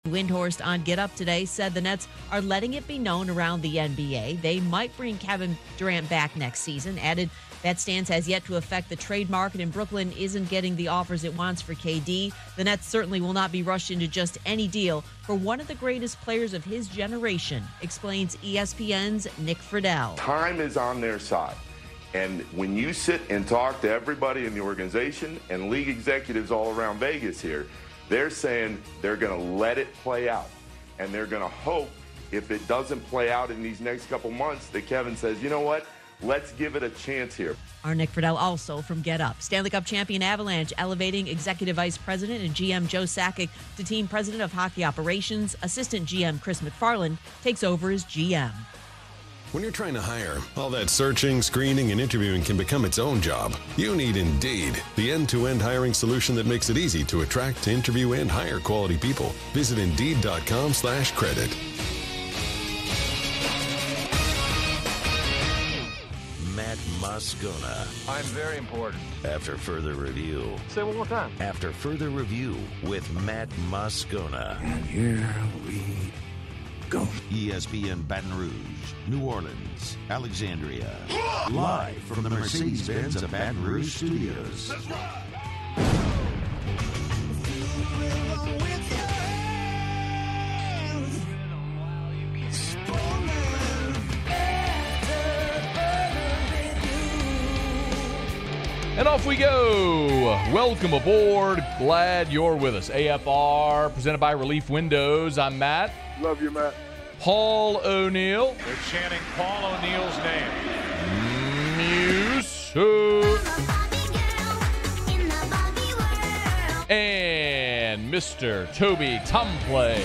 Windhorst on Get Up today said the Nets are letting it be known around the NBA they might bring Kevin Durant back next season. Added that stance has yet to affect the trade market, and Brooklyn isn't getting the offers it wants for KD. The Nets certainly will not be rushed into just any deal for one of the greatest players of his generation, explains ESPN's Nick Friedel. Time is on their side. And when you sit and talk to everybody in the organization and league executives all around Vegas here, they're saying they're going to let it play out. And they're going to hope if it doesn't play out in these next couple months that Kevin says, you know what, let's give it a chance here. Our Nick Friedel also from Get Up. Stanley Cup champion Avalanche elevating Executive Vice President and GM Joe Sakic to Team President of Hockey Operations. Assistant GM Chris McFarland takes over as GM. When you're trying to hire, all that searching, screening, and interviewing can become its own job. You need Indeed, the end-to-end hiring solution that makes it easy to attract, interview, and hire quality people. Visit Indeed.com/credit. Matt Moscona. I'm very important. After further review. Say it one more time. After further review with Matt Moscona. And here we go. ESPN Baton Rouge, New Orleans, Alexandria. Live from the Mercedes-Benz of Baton Rouge studios. That's right. And off we go. Welcome aboard. Glad you're with us. AFR, presented by Relief Windows. I'm Matt. Love you, Matt. Paul O'Neill. They're chanting Paul O'Neill's name. Music. And Mr. Toby Tomplay.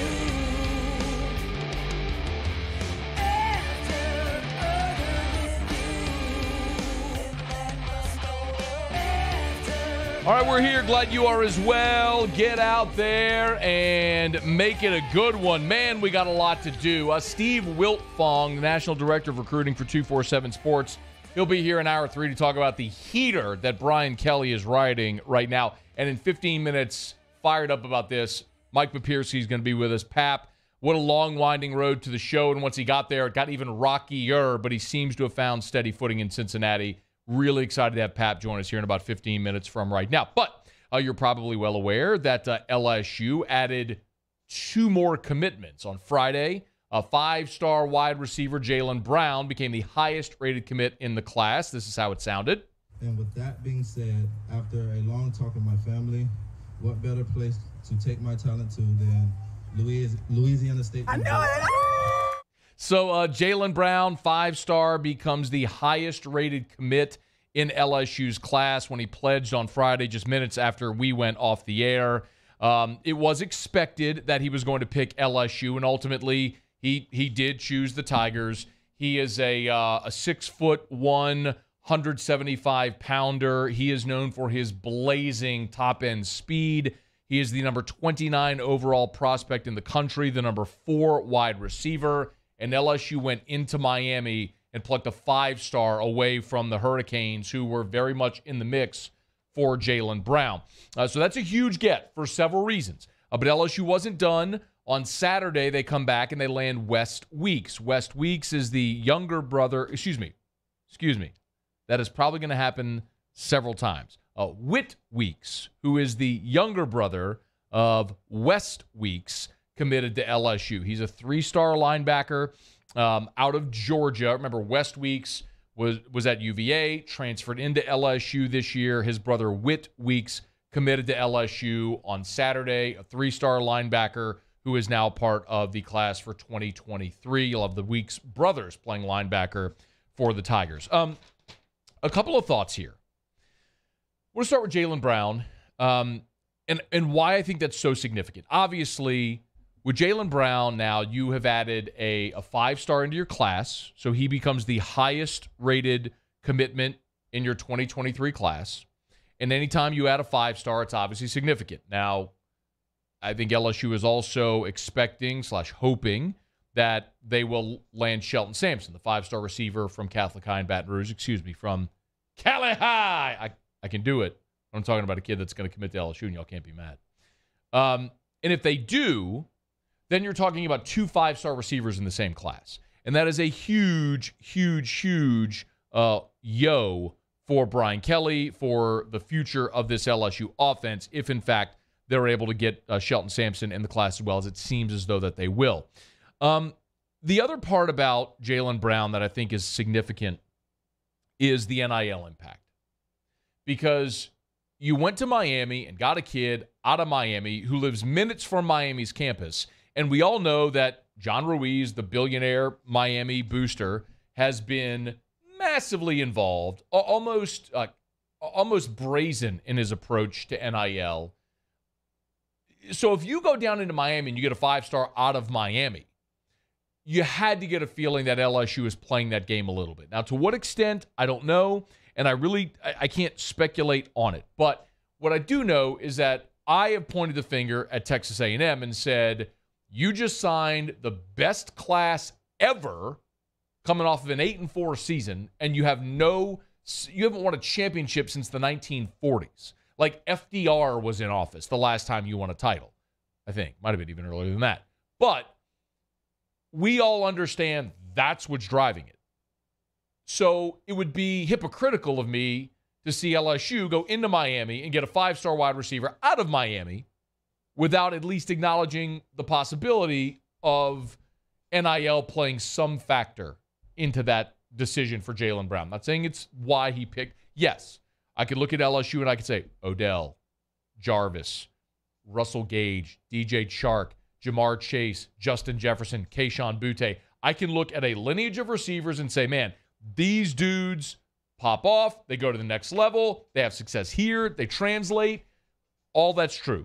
All right, we're here. Glad you are as well. Get out there and make it a good one. Man, we got a lot to do. Steve Wiltfong, the National Director of Recruiting for 247 Sports, he'll be here in hour 3 to talk about the heater that Brian Kelly is riding right now. And in 15 minutes, fired up about this, Mike Papierski is going to be with us. Pap, what a long, winding road to the show. And once he got there, it got even rockier, but he seems to have found steady footing in Cincinnati. Really excited to have Pap join us here in about 15 minutes from right now. But you're probably well aware that LSU added 2 more commitments on Friday. A 5-star wide receiver, Jaylen Brown, became the highest-rated commit in the class. This is how it sounded. And with that being said, after a long talk with my family, what better place to take my talent to than Louisiana State? I know it! So Jaylen Brown, 5-star, becomes the highest-rated commit in LSU's class when he pledged on Friday, just minutes after we went off the air. It was expected that he was going to pick LSU, and ultimately he did choose the Tigers. He is a 6'1", 175-pounder. He is known for his blazing top-end speed. He is the number 29 overall prospect in the country, the number 4 wide receiver. And LSU went into Miami and plucked a 5-star away from the Hurricanes, who were very much in the mix for Jaylen Brown. So that's a huge get for several reasons. But LSU wasn't done. On Saturday, they come back and they land West Weeks. West Weeks is the younger brother. Excuse me. That is probably going to happen several times. Whit Weeks, who is the younger brother of West Weeks, committed to LSU. He's a 3-star linebacker out of Georgia. Remember, West Weeks was at UVA, transferred into LSU this year. His brother Whit Weeks committed to LSU on Saturday, a 3-star linebacker who is now part of the class for 2023. You'll have the Weeks brothers playing linebacker for the Tigers. A couple of thoughts here. We'll start with Jaylen Brown and why I think that's so significant. Obviously, with Jaylen Brown, now you have added a 5-star into your class, so he becomes the highest-rated commitment in your 2023 class. And anytime you add a 5-star, it's obviously significant. Now, I think LSU is also expecting/hoping that they will land Shelton Sampson, the 5-star receiver from Catholic High in Baton Rouge. From Cali High. I can do it. I'm talking about a kid that's going to commit to LSU, and y'all can't be mad. And if they do, then you're talking about 2 5-star receivers in the same class. And that is a huge, huge, huge yo for Brian Kelly, for the future of this LSU offense, if in fact they're able to get Shelton Sampson in the class as well, as it seems as though that they will. The other part about Jaylen Brown that I think is significant is the NIL impact. Because you went to Miami and got a kid out of Miami who lives minutes from Miami's campus, and we all know that John Ruiz, the billionaire Miami booster, has been massively involved, almost brazen in his approach to NIL. So if you go down into Miami and you get a 5-star out of Miami, you had to get a feeling that LSU is playing that game a little bit. Now, to what extent, I don't know, and I can't speculate on it. But what I do know is that I have pointed the finger at Texas A&M and said, you just signed the best class ever coming off of an 8-4 season, and you haven't won a championship since the 1940s. Like FDR was in office the last time you won a title, I think. Might have been even earlier than that. But we all understand that's what's driving it. So it would be hypocritical of me to see LSU go into Miami and get a 5-star wide receiver out of Miami without at least acknowledging the possibility of NIL playing some factor into that decision for Jaylen Brown. I'm not saying it's why he picked. Yes, I could look at LSU and I could say Odell, Jarvis, Russell Gage, DJ Chark, Jamar Chase, Justin Jefferson, Kayshon Boutte. I can look at a lineage of receivers and say, man, these dudes pop off. They go to the next level. They have success here. They translate. All that's true.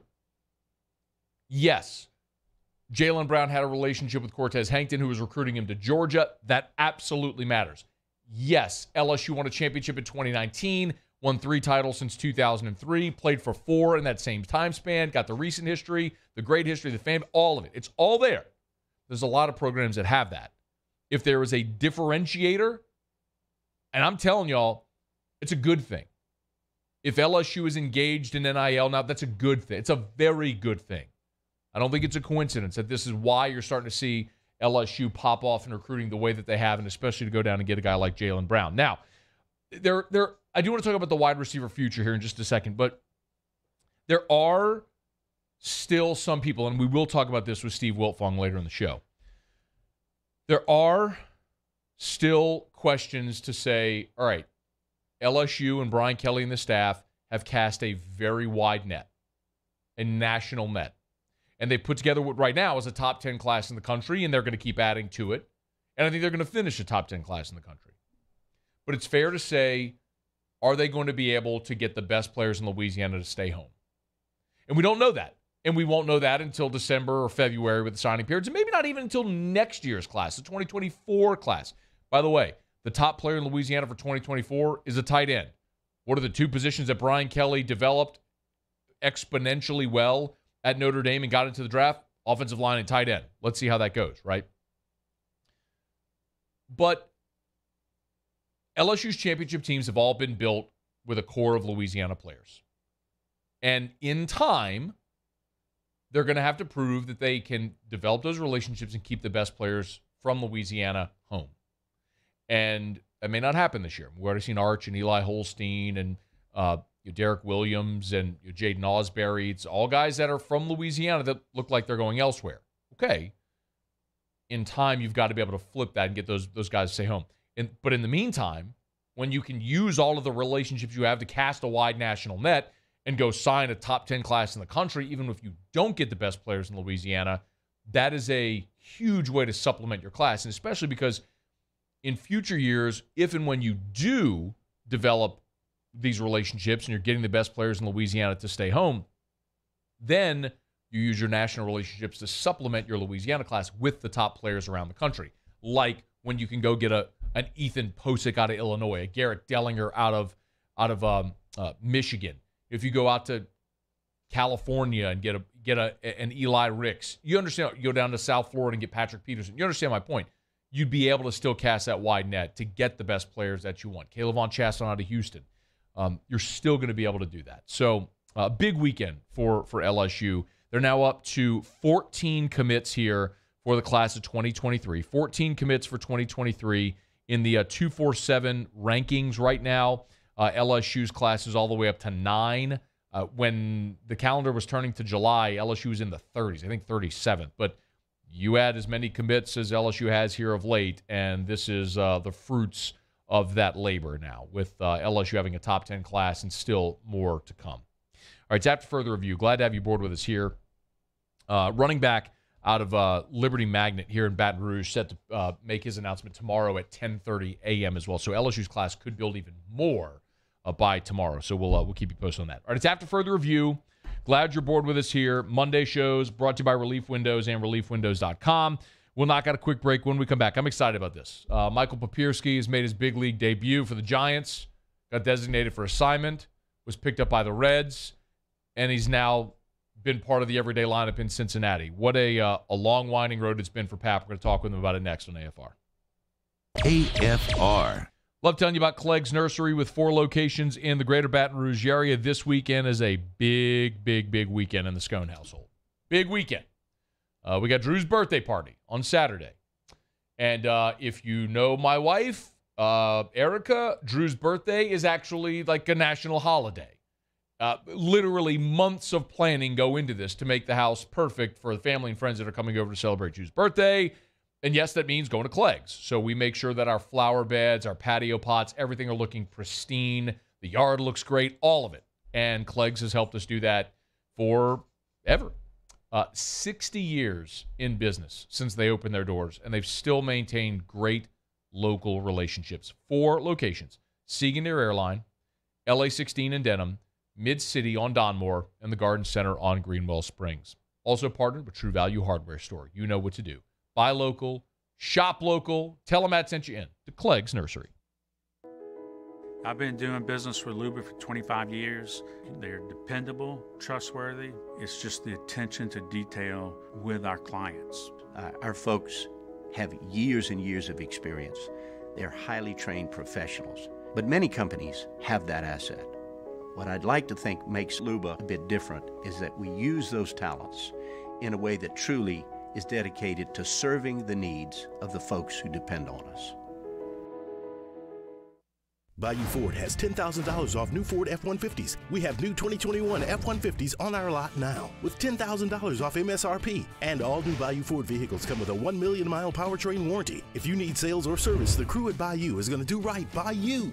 Yes, Jaylen Brown had a relationship with Cortez Hankton, who was recruiting him to Georgia. That absolutely matters. Yes, LSU won a championship in 2019, won 3 titles since 2003, played for 4 in that same time span, got the recent history, the great history, the fame, all of it. It's all there. There's a lot of programs that have that. If there is a differentiator, and I'm telling y'all, it's a good thing. If LSU is engaged in NIL now, that's a good thing. It's a very good thing. I don't think it's a coincidence that this is why you're starting to see LSU pop off in recruiting the way that they have, and especially to go down and get a guy like Jaylen Brown. Now, I do want to talk about the wide receiver future here in just a second, but there are still some people, and we will talk about this with Steve Wiltfong later in the show. There are still questions to say, all right, LSU and Brian Kelly and the staff have cast a very wide net, a national net. And they put together what right now is a top 10 class in the country, and they're going to keep adding to it. And I think they're going to finish a top 10 class in the country. But it's fair to say, are they going to be able to get the best players in Louisiana to stay home? And we don't know that. And we won't know that until December or February with the signing periods, and maybe not even until next year's class, the 2024 class. By the way, the top player in Louisiana for 2024 is a tight end. What are the 2 positions that Brian Kelly developed exponentially well at Notre Dame and got into the draft? Offensive line and tight end. Let's see how that goes, right? But LSU's championship teams have all been built with a core of Louisiana players. And in time, they're going to have to prove that they can develop those relationships and keep the best players from Louisiana home. And it may not happen this year. We've already seen Arch and Eli Holstein and Derek Williams and Jaden Ausberry. It's all guys that are from Louisiana that look like they're going elsewhere. Okay. In time, you've got to be able to flip that and get those guys to stay home. But in the meantime, when you can use all of the relationships you have to cast a wide national net and go sign a top 10 class in the country, even if you don't get the best players in Louisiana, that is a huge way to supplement your class. And especially because in future years, if and when you do develop these relationships and you're getting the best players in Louisiana to stay home, then you use your national relationships to supplement your Louisiana class with the top players around the country. Like when you can go get an Ethan Posick out of Illinois, a Garrett Dellinger out of Michigan. If you go out to California and get an Eli Ricks, you understand. You go down to South Florida and get Patrick Peterson. You understand my point. You'd be able to still cast that wide net to get the best players that you want. Caleb Von Chaston out of Houston. You're still going to be able to do that. So a big weekend for LSU. They're now up to 14 commits here for the class of 2023. 14 commits for 2023 in the 247 rankings right now. LSU's class is all the way up to 9. When the calendar was turning to July, LSU was in the 30s, I think 37th. But you add as many commits as LSU has here of late, and this is the fruits of that labor now, with LSU having a top 10 class and still more to come. All right, it's after further review. Glad to have you aboard with us here. Running back out of Liberty Magnet here in Baton Rouge, set to make his announcement tomorrow at 10:30 a.m. as well. So LSU's class could build even more by tomorrow. So we'll keep you posted on that. All right, it's after further review. Glad you're aboard with us here. Monday shows brought to you by Relief Windows and ReliefWindows.com. We'll knock out a quick break when we come back. I'm excited about this. Michael Papierski has made his big league debut for the Giants, got designated for assignment, was picked up by the Reds, and he's now been part of the everyday lineup in Cincinnati. What a long, winding road it's been for Pap. We're going to talk with him about it next on AFR. AFR. Love telling you about Clegg's Nursery with 4 locations in the greater Baton Rouge area. This weekend is a big, big, big weekend in the Scone household. Big weekend. We got Drew's birthday party on Saturday. And if you know my wife, Erica, Drew's birthday is actually like a national holiday. Literally months of planning go into this to make the house perfect for the family and friends that are coming over to celebrate Drew's birthday. And yes, that means going to Clegg's. So we make sure that our flower beds, our patio pots, everything are looking pristine. The yard looks great, all of it. And Clegg's has helped us do that forever. 60 years in business since they opened their doors, and they've still maintained great local relationships. 4 locations: Siegel near Airline, LA 16 in Denham, Mid-City on Donmore, and the Garden Center on Greenwell Springs. Also partnered with True Value Hardware Store. You know what to do. Buy local, shop local, tell them Matt sent you in to Clegg's Nursery. I've been doing business with Luba for 25 years. They're dependable, trustworthy. It's just the attention to detail with our clients. Our folks have years and years of experience. They're highly trained professionals, but many companies have that asset. What I'd like to think makes Luba a bit different is that we use those talents in a way that truly is dedicated to serving the needs of the folks who depend on us. Bayou Ford has $10,000 off new Ford F-150s. We have new 2021 F-150s on our lot now with $10,000 off MSRP. And all new Bayou Ford vehicles come with a 1 million mile powertrain warranty. If you need sales or service, the crew at Bayou is going to do right by you.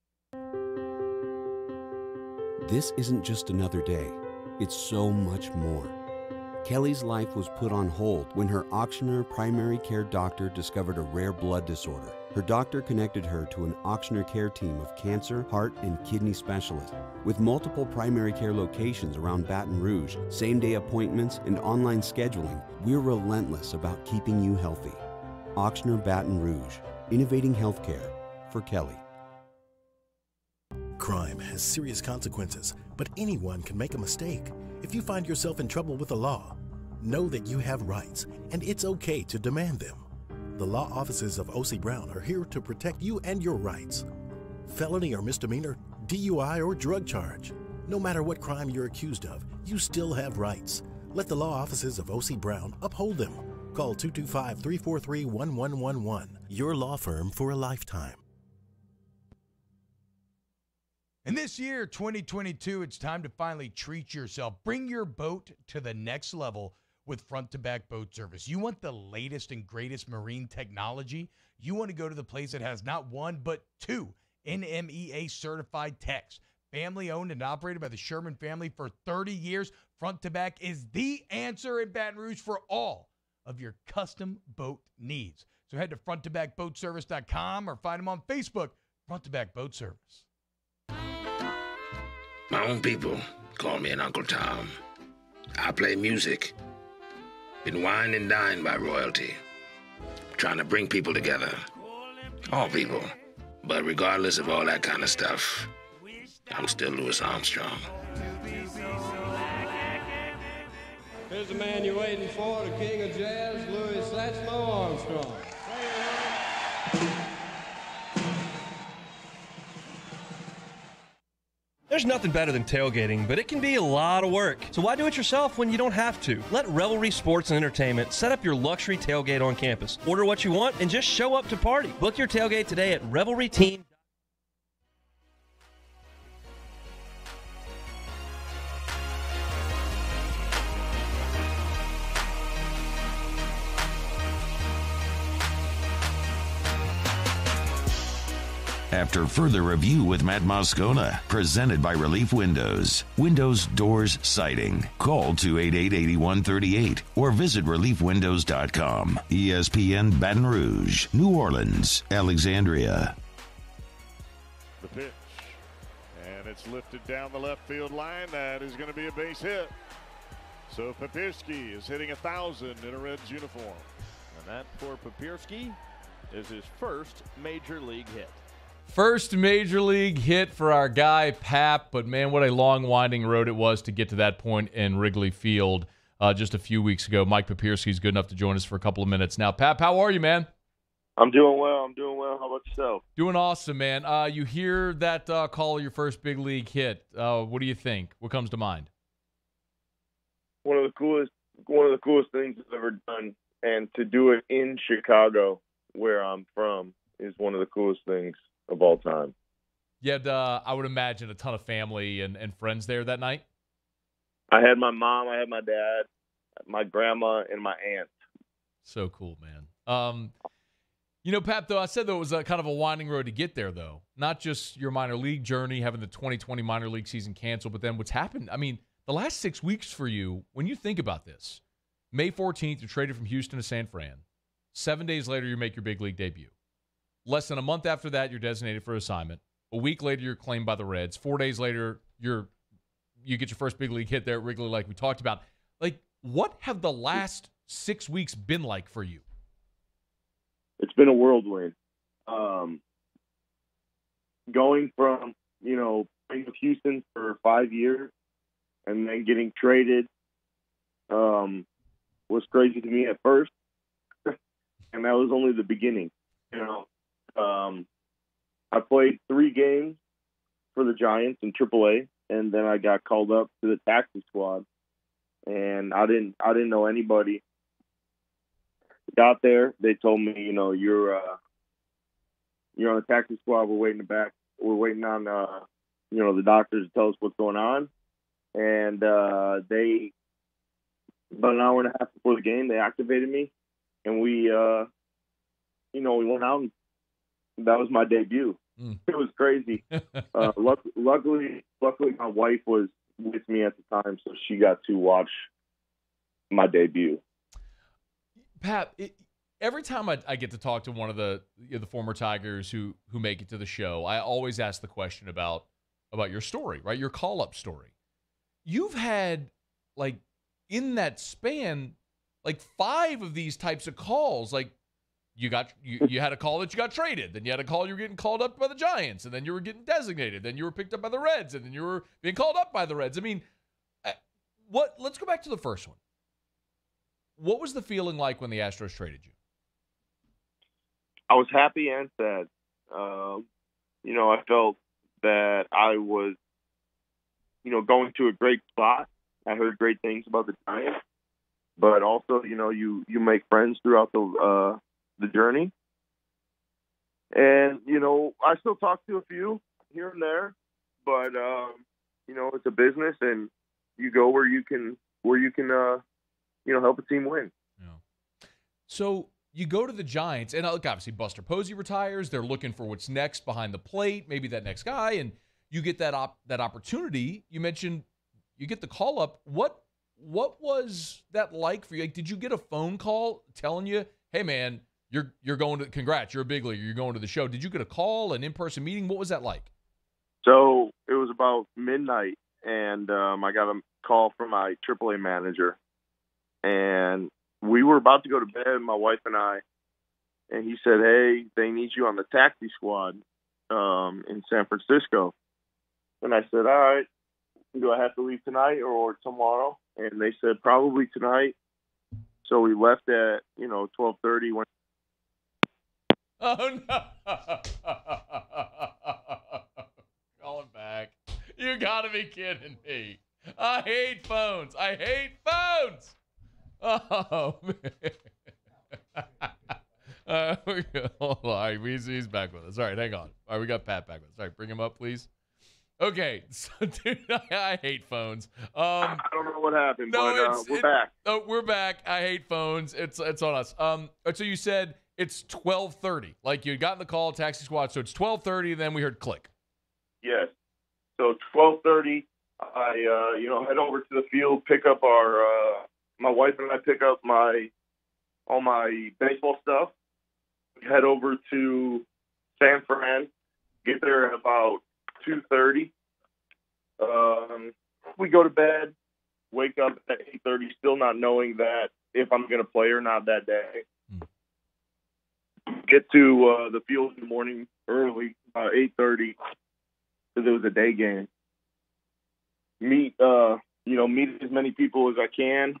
This isn't just another day. It's so much more. Kelly's life was put on hold when her auctioneer primary care doctor discovered a rare blood disorder. Her doctor connected her to an auctioneer care team of cancer, heart, and kidney specialists. With multiple primary care locations around Baton Rouge, same-day appointments, and online scheduling, we're relentless about keeping you healthy. Auctioneer Baton Rouge, innovating healthcare for Kelly. Crime has serious consequences, but anyone can make a mistake. If you find yourself in trouble with the law, know that you have rights, and it's okay to demand them. The law offices of O.C. Brown are here to protect you and your rights. Felony or misdemeanor, DUI or drug charge. No matter what crime you're accused of, you still have rights. Let the law offices of O.C. Brown uphold them. Call 225-343-1111. Your law firm for a lifetime. And this year, 2022, it's time to finally treat yourself. Bring your boat to the next level with front-to-back boat service. You want the latest and greatest marine technology? You want to go to the place that has not one, but 2 NMEA-certified techs. Family-owned and operated by the Sherman family for 30 years, front-to-back is the answer in Baton Rouge for all of your custom boat needs. So head to fronttobackboatservice.com or find them on Facebook, Front to Back Boat Service. My own people call me an Uncle Tom. I play music. Been wined and dined by royalty. Trying to bring people together. All people. But regardless of all that kind of stuff, I'm still Louis Armstrong. Here's the man you're waiting for, the king of jazz, Louis Satchmo Armstrong. There's nothing better than tailgating, but it can be a lot of work. So why do it yourself when you don't have to? Let Revelry Sports and Entertainment set up your luxury tailgate on campus. Order what you want and just show up to party. Book your tailgate today at revelryteam.com. After further review with Matt Moscona, presented by Relief Windows. Windows, doors, siding. Call 288-8138 or visit reliefwindows.com. ESPN Baton Rouge, New Orleans, Alexandria. The pitch. And it's lifted down the left field line. That is going to be a base hit. So Papierski is hitting 1,000 in a Reds uniform. And that for Papierski is his first major league hit. First major league hit for our guy, Pap, but man, what a long, winding road it was to get to that point in Wrigley Field just a few weeks ago. Mike Papierski is good enough to join us for a couple of minutes now. Pap, how are you, man? I'm doing well. How about yourself? Doing awesome, man. You hear that call of your first big league hit. What do you think? What comes to mind? One of the coolest things I've ever done, and to do it in Chicago, where I'm from, is one of the coolest things of all time. You had, I would imagine, a ton of family and friends there that night? I had my mom, I had my dad, my grandma, and my aunt. So cool, man. Pat, though, I said though it was a kind of a winding road to get there, though. Not just your minor league journey, having the 2020 minor league season canceled, but then what's happened, I mean, the last 6 weeks for you, when you think about this, May 14th, you're traded from Houston to San Fran. 7 days later, you make your big league debut. Less than a month after that, you're designated for assignment. A week later, you're claimed by the Reds. 4 days later, you get your first big league hit there at Wrigley, like we talked about. Like, what have the last 6 weeks been like for you? It's been a whirlwind. Going from, playing with Houston for 5 years and then getting traded was crazy to me at first. And that was only the beginning, I played 3 games for the Giants in AAA, and then I got called up to the taxi squad, and I didn't know anybody. Got there, they told me, you're on the taxi squad. We're waiting on the doctors to tell us what's going on, and they about an hour and a half before the game they activated me, and we went out and that was my debut. It was crazy. Luckily, my wife was with me at the time, so she got to watch my debut. Pat, every time I get to talk to one of the former Tigers who make it to the show, I always ask the question about your story, right? Your call-up story. You've had, like, in that span, like 5 of these types of calls, like, you had a call that you got traded. Then you had a call you were getting called up by the Giants. And then you were getting designated. Then you were picked up by the Reds. And then you were being called up by the Reds. I mean, let's go back to the first one. What was the feeling like when the Astros traded you? I was happy and sad. I felt that I was, going to a great spot. I heard great things about the Giants. But also, you make friends throughout the journey. And, I still talk to a few here and there, but, it's a business and you go where you can help a team win. Yeah. So you go to the Giants and look, obviously Buster Posey retires. They're looking for what's next behind the plate, maybe that next guy. And you get that opportunity. You mentioned you get the call up. What was that like for you? Like, did you get a phone call telling you, hey man, you're going to, congrats, you're a big leaguer, you're going to the show? Did you get a call, an in-person meeting? What was that like? So it was about midnight, and I got a call from my AAA manager, and we were about to go to bed, my wife and I, and he said, hey, they need you on the taxi squad in San Francisco. And I said, all right, do I have to leave tonight or tomorrow? And they said, probably tonight. So we left at, 12:30. Oh, no. Call him back. You gotta be kidding me. I hate phones. Oh, man. Hold on. All right, he's back with us. All right, hang on. All right, we got Pat back with us. All right, bring him up, please. Okay, so dude, I hate phones. I don't know what happened, but we're back. Oh, we're back. I hate phones. It's on us. So you said it's 12:30. Like you got in the call, taxi squad. So it's 12:30. Then we heard click. Yes. So 12:30, I head over to the field, pick up my wife and I pick up all my baseball stuff. Head over to San Fran. Get there at about 2:30. We go to bed, wake up at 8:30, still not knowing that if I'm going to play or not that day. Get to the field in the morning early, 8:30, because it was a day game. Meet as many people as I can.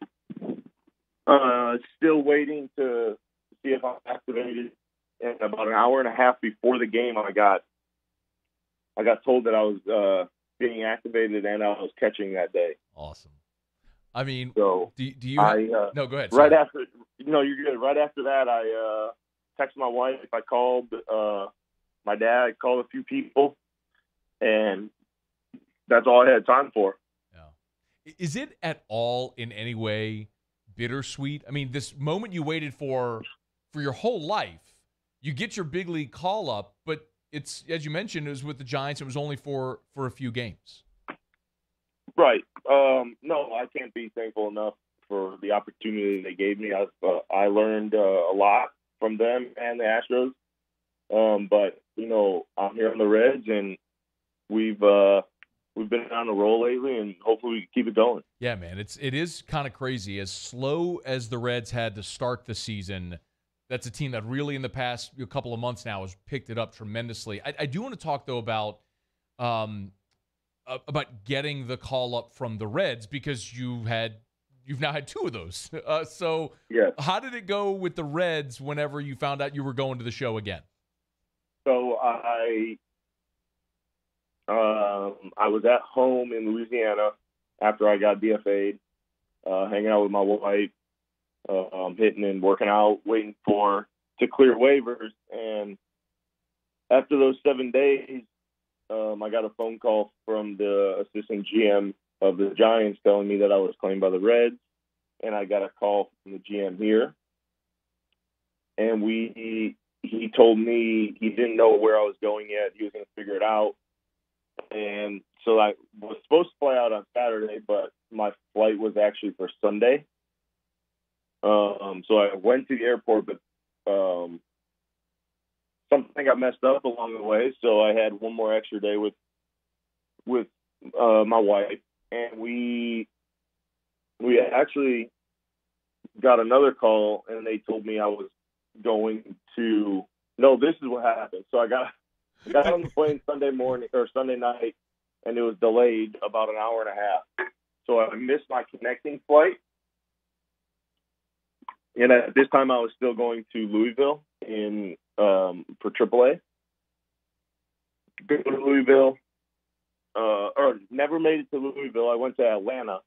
Still waiting to see if I'm activated. And about an hour and a half before the game, I got told that I was being activated and I was catching that day. Awesome. I mean, so do you? No, go ahead. Right sorry. after, you're good. Right after that, I texted my wife. I called my dad. I called a few people, and that's all I had time for. Yeah. Is it at all in any way bittersweet? I mean, this moment you waited for your whole life, you get your big league call up, but it's, as you mentioned, it was with the Giants. It was only for a few games. Right. No, I can't be thankful enough for the opportunity they gave me. I learned a lot from them and the Astros. But I'm here on the Reds, and we've been on a roll lately, and hopefully we can keep it going. Yeah, man, it is kind of crazy. As slow as the Reds had to start the season, that's a team that really in the past couple of months now has picked it up tremendously. I do want to talk, though, about getting the call up from the Reds, because you've now had two of those. So yes. How did it go with the Reds whenever you found out you were going to the show again? So I was at home in Louisiana after I got DFA'd, hanging out with my wife, hitting and working out, waiting to clear waivers. And after those 7 days, I got a phone call from the assistant GM of the Giants telling me that I was claimed by the Reds, and I got a call from the GM here. And he told me he didn't know where I was going yet. He was going to figure it out. And so I was supposed to fly out on Saturday, but my flight was actually for Sunday. So I went to the airport, but something got messed up along the way. So I had one more extra day with my wife, and we actually got another call, and they told me I was going to. No, this is what happened. So I got on the plane Sunday morning or Sunday night, and it was delayed about an hour and a half. So I missed my connecting flight. And at this time, I was still going to Louisville for AAA. Go to Louisville, or never made it to Louisville. I went to Atlanta.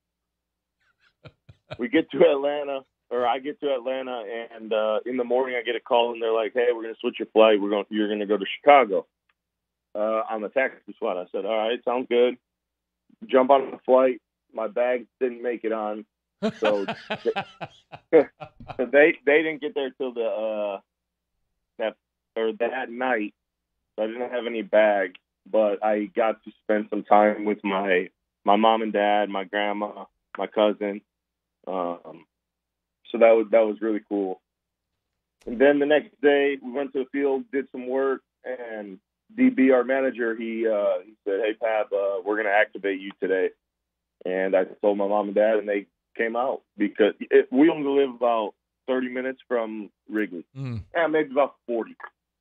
We get to Atlanta, or I get to Atlanta, and in the morning I get a call, and they're like, "Hey, we're going to switch your flight. You're going to go to Chicago on the taxi squad." I said, "All right, sounds good." Jump on the flight. My bags didn't make it on. So they didn't get there till that night. So I didn't have any bags, but I got to spend some time with my mom and dad, my grandma, my cousin. So that was really cool. And then the next day we went to the field, did some work, and DB, our manager, he said, "Hey, Pap, we're going to activate you today." And I told my mom and dad, and they came out because we only live about 30 minutes from Wrigley. Yeah, maybe about 40.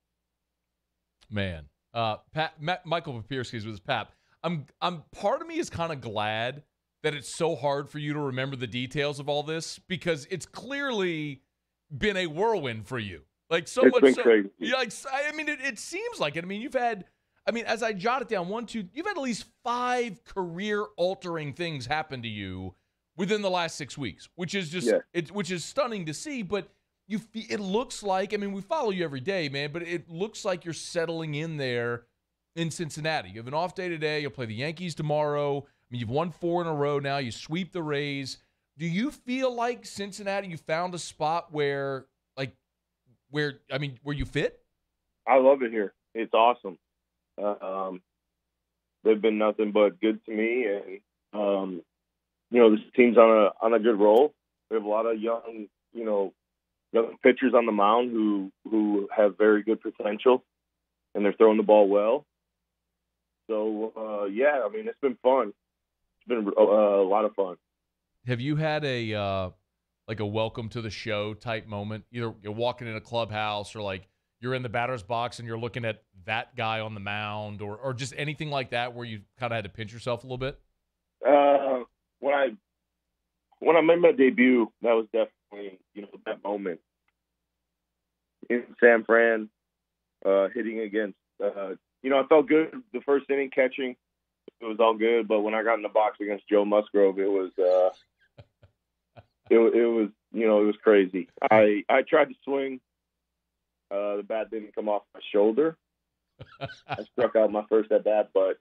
Man, Michael Papierski is with his Pap. I'm part of me is kind of glad that it's so hard for you to remember the details of all this, because it's clearly been a whirlwind for you. Like so it's much been so, crazy. Like, I mean, it seems like it. I mean, you've had, I mean, as I jot it down, you've had at least 5 career-altering things happen to you within the last 6 weeks, which is just which is stunning to see. But it looks like, I mean, we follow you every day, man, but it looks like you're settling in there in Cincinnati. You have an off day today. You'll play the Yankees tomorrow. I mean, you've won 4 in a row now. You sweep the Rays. Do you feel like Cincinnati, you found a spot where you fit? I love it here. It's awesome. They've been nothing but good to me, and this team's on a good roll. We have a lot of young pitchers on the mound who have very good potential, and they're throwing the ball well. So I mean, it's been fun. It's been a lot of fun. Have you had a welcome to the show type moment? Either you're walking in a clubhouse, or like you're in the batter's box and you're looking at that guy on the mound, or just anything like that where you kind of had to pinch yourself a little bit? When I made my debut, that was definitely that moment in San Fran, hitting against. I felt good the first inning catching. It was all good, but when I got in the box against Joe Musgrove, it was it was crazy. I tried to swing. The bat didn't come off my shoulder. I struck out my first at bat, but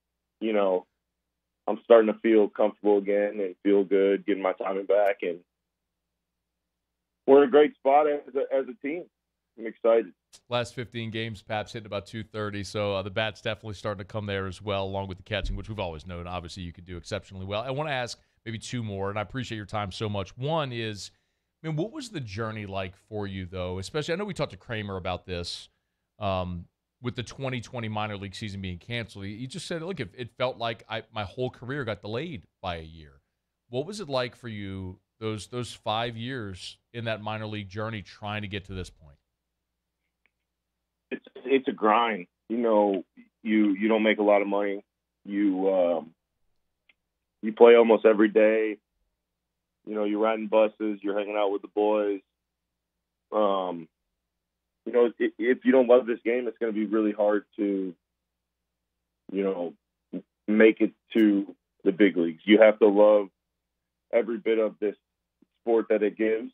I'm starting to feel comfortable again and feel good, getting my timing back, and we're in a great spot as a team. I'm excited. Last 15 games, Pap's hitting about 230, so the bat's definitely starting to come there as well, along with the catching, which we've always known. Obviously, you could do exceptionally well. I want to ask maybe 2 more, and I appreciate your time so much. One is, I mean, what was the journey like for you, though? Especially, I know we talked to Kramer about this with the 2020 minor league season being canceled. He just said, look, it felt like my whole career got delayed by a year. What was it like for you those 5 years in that minor league journey trying to get to this point? It's a grind. You don't make a lot of money. You play almost every day. You're riding buses. You're hanging out with the boys. If you don't love this game, it's going to be really hard to, make it to the big leagues. You have to love every bit of this sport that it gives,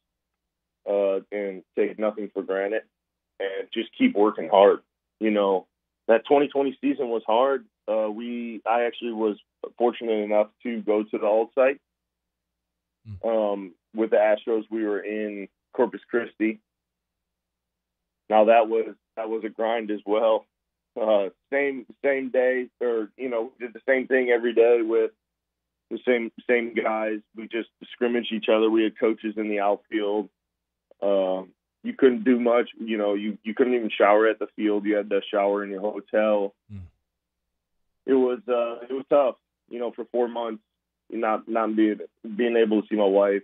and take nothing for granted, and just keep working hard. That 2020 season was hard. I actually was fortunate enough to go to the alt site. With the Astros, we were in Corpus Christi. Now that was a grind as well. Same day, or did the same thing every day with the same guys. We just scrimmaged each other. We had coaches in the outfield. You couldn't do much. You couldn't even shower at the field. You had to shower in your hotel. It was tough. For 4 months, not being able to see my wife.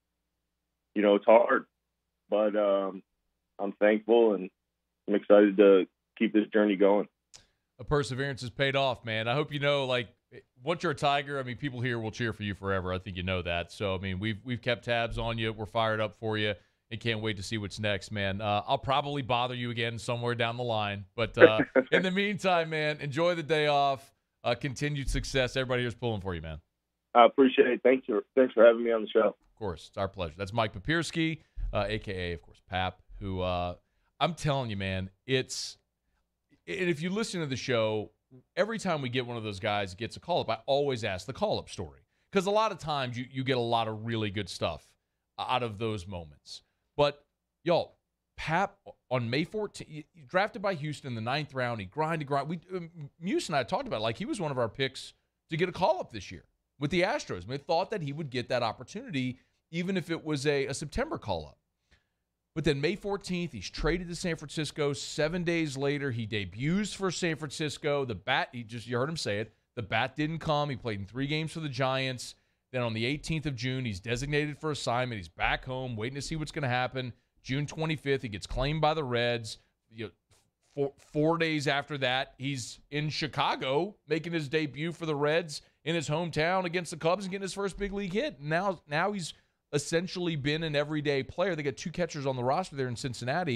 It's hard, but I'm thankful, and I'm excited to keep this journey going. A perseverance has paid off, man. I hope once you're a Tiger, I mean, people here will cheer for you forever. I think you know that. So, I mean, we've kept tabs on you. We're fired up for you, and can't wait to see what's next, man. I'll probably bother you again somewhere down the line. But in the meantime, man, enjoy the day off. Continued success. Everybody here's pulling for you, man. I appreciate it. Thanks for having me on the show. Of course. It's our pleasure. That's Mike Papierski, a.k.a., of course, Pap, who I'm telling you, man, if you listen to the show, every time we get one of those guys that gets a call-up, I always ask the call-up story. Because a lot of times you get a lot of really good stuff out of those moments. But, y'all, Pap, on May 14th, drafted by Houston in the 9th round, he grinded. Muse and I talked about it, like he was one of our picks to get a call-up this year with the Astros. We thought that he would get that opportunity even if it was a September call-up. But then May 14th, he's traded to San Francisco. 7 days later, he debuts for San Francisco. The bat, you heard him say it, the bat didn't come. He played in 3 games for the Giants. Then on the 18th of June, he's designated for assignment. He's back home, waiting to see what's going to happen. June 25th, he gets claimed by the Reds. 4 days after that, he's in Chicago making his debut for the Reds in his hometown against the Cubs and getting his first big league hit. Now he's essentially been an everyday player. They got 2 catchers on the roster there in Cincinnati.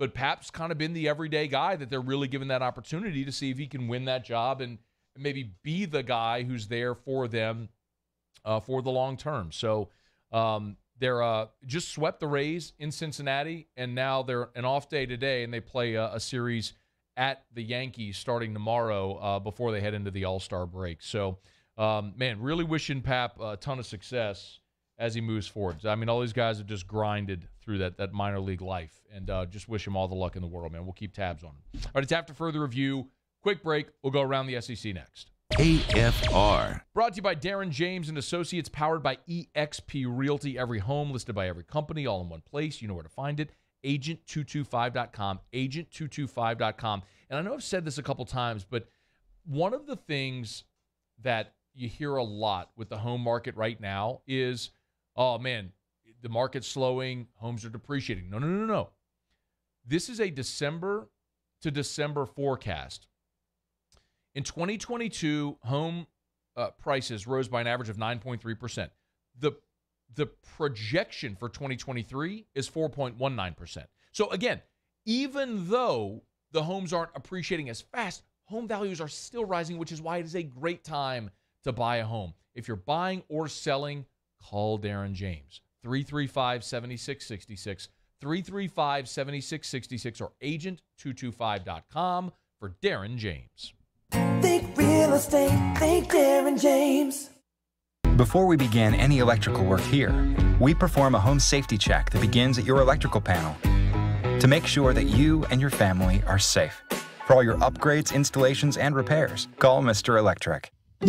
But Pap's kind of been the everyday guy that they're really giving that opportunity to see if he can win that job and maybe be the guy who's there for them for the long term. So they're just swept the Rays in Cincinnati, and now they're an off day today, and they play a series at the Yankees starting tomorrow before they head into the All-Star break. So, man, really wishing Pap a ton of success as he moves forward. I mean, all these guys have just grinded through that minor league life, and just wish him all the luck in the world, man. We'll keep tabs on him. All right, it's after further review. Quick break. We'll go around the SEC next. AFR. Brought to you by Darren James and Associates, powered by eXp Realty. Every home listed by every company, all in one place. You know where to find it. Agent225.com. Agent225.com. And I know I've said this a couple times, but one of the things that you hear a lot with the home market right now is, oh, man, the market's slowing, homes are depreciating. No. This is a December to December forecast. In 2022, home prices rose by an average of 9.3%. The projection for 2023 is 4.19%. So again, even though the homes aren't appreciating as fast, home values are still rising, which is why it is a great time to buy a home. If you're buying or selling, call Darren James. 335-7666, 335-7666, or agent225.com for Darren James. Think real estate, think Darren James. Before we begin any electrical work here, we perform a home safety check that begins at your electrical panel to make sure that you and your family are safe. For all your upgrades, installations, and repairs, call Mr. Electric.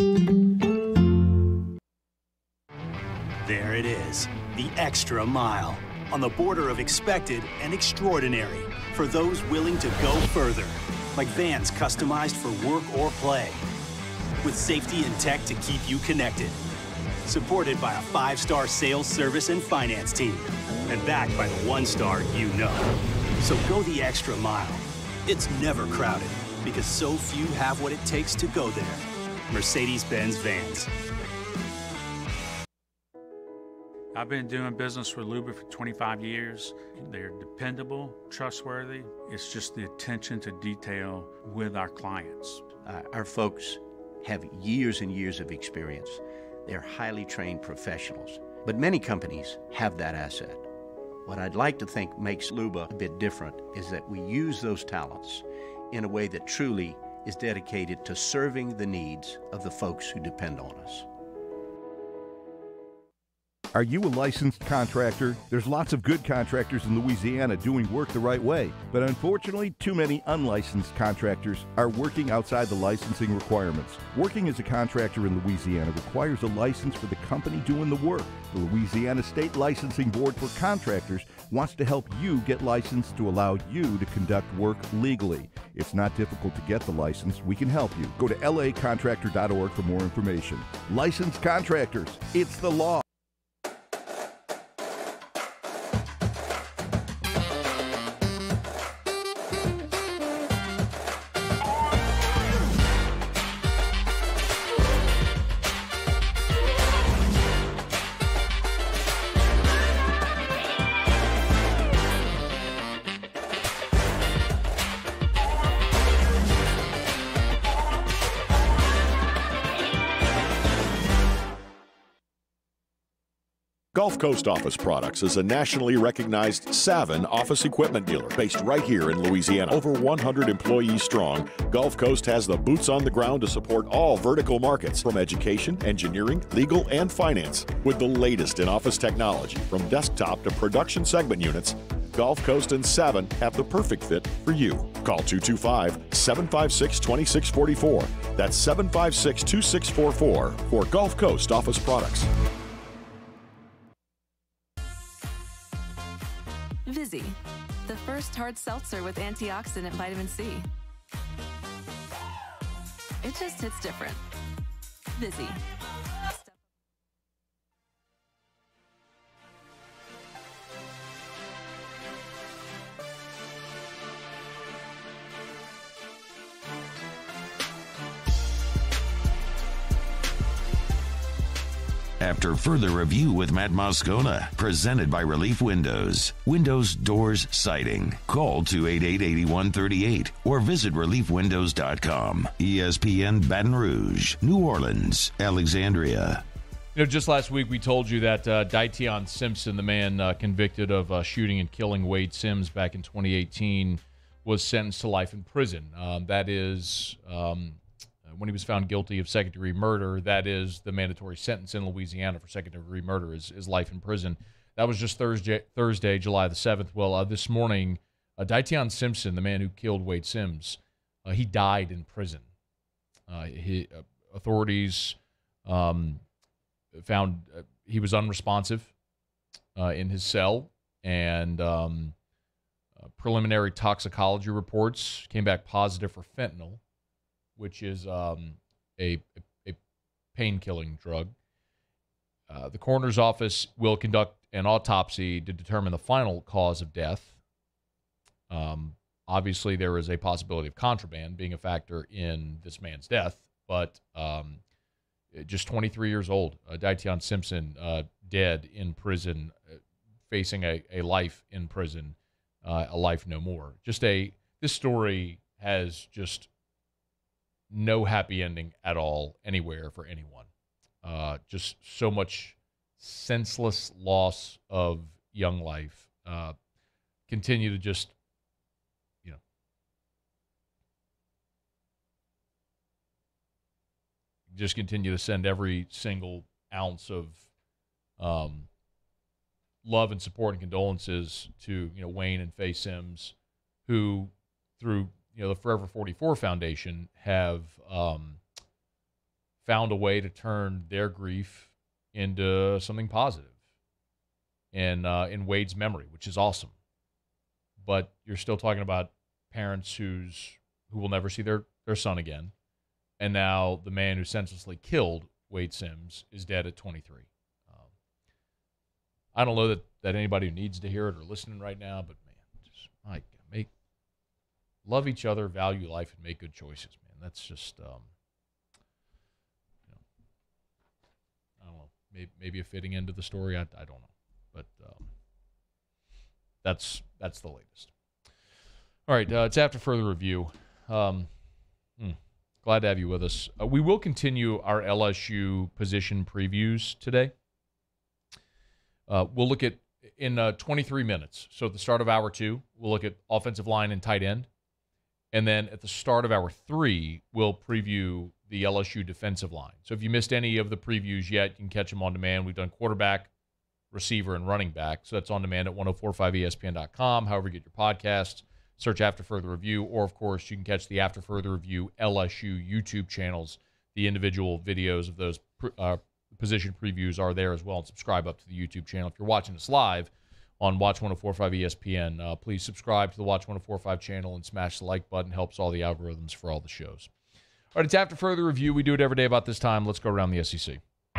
There it is, the extra mile, on the border of expected and extraordinary, for those willing to go further, like vans customized for work or play, with safety and tech to keep you connected, supported by a 5-star sales, service, and finance team, and backed by the 1-star you know. So go the extra mile. It's never crowded, because so few have what it takes to go there. Mercedes-Benz Vans. I've been doing business with Luba for 25 years. They're dependable, trustworthy. It's just the attention to detail with our clients. Our folks have years and years of experience. They're highly trained professionals, but many companies have that asset. What I'd like to think makes Luba a bit different is that we use those talents in a way that truly is dedicated to serving the needs of the folks who depend on us. Are you a licensed contractor? There's lots of good contractors in Louisiana doing work the right way, but unfortunately, too many unlicensed contractors are working outside the licensing requirements. Working as a contractor in Louisiana requires a license for the company doing the work. The Louisiana State Licensing Board for Contractors wants to help you get licensed to allow you to conduct work legally. It's not difficult to get the license. We can help you. Go to lacontractor.org for more information. Licensed contractors, it's the law. Gulf Coast Office Products is a nationally recognized Savin office equipment dealer based right here in Louisiana. Over 100 employees strong, Gulf Coast has the boots on the ground to support all vertical markets, from education, engineering, legal, and finance. With the latest in office technology, from desktop to production segment units, Gulf Coast and Savin have the perfect fit for you. Call 225-756-2644. That's 756-2644 for Gulf Coast Office Products. Vizzy, the first hard seltzer with antioxidant vitamin C. It just hits different. Vizzy. After further review with Matt Moscona, presented by Relief Windows. Windows, doors, siding. Call 288-8138 or visit reliefwindows.com. ESPN Baton Rouge, New Orleans, Alexandria. Just last week we told you that Daitian Simpson, the man convicted of shooting and killing Wade Sims back in 2018, was sentenced to life in prison. That is, when he was found guilty of second-degree murder, that is the mandatory sentence in Louisiana for second-degree murder is life in prison. That was just Thursday, July the 7th. Well, this morning, Daitian Simpson, the man who killed Wade Sims, he died in prison. Authorities found he was unresponsive in his cell, and preliminary toxicology reports came back positive for fentanyl, which is a pain-killing drug. The coroner's office will conduct an autopsy to determine the final cause of death. Obviously, there is a possibility of contraband being a factor in this man's death, but just 23 years old, Daitian Simpson, dead in prison, facing a life in prison, a life no more. This story has just no happy ending at all anywhere for anyone. Just so much senseless loss of young life. Continue to just continue to send every single ounce of love and support and condolences to Wayne and Faye Sims, who through the Forever 44 Foundation have found a way to turn their grief into something positive in Wade's memory, which is awesome. But you're still talking about parents who will never see their son again. And now the man who senselessly killed Wade Sims is dead at 23. I don't know that anybody who needs to hear it or listening right now, but man, just love each other, value life, and make good choices, man. That's just I don't know, maybe a fitting end to the story. I don't know, but that's the latest. All right, it's after further review. Glad to have you with us. We will continue our LSU position previews today. We'll look at, in 23 minutes, so at the start of hour 2, we'll look at offensive line and tight end. And then at the start of hour 3, we'll preview the LSU defensive line. So if you missed any of the previews yet, you can catch them on demand. We've done quarterback, receiver, and running back. So that's on demand at 1045ESPN.com, however you get your podcasts. Search After Further Review, or, of course, you can catch the After Further Review LSU YouTube channels. The individual videos of those position previews are there as well, and subscribe up to the YouTube channel. If you're watching us live on Watch 1045 ESPN, please subscribe to the Watch 1045 channel and smash the like button. Helps all the algorithms for all the shows. All right, it's After Further Review. We do it every day about this time. Let's go around the SEC.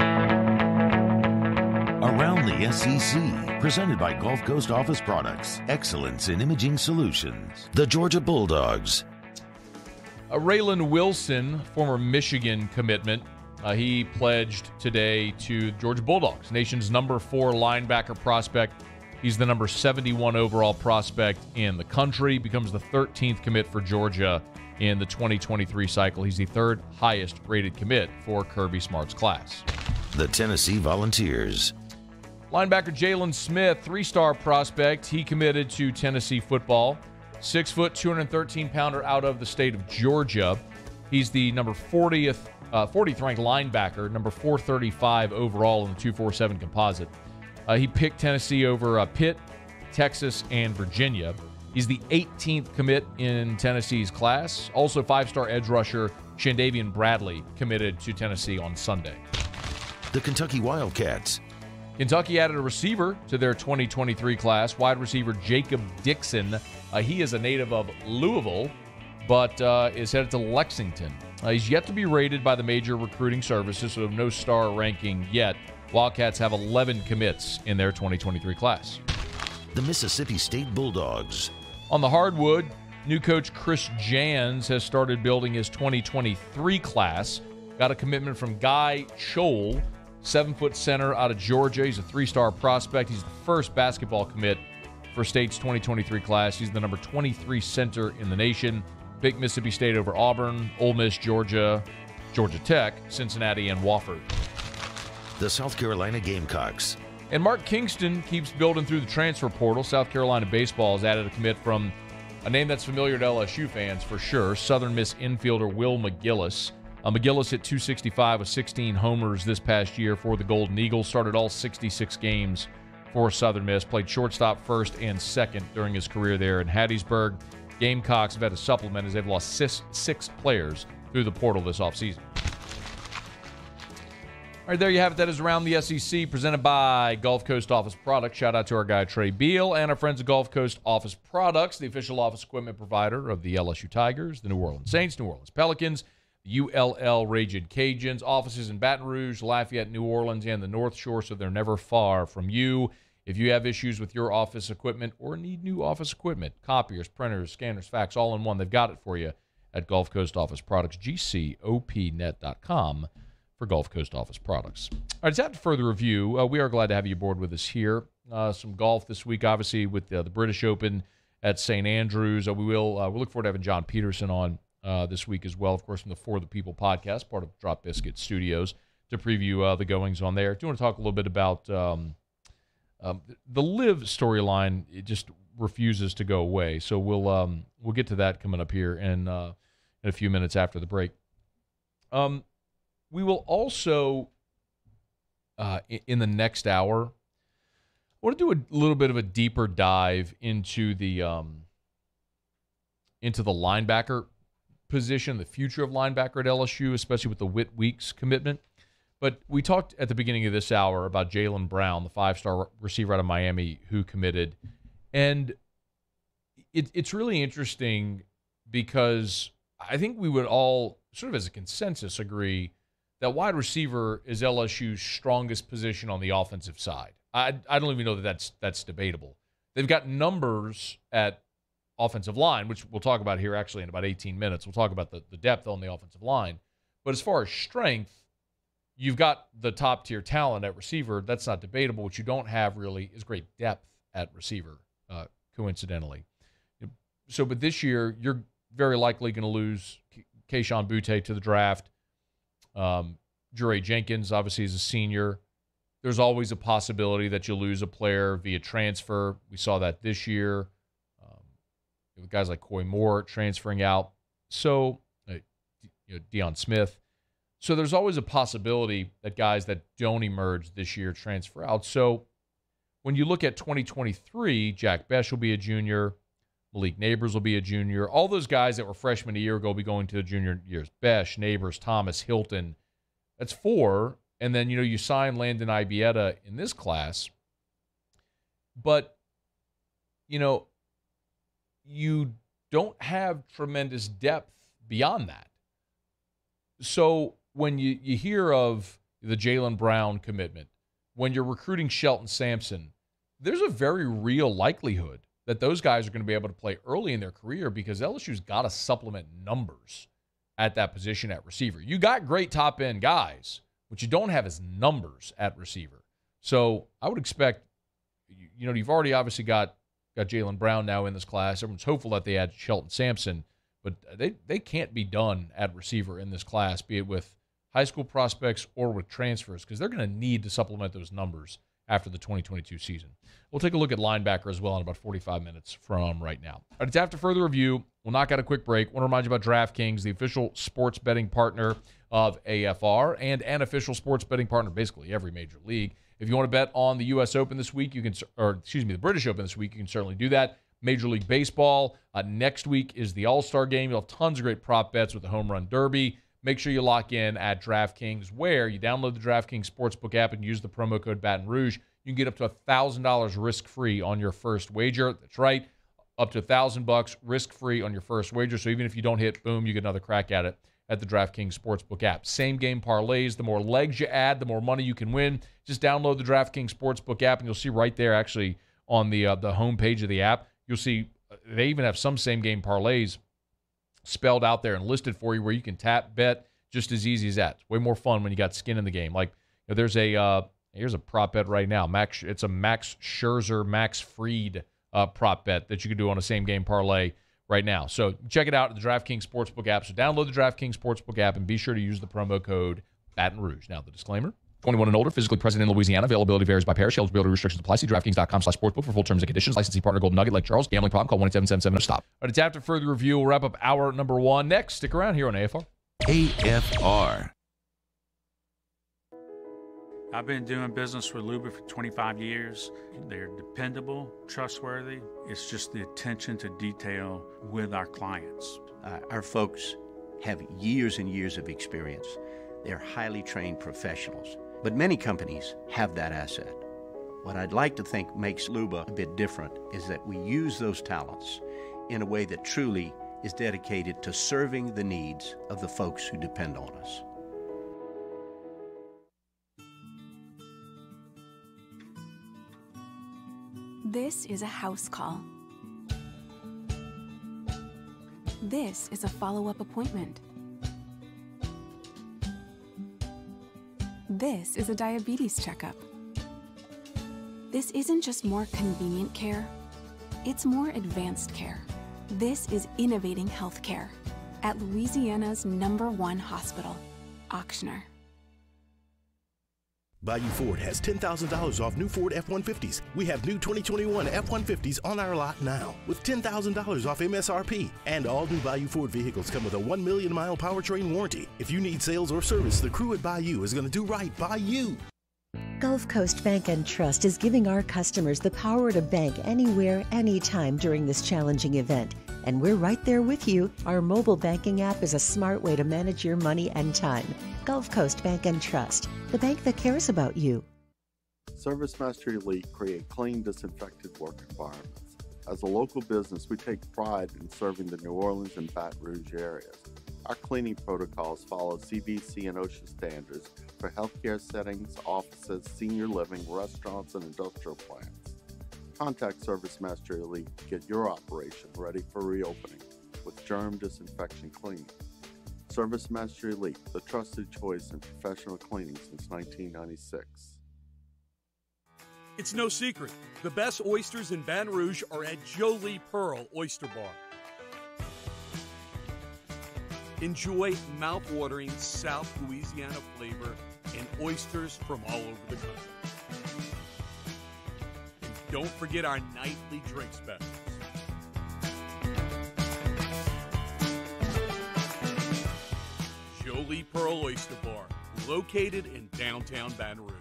Around the SEC, presented by Gulf Coast Office Products, excellence in imaging solutions. The Georgia Bulldogs. Raylan Wilson, former Michigan commitment, he pledged today to Georgia Bulldogs, nation's number 4 linebacker prospect. He's the number 71 overall prospect in the country, becomes the 13th commit for Georgia in the 2023 cycle. He's the 3rd highest rated commit for Kirby Smart's class. The Tennessee Volunteers. Linebacker Jalen Smith, 3-star prospect. He committed to Tennessee football. 6 foot, 213-pounder out of the state of Georgia. He's the number 40th ranked linebacker, number 435 overall in the 247 composite. He picked Tennessee over Pitt, Texas, and Virginia. He's the 18th commit in Tennessee's class. Also, 5-star edge rusher Shandavian Bradley committed to Tennessee on Sunday. The Kentucky Wildcats. Kentucky added a receiver to their 2023 class, wide receiver Jacob Dixon. He is a native of Louisville, but is headed to Lexington. He's yet to be rated by the major recruiting services, so no star ranking yet. Wildcats have 11 commits in their 2023 class. The Mississippi State Bulldogs. On the hardwood, new coach Chris Jans has started building his 2023 class. Got a commitment from Guy Scholl, 7-foot center out of Georgia. He's a 3-star prospect. He's the first basketball commit for State's 2023 class. He's the number 23 center in the nation. Picked Mississippi State over Auburn, Ole Miss, Georgia, Georgia Tech, Cincinnati, and Wofford. The South Carolina Gamecocks. And Mark Kingston keeps building through the transfer portal. South Carolina baseball has added a commit from a name that's familiar to LSU fans for sure, Southern Miss infielder Will McGillis. McGillis hit .265 with 16 homers this past year for the Golden Eagles. Started all 66 games for Southern Miss. Played shortstop, first, and second during his career there in Hattiesburg. Gamecocks have had to supplement as they've lost six players through the portal this offseason. All right, there you have it. That is Around the SEC, presented by Gulf Coast Office Products. Shout out to our guy, Trey Beal, and our friends at Gulf Coast Office Products, the official office equipment provider of the LSU Tigers, the New Orleans Saints, New Orleans Pelicans, the ULL Ragin' Cajuns, offices in Baton Rouge, Lafayette, New Orleans, and the North Shore, so they're never far from you. If you have issues with your office equipment or need new office equipment, copiers, printers, scanners, fax, all in one, they've got it for you at Gulf Coast Office Products, gcopnet.com. for Gulf Coast Office Products. All right, it's after further review. We are glad to have you aboard with us here. Some golf this week, obviously, with the British Open at St. Andrews. We'll look forward to having John Peterson on this week as well, of course, from the For the People podcast, part of Drop Biscuit Studios, to preview the goings on there. Do you want to talk a little bit about the Liv storyline? It just refuses to go away. So we'll get to that coming up here in a few minutes after the break. We will also, in the next hour, I want to do a little bit of a deeper dive into the linebacker position, the future of linebacker at LSU, especially with the Whit Weeks commitment. But we talked at the beginning of this hour about Jaylen Brown, the 5-star receiver out of Miami who committed. And it's really interesting because I think we would all, sort of as a consensus, agree that wide receiver is LSU's strongest position on the offensive side. I don't even know that that's debatable. They've got numbers at offensive line, which we'll talk about here actually in about 18 minutes. We'll talk about the depth on the offensive line. But as far as strength, you've got the top-tier talent at receiver. That's not debatable. What you don't have really is great depth at receiver, coincidentally. So, but this year, you're very likely going to lose Keyshawn Butte to the draft. Jure Jenkins, obviously, is a senior. There's always a possibility that you'll lose a player via transfer. We saw that this year. With guys like Coy Moore transferring out. So, Deion Smith. So there's always a possibility that guys that don't emerge this year transfer out. So when you look at 2023, Jack Besh will be a junior. Malik Neighbors will be a junior. All those guys that were freshmen a year ago will be going to the junior years. Besh, Neighbors, Thomas, Hilton. That's 4. And then, you sign Landon Ibieta in this class. But, you don't have tremendous depth beyond that. So when you hear of the Jaylen Brown commitment, when you're recruiting Shelton Sampson, there's a very real likelihood that those guys are going to be able to play early in their career because LSU's got to supplement numbers at that position at receiver. You got great top-end guys. What you don't have is numbers at receiver. So I would expect, you've already obviously got Jaylen Brown now in this class. Everyone's hopeful that they add Shelton Sampson, but they can't be done at receiver in this class, be it with high school prospects or with transfers, because they're going to need to supplement those numbers after the 2022 season. We'll take a look at linebacker as well in about 45 minutes from right now. All right, it's after further review. We'll knock out a quick break. I want to remind you about DraftKings, the official sports betting partner of AFR and an official sports betting partner, basically every major league. If you want to bet on the U.S. Open this week, the British Open this week, you can certainly do that. Major League Baseball. Next week is the All-Star Game. You'll have tons of great prop bets with the Home Run Derby. Make sure you lock in at DraftKings, where you download the DraftKings Sportsbook app and use the promo code Baton Rouge. You can get up to $1,000 risk-free on your first wager. That's right, up to $1,000 risk-free on your first wager. So even if you don't hit, boom, you get another crack at it at the DraftKings Sportsbook app. Same game parlays. The more legs you add, the more money you can win. Just download the DraftKings Sportsbook app, and you'll see right there, actually, on the home page of the app, you'll see they even have some same game parlays spelled out there and listed for you where you can tap, bet, just as easy as that. It's way more fun when you got skin in the game. Like, there's a here's a prop bet right now. It's a Max Scherzer, Max Fried prop bet that you can do on a same-game parlay right now. So check it out at the DraftKings Sportsbook app. So download the DraftKings Sportsbook app and be sure to use the promo code Baton Rouge. Now the disclaimer. 21 and older, physically present in Louisiana. Availability varies by parish. Eligibility restrictions apply. See DraftKings.com/sportsbook for full terms and conditions. Licensee partner Golden Nugget. Like Charles. Gambling problem? Call 1-877-7-STOP. All right, it's after further review. We'll wrap up hour number 1 next. Stick around here on AFR. AFR. I've been doing business with Luba for 25 years. They're dependable, trustworthy. It's just the attention to detail with our clients. Our folks have years and years of experience. They're highly trained professionals. But many companies have that asset. What I'd like to think makes Luba a bit different is that we use those talents in a way that truly is dedicated to serving the needs of the folks who depend on us. This is a house call. This is a follow-up appointment. This is a diabetes checkup. This isn't just more convenient care, it's more advanced care. This is innovating healthcare at Louisiana's #1 hospital, Ochsner. Bayou Ford has $10,000 off new Ford F-150s. We have new 2021 F-150s on our lot now with $10,000 off MSRP. And all new Bayou Ford vehicles come with a 1 million mile powertrain warranty. If you need sales or service, the crew at Bayou is going to do right by you. Gulf Coast Bank and Trust is giving our customers the power to bank anywhere, anytime during this challenging event. And we're right there with you. Our mobile banking app is a smart way to manage your money and time. Gulf Coast Bank and Trust, the bank that cares about you. Service Master Elite create clean, disinfected work environments. As a local business, we take pride in serving the New Orleans and Baton Rouge areas. Our cleaning protocols follow CDC and OSHA standards for healthcare settings, offices, senior living, restaurants, and industrial plants. Contact Service Master Elite to get your operation ready for reopening with germ disinfection cleaning. Service Master Elite, the trusted choice in professional cleaning since 1996. It's no secret. The best oysters in Baton Rouge are at Jolie Pearl Oyster Bar. Enjoy mouth-watering South Louisiana flavor and oysters from all over the country. And don't forget our nightly drink specials. Jolie Pearl Oyster Bar, located in downtown Baton Rouge.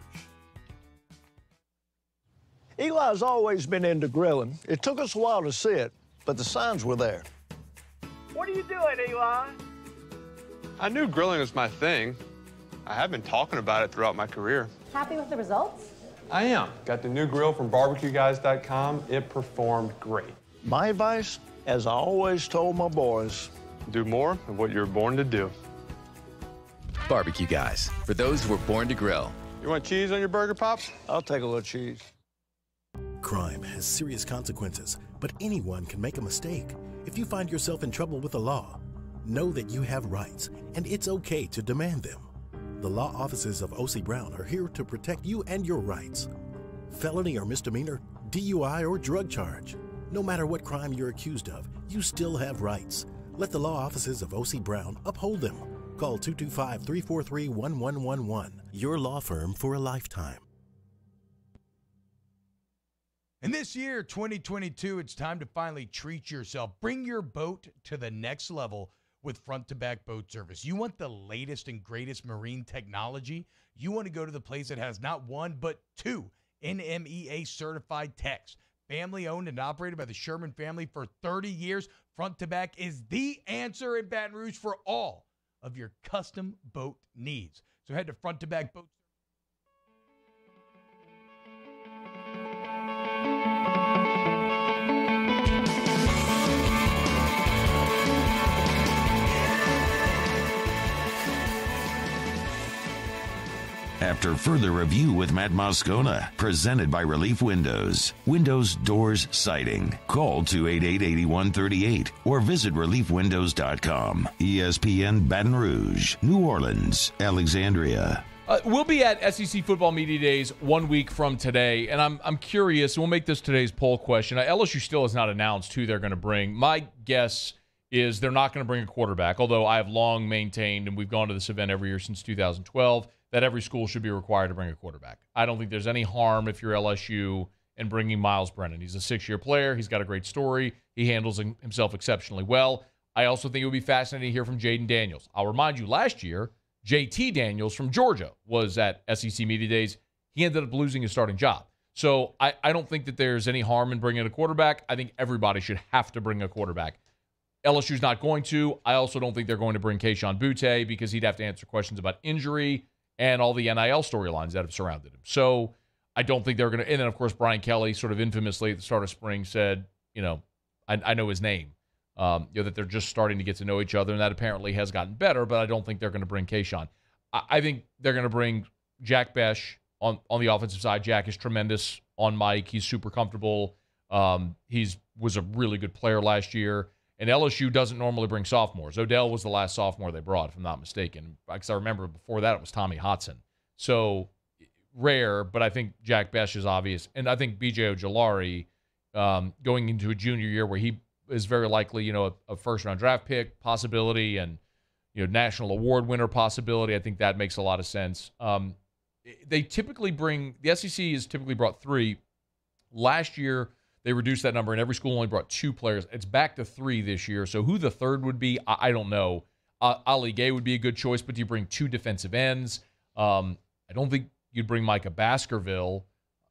Eli's always been into grilling. It took us a while to see it, but the signs were there. What are you doing, Eli? I knew grilling was my thing. I have been talking about it throughout my career. Happy with the results? I am. Got the new grill from barbecueguys.com. It performed great. My advice, as I always told my boys, do more of what you're born to do. Barbecue Guys, for those who were born to grill. You want cheese on your burger, Pops? I'll take a little cheese. Crime has serious consequences, but anyone can make a mistake. If you find yourself in trouble with the law, know that you have rights, and it's okay to demand them. The law offices of O.C. Brown are here to protect you and your rights. Felony or misdemeanor, DUI or drug charge. No matter what crime you're accused of, you still have rights. Let the law offices of O.C. Brown uphold them. Call 225-343-1111. Your law firm for a lifetime. And this year, 2022, it's time to finally treat yourself. Bring your boat to the next level with front-to-back boat service. You want the latest and greatest marine technology? You want to go to the place that has not one, but two NMEA-certified techs. Family-owned and operated by the Sherman family for 30 years, front-to-back is the answer in Baton Rouge for all of your custom boat needs. So head to front-to-back boat. After further review with Matt Moscona, presented by Relief Windows. Windows, doors, siding. Call 288-8138 or visit reliefwindows.com. ESPN Baton Rouge, New Orleans, Alexandria. We'll be at SEC Football Media Days 1 week from today, and I'm curious, and we'll make this today's poll question. LSU still has not announced who they're going to bring. My guess is they're not going to bring a quarterback, although I have long maintained, and we've gone to this event every year since 2012, that every school should be required to bring a quarterback. I don't think there's any harm if you're LSU in bringing Miles Brennan. He's a 6-year player. He's got a great story. He handles himself exceptionally well. I also think it would be fascinating to hear from Jaden Daniels. I'll remind you, last year, JT Daniels from Georgia was at SEC Media Days. He ended up losing his starting job. So I don't think that there's any harm in bringing a quarterback. I think everybody should have to bring a quarterback. LSU's not going to. I also don't think they're going to bring Kayshon Boutte because he'd have to answer questions about injury and all the NIL storylines that have surrounded him. So I don't think they're going to. And then, of course, Brian Kelly sort of infamously at the start of spring said, I know his name. That they're just starting to get to know each other, and that apparently has gotten better, but I don't think they're going to bring Kayshon. I think they're going to bring Jack Besh on the offensive side. Jack is tremendous on mic. He's super comfortable. He was a really good player last year, and LSU doesn't normally bring sophomores. Odell was the last sophomore they brought, if I'm not mistaken, because I remember before that it was Tommy Hotson. So rare, but I think Jack Besh is obvious, and I think B.J. Ojulari going into a junior year where he is very likely, a first-round draft pick possibility and, national award winner possibility. I think that makes a lot of sense. They typically the SEC has typically brought 3. Last year, they reduced that number, and every school only brought 2 players. It's back to 3 this year. So who the third would be, I don't know. Ali Gay would be a good choice, but do you bring 2 defensive ends? I don't think you'd bring Micah Baskerville.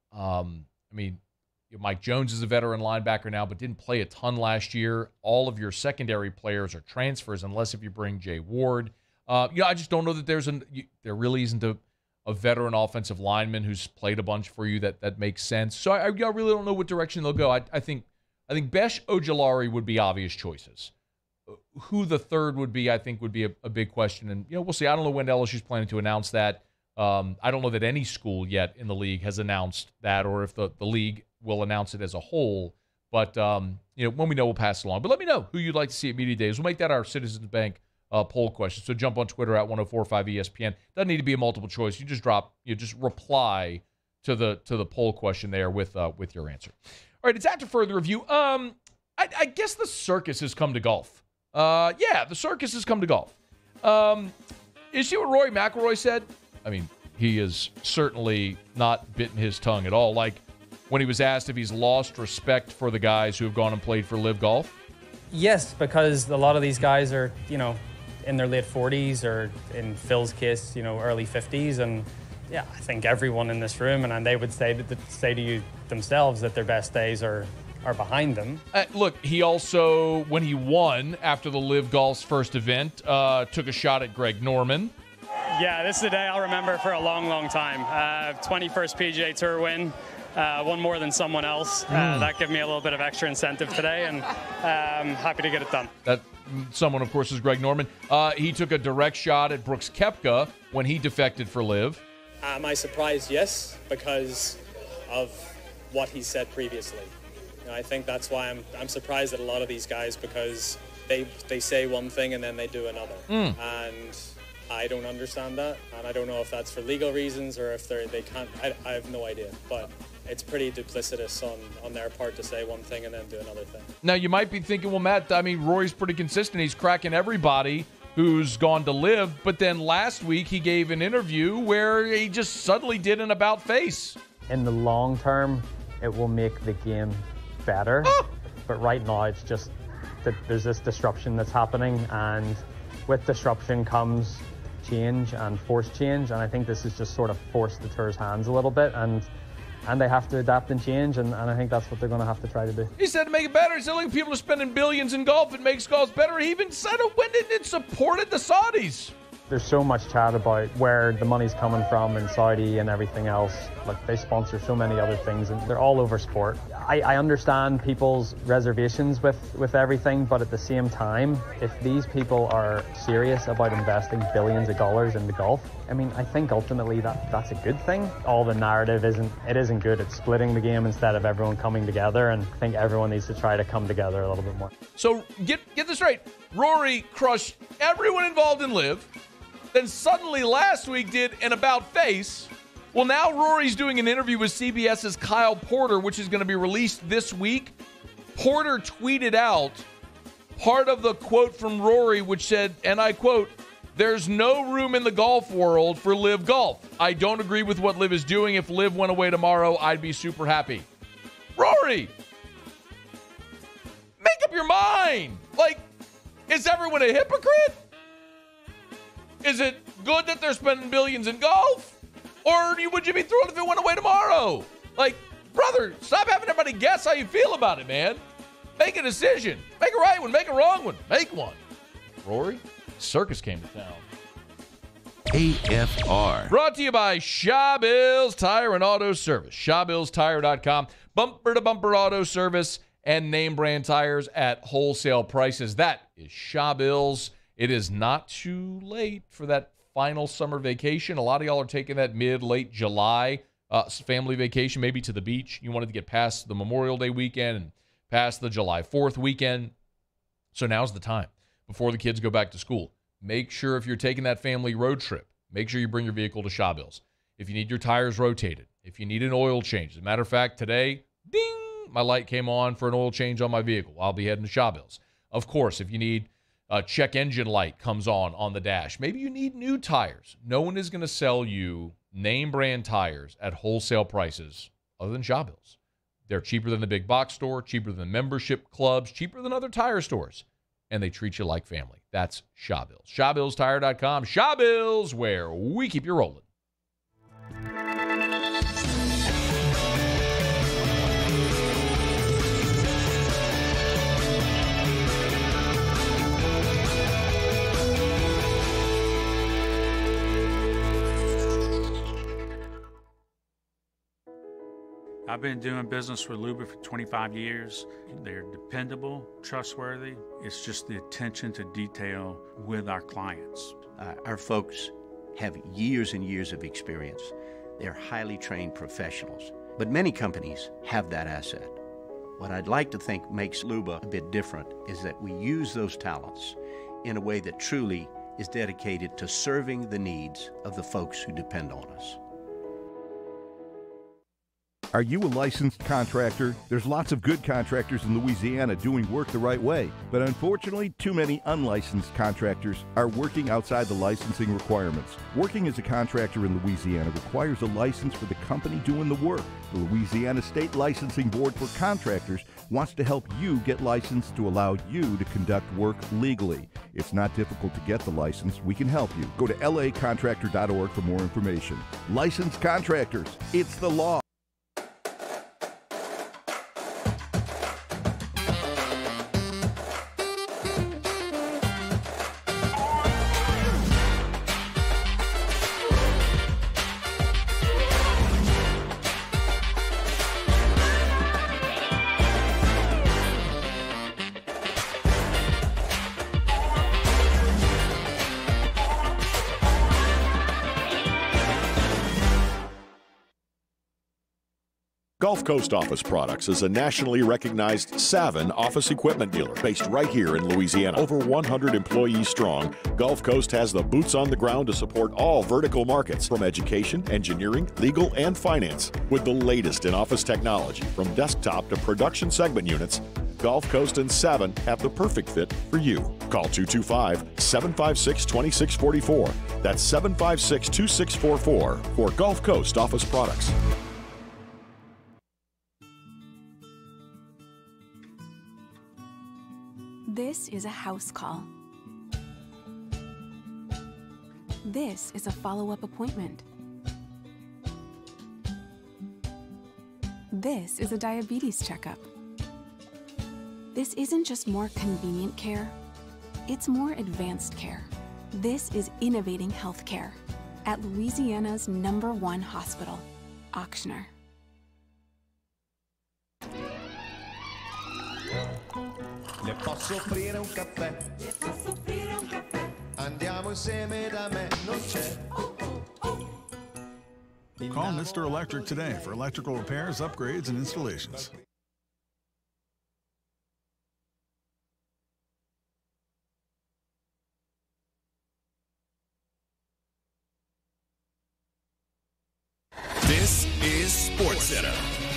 Mike Jones is a veteran linebacker now, but didn't play a ton last year. All of your secondary players are transfers, unless if you bring Jay Ward. I just don't know that there really isn't a veteran offensive lineman who's played a bunch for you that makes sense. So I really don't know what direction they'll go. I think Besh, Ojulari would be obvious choices. Who the third would be, I think, would be a big question. And we'll see. I don't know when LSU's planning to announce that. I don't know that any school yet in the league has announced that, or if the league will announce it as a whole. But when we know, we'll pass it along. But let me know who you'd like to see at Media Days. We'll make that our Citizens Bank poll question. So jump on Twitter at 1045 ESPN. Doesn't need to be a multiple choice. You just reply to the poll question there with your answer. All right, it's after further review. I guess the circus has come to golf. The circus has come to golf. You see what Rory McIlroy said? He is certainly not bitten his tongue at all. Like when he was asked if he's lost respect for the guys who have gone and played for Live Golf. Yes, because a lot of these guys are, in their late 40s or in Phil's case, early 50s. And yeah, I think everyone in this room, and they would say to you themselves that their best days are behind them. Look, he also, when he won after the Live Golf's first event, took a shot at Greg Norman. Yeah, this is a day I'll remember for a long, long time. 21st PGA Tour win, one more than someone else. That gave me a little bit of extra incentive today, and I'm happy to get it done. That someone, of course, is Greg Norman. He took a direct shot at Brooks Koepka when he defected for Live. Am I surprised? Yes, because of what he said previously. I think that's why I'm surprised at a lot of these guys, because they say one thing and then they do another. And I don't understand that, and I don't know if that's for legal reasons or if they can't. I have no idea, but it's pretty duplicitous on their part to say one thing and then do another thing. Now, you might be thinking, well, Matt, Rory's pretty consistent. He's cracking everybody who's gone to Live, but then last week he gave an interview where he just suddenly did an about-face. In the long term, it will make the game better, but right now it's just that there's this disruption that's happening, and with disruption comes change and forced change, and I think this has just sort of forced the tour's hands a little bit, and they have to adapt and change, and I think that's what they're going to have to try to do. He said to make it better. He said, look, people are spending billions in golf. It makes golf better. He even said it went in and supported the Saudis. There's so much chat about where the money's coming from in Saudi and everything else. Like, they sponsor so many other things, and they're all over sport. I understand people's reservations with everything, but at the same time, if these people are serious about investing billions of dollars into golf, I think ultimately that's a good thing. All the narrative isn't good. It's splitting the game instead of everyone coming together, and I think everyone needs to try to come together a little bit more. So get this right. Rory crushed everyone involved in Live, then suddenly last week did an about face. Well, now Rory's doing an interview with CBS's Kyle Porter, which is going to be released this week. Porter tweeted out part of the quote from Rory, which said, and I quote, "There's no room in the golf world for Liv Golf. I don't agree with what Liv is doing. If Liv went away tomorrow, I'd be super happy." Rory, make up your mind. Like, is everyone a hypocrite? Is it good that they're spending billions in golf? Or would you be thrilled if it went away tomorrow? Like, brother, stop having everybody guess how you feel about it, man. Make a decision. Make a right one. Make a wrong one. Make one. Rory, circus came to town. AFR. Brought to you by Shaw Bills Tire and Auto Service. ShawBillsTire.com. Bumper-to-bumper auto service and name brand tires at wholesale prices. That is Shaw Bills. It is not too late for that final summer vacation. A lot of y'all are taking that mid-late July family vacation, maybe to the beach. You wanted to get past the Memorial Day weekend and past the July 4th weekend. So now's the time before the kids go back to school. Make sure if you're taking that family road trip, make sure you bring your vehicle to Shaw Bills. If you need your tires rotated, if you need an oil change. As a matter of fact, today, ding, my light came on for an oil change on my vehicle. I'll be heading to Shaw Bills. Of course, if you need check engine light comes on the dash. Maybe you need new tires. No one is going to sell you name brand tires at wholesale prices other than Shaw Bills. They're cheaper than the big box store, cheaper than membership clubs, cheaper than other tire stores, and they treat you like family. That's Shaw Bills. ShawBillsTire.com. Shaw Bills, where we keep you rolling. I've been doing business with Luba for 25 years. They're dependable, trustworthy. It's just the attention to detail with our clients. Our folks have years and years of experience. They're highly trained professionals. But many companies have that asset. What I'd like to think makes Luba a bit different is that we use those talents in a way that truly is dedicated to serving the needs of the folks who depend on us. Are you a licensed contractor? There's lots of good contractors in Louisiana doing work the right way, but unfortunately, too many unlicensed contractors are working outside the licensing requirements. Working as a contractor in Louisiana requires a license for the company doing the work. The Louisiana State Licensing Board for Contractors wants to help you get licensed to allow you to conduct work legally. It's not difficult to get the license. We can help you. Go to lacontractor.org for more information. Licensed contractors, it's the law. Gulf Coast Office Products is a nationally recognized Savin office equipment dealer based right here in Louisiana. Over 100 employees strong, Gulf Coast has the boots on the ground to support all vertical markets, from education, engineering, legal, and finance. With the latest in office technology, from desktop to production segment units, Gulf Coast and Savin have the perfect fit for you. Call 225-756-2644. That's 756-2644 for Gulf Coast Office Products. This is a house call. This is a follow-up appointment. This is a diabetes checkup. This isn't just more convenient care, it's more advanced care. This is innovating healthcare at Louisiana's #1 hospital, Ochsner. Le posso offrire un caffè? Le posso offrire un caffè? Andiamo insieme da me, non c'è. Call Mr. Electric today for electrical repairs, upgrades, and installations. This is SportsCenter.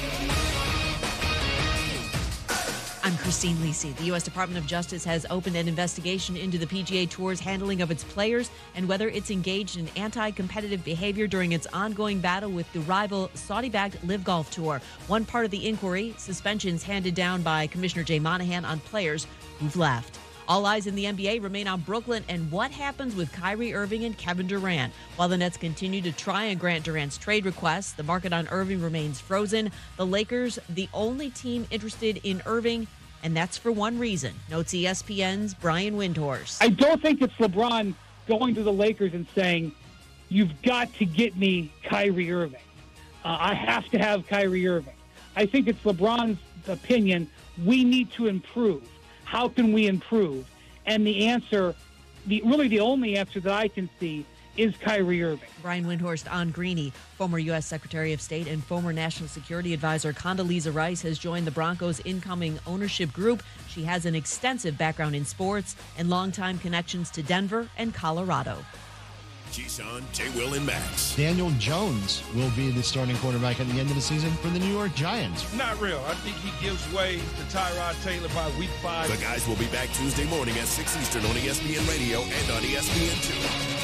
I'm Christine Lisi. The U.S. Department of Justice has opened an investigation into the PGA Tour's handling of its players and whether it's engaged in anti-competitive behavior during its ongoing battle with the rival Saudi-backed Live Golf Tour. One part of the inquiry, suspensions handed down by Commissioner Jay Monahan on players who've left. All eyes in the NBA remain on Brooklyn and what happens with Kyrie Irving and Kevin Durant. While the Nets continue to try and grant Durant's trade requests, the market on Irving remains frozen. The Lakers, the only team interested in Irving, and that's for one reason, notes ESPN's Brian Windhorst. I don't think it's LeBron going to the Lakers and saying, you've got to get me Kyrie Irving. I have to have Kyrie Irving. I think it's LeBron's opinion, we need to improve. How can we improve? And the answer, the only answer that I can see is Kyrie Irving. Brian Windhorst on Greeny. Former U.S. Secretary of State and former National Security Advisor Condoleezza Rice has joined the Broncos' incoming ownership group. She has an extensive background in sports and longtime connections to Denver and Colorado. Keyshawn, J. Will, and Max. Daniel Jones will be the starting quarterback at the end of the season for the New York Giants. Not real. I think he gives way to Tyrod Taylor by week 5. The guys will be back Tuesday morning at 6 Eastern on ESPN Radio and on ESPN2.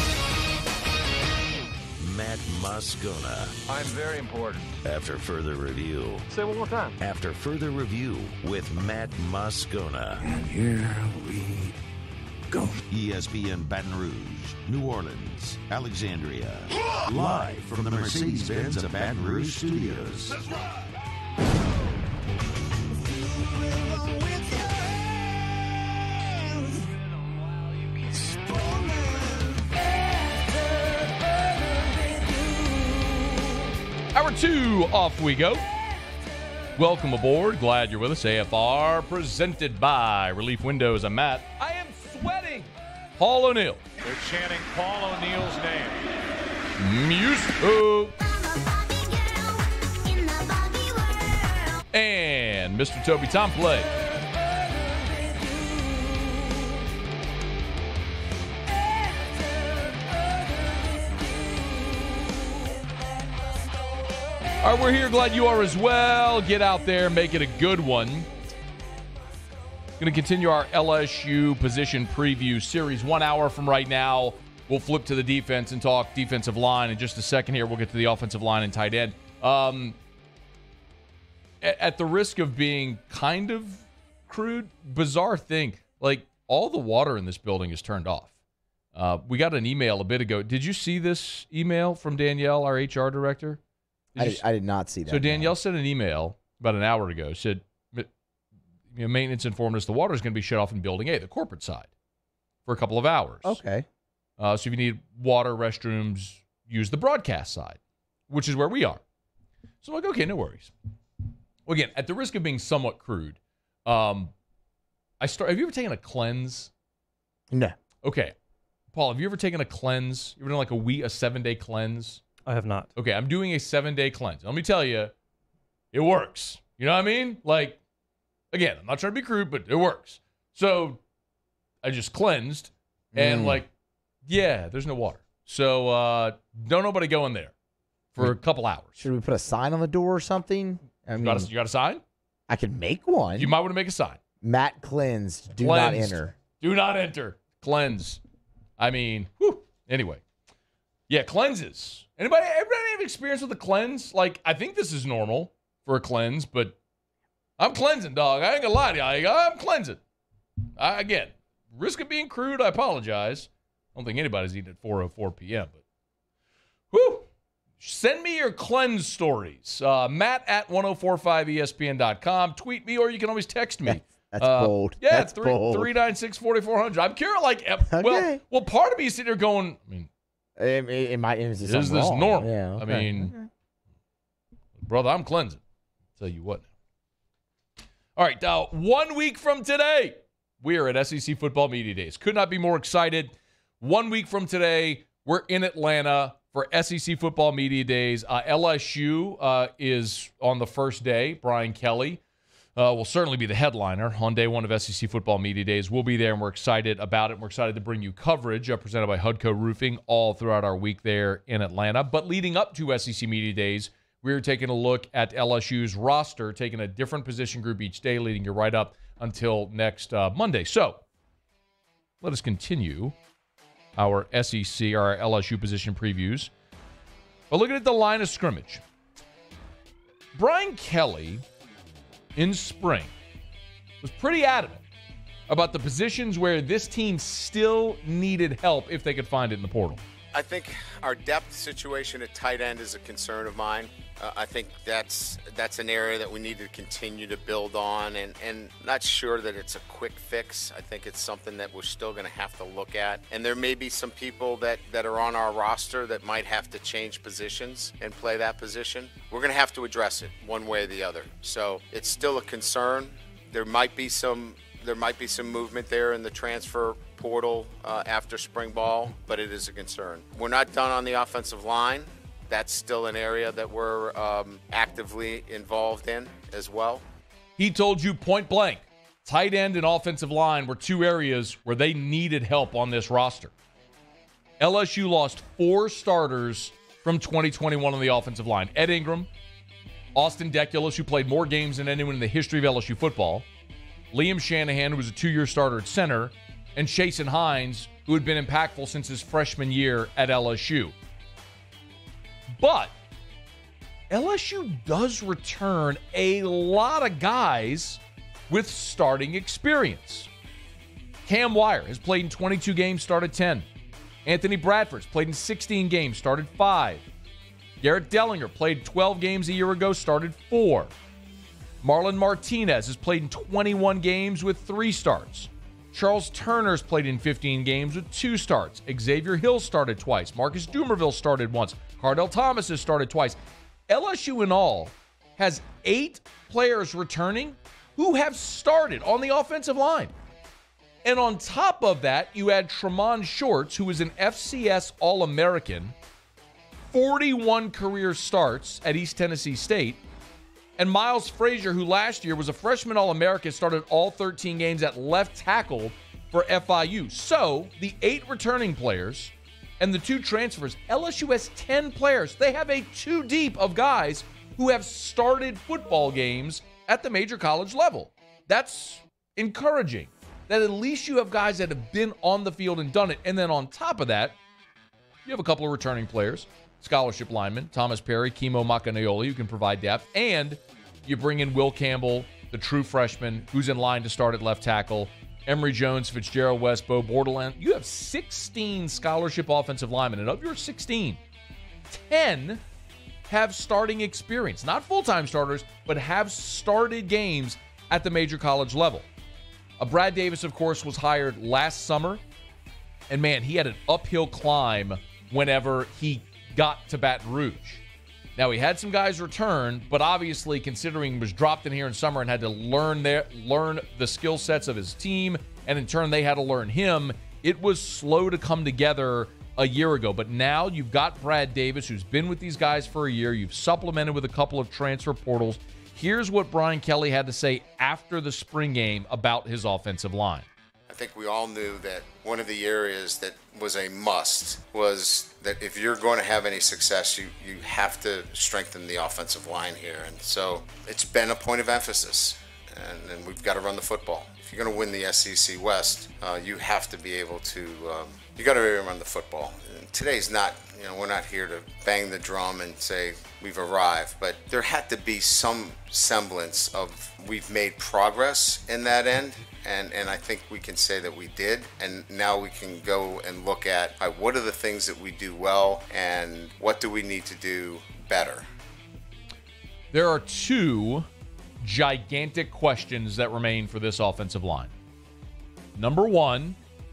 Matt Moscona. I'm very important. After further review. Say it one more time. After further review with Matt Moscona. And here we go. ESPN Baton Rouge, New Orleans, Alexandria. Live from the Mercedes-Benz of Baton Rouge studios. That's right. Hour 2, off we go. Welcome aboard. Glad you're with us. AFR, presented by Relief Windows. I'm Matt. I am sweating. Paul O'Neill. They're chanting Paul O'Neill's name. Music. And Mr. Toby Tomplay. All right, we're here. Glad you are as well. Get out there, make it a good one. Going to continue our LSU Position Preview series. 1 hour from right now, we'll flip to the defense and talk defensive line. In just a second here, we'll get to the offensive line and tight end. At the risk of being kind of crude, bizarre thing, like all the water in this building is turned off. We got an email a bit ago. Did you see this email from Danielle, our HR director? I did not see that. So Danielle sent an email about an hour ago. Said, maintenance informed us the water is going to be shut off in Building A, the corporate side, for a couple of hours. Okay. So if you need water, restrooms, use the broadcast side, which is where we are. So I'm like, okay, no worries. Well, again, at the risk of being somewhat crude, have you ever taken a cleanse? No. Okay. Paul, have you ever taken a cleanse? You ever done like a 7-day cleanse? I have not. Okay, I'm doing a 7-day cleanse. Let me tell you, it works. You know what I mean? Like, again, I'm not trying to be crude, but it works. So I just cleansed, and there's no water. So don't nobody go in there for a couple hours. Should we put a sign on the door or something? I mean, you got a sign? I could make one. You might want to make a sign. Matt cleansed. Do not enter. Do not enter. Cleanse. I mean, whew. Anyway. Yeah, cleanses. Everybody have experience with a cleanse? Like, I think this is normal for a cleanse, but I'm cleansing, dog. I ain't gonna lie to you. I'm cleansing. Again, risk of being crude, I apologize. I don't think anybody's eating at 4:04 p.m., but whew. Send me your cleanse stories. Matt at 1045ESPN.com. Tweet me, or you can always text me. That's bold. Yeah, that's bold. 396-4400. I'm curious, Okay. well, part of me is sitting there going, I mean, is this wrong? Normal? Yeah, okay. I mean, brother, I'm cleansing. I'll tell you what. All right, 1 week from today, we are at SEC Football Media Days. Could not be more excited. 1 week from today, we're in Atlanta for SEC Football Media Days. LSU is on the first day, Brian Kelly. will certainly be the headliner on day one of SEC Football Media Days. We'll be there, and we're excited about it. We're excited to bring you coverage presented by Hudco Roofing all throughout our week there in Atlanta. But leading up to SEC Media Days, we're taking a look at LSU's roster, taking a different position group each day, leading you right up until next Monday. So let us continue our SEC, our LSU position previews. But looking at the line of scrimmage, Brian Kelly in spring was pretty adamant about the positions where this team still needed help if they could find it in the portal. I think our depth situation at tight end is a concern of mine. I think that's an area that we need to continue to build on, and not sure that it's a quick fix. I think it's something that we're still going to have to look at. And there may be some people that are on our roster that might have to change positions and play that position. We're going to have to address it one way or the other. So it's still a concern. There might be some movement there in the transfer portal after spring ball, but it is a concern. We're not done on the offensive line. That's still an area that we're actively involved in as well. He told you point blank, tight end and offensive line were two areas where they needed help on this roster. LSU lost 4 starters from 2021 on the offensive line. Ed Ingram, Austin Deculus, who played more games than anyone in the history of LSU football, Liam Shanahan, who was a 2-year starter at center, and Chasen Hines, who had been impactful since his freshman year at LSU. But LSU does return a lot of guys with starting experience. Cam Wire has played in 22 games, started 10. Anthony Bradford's played in 16 games, started 5. Garrett Dellinger played 12 games a year ago, started 4. Marlon Martinez has played in 21 games with 3 starts. Charles Turner's played in 15 games with 2 starts. Xavier Hill started twice. Marcus Dumerville started once. Cardell Thomas has started twice. LSU in all has 8 players returning who have started on the offensive line. And on top of that, you add Tremont Shorts, who is an FCS All-American, 41 career starts at East Tennessee State, and Miles Frazier, who last year was a freshman All-American, started all 13 games at left tackle for FIU. So the 8 returning players and the 2 transfers, LSU has 10 players. They have a 2 deep of guys who have started football games at the major college level. That's encouraging, that at least you have guys that have been on the field and done it. And then on top of that, you have a couple of returning players, scholarship linemen, Thomas Perry, Kimo Makanayoli, who can provide depth, and you bring in Will Campbell, the true freshman, who's in line to start at left tackle, Emory Jones, Fitzgerald West, Bo Borderland. You have 16 scholarship offensive linemen, and of your 16, 10 have starting experience. Not full-time starters, but have started games at the major college level. Brad Davis, of course, was hired last summer, and man, he had an uphill climb whenever he got to Baton Rouge. Now, he had some guys return, but obviously, considering he was dropped in here in summer and had to learn the skill sets of his team, and in turn, they had to learn him, it was slow to come together a year ago. But now you've got Brad Davis, who's been with these guys for a year. You've supplemented with a couple of transfer portals. Here's what Brian Kelly had to say after the spring game about his offensive line. I think we all knew that one of the areas that was a must was that if you're going to have any success, you have to strengthen the offensive line here. And so it's been a point of emphasis, and we've got to run the football. If you're going to win the SEC West, you have to be able to, you got to be able to run the football. And today's not, we're not here to bang the drum and say we've arrived, but there had to be some semblance of we've made progress in that end. And I think we can say that we did. And now we can go and look at what are the things that we do well and what do we need to do better. There are 2 gigantic questions that remain for this offensive line. Number 1,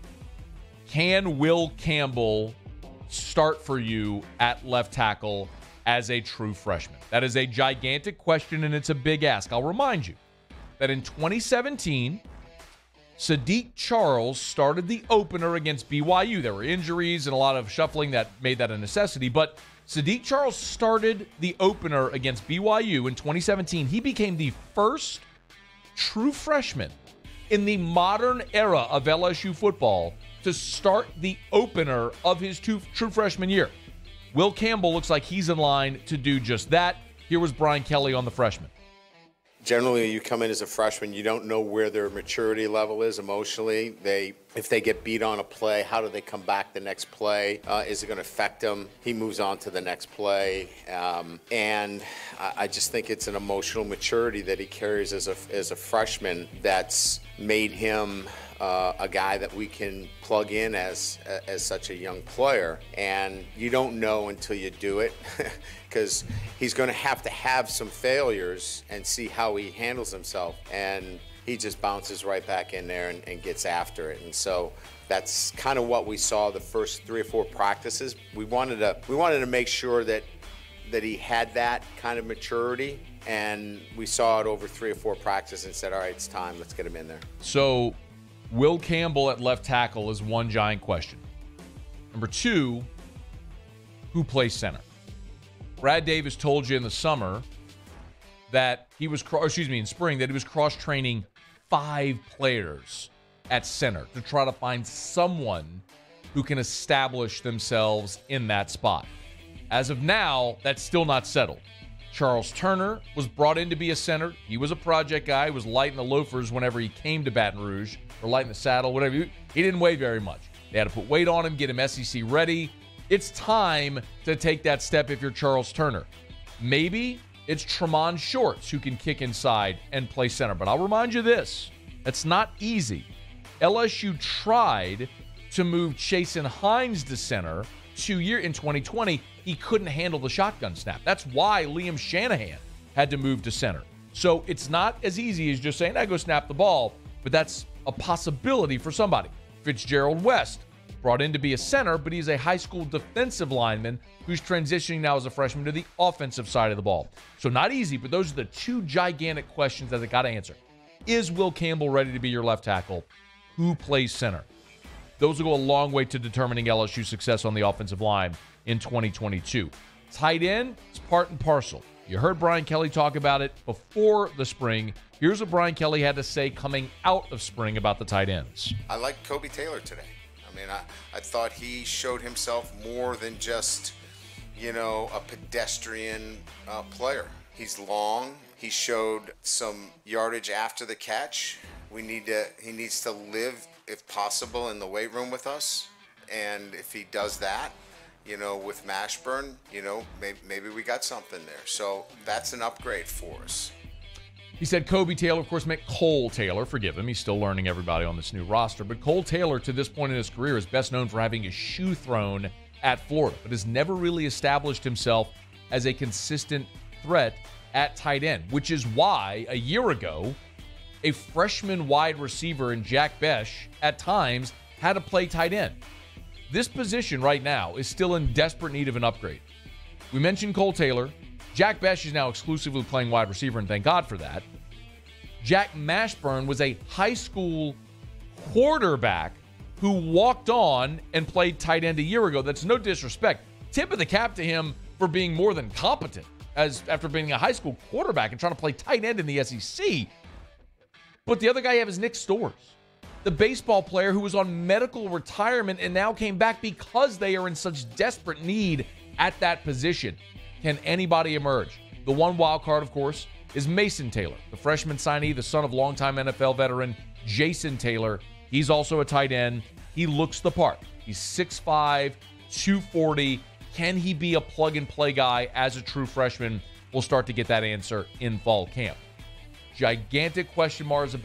can Will Campbell start for you at left tackle as a true freshman? That is a gigantic question, and it's a big ask. I'll remind you that in 2017, Sadiq Charles started the opener against BYU. There were injuries and a lot of shuffling that made that a necessity, but Sadiq Charles started the opener against BYU in 2017. He became the first true freshman in the modern era of LSU football to start the opener of his true freshman year. Will Campbell looks like he's in line to do just that. Here was Brian Kelly on the freshman. Generally, you come in as a freshman, you don't know where their maturity level is emotionally. If they get beat on a play, how do they come back the next play? Is it going to affect them? He moves on to the next play. And I just think it's an emotional maturity that he carries as a freshman that's made him a guy that we can plug in as such a young player. And you don't know until you do it, because he's going to have some failures and see how he handles himself. And he just bounces right back in there and gets after it. And so that's kind of what we saw the first 3 or 4 practices. We wanted to make sure that he had that kind of maturity, and we saw it over 3 or 4 practices and said, all right, it's time. Let's get him in there. So Will Campbell at left tackle is one giant question. Number 2, who plays center? Brad Davis told you in the summer that he was, in spring, that he was cross-training 5 players at center to try to find someone who can establish themselves in that spot. As of now, that's still not settled. Charles Turner was brought in to be a center. He was a project guy. He was lighting the loafers whenever he came to Baton Rouge, or lighting the saddle, whatever. He didn't weigh very much. They had to put weight on him, get him SEC ready. It's time to take that step if you're Charles Turner. Maybe it's Tremont Shorts who can kick inside and play center. But I'll remind you this. It's not easy. LSU tried to move Chasen Hines to center 2 years in 2020. He couldn't handle the shotgun snap. That's why Liam Shanahan had to move to center. So it's not as easy as just saying, I go snap the ball, but that's a possibility for somebody. Fitzgerald West, brought in to be a center, but he's a high school defensive lineman who's transitioning now as a freshman to the offensive side of the ball. So not easy, but those are the 2 gigantic questions that they got to answer. Is Will Campbell ready to be your left tackle? Who plays center? Those will go a long way to determining LSU's success on the offensive line in 2022. Tight end is part and parcel. You heard Brian Kelly talk about it before the spring. Here's what Brian Kelly had to say coming out of spring about the tight ends. I like Kobe Taylor today. I mean, I thought he showed himself more than just, a pedestrian player. He's long. He showed some yardage after the catch. He needs to live, if possible, in the weight room with us. And if he does that, with Mashburn, maybe we got something there. So that's an upgrade for us. He said Kobe Taylor, of course, meant Cole Taylor. Forgive him. He's still learning everybody on this new roster. But Cole Taylor, to this point in his career, is best known for having his shoe thrown at Florida, but has never really established himself as a consistent threat at tight end, which is why a year ago, a freshman wide receiver in Jack Besh at times had to play tight end. This position right now is still in desperate need of an upgrade. We mentioned Cole Taylor. Jack Besh is now exclusively playing wide receiver, and thank God for that. Jack Mashburn was a high school quarterback who walked on and played tight end a year ago. That's no disrespect. Tip of the cap to him for being more than competent after being a high school quarterback and trying to play tight end in the SEC. But the other guy you have is Nick Storrs, the baseball player who was on medical retirement and now came back because they are in such desperate need at that position. Can anybody emerge? The one wild card, of course, is Mason Taylor, the freshman signee, the son of longtime NFL veteran Jason Taylor. He's also a tight end. He looks the part. He's 6'5", 240. Can he be a plug-and-play guy as a true freshman? We'll start to get that answer in fall camp. Gigantic question marks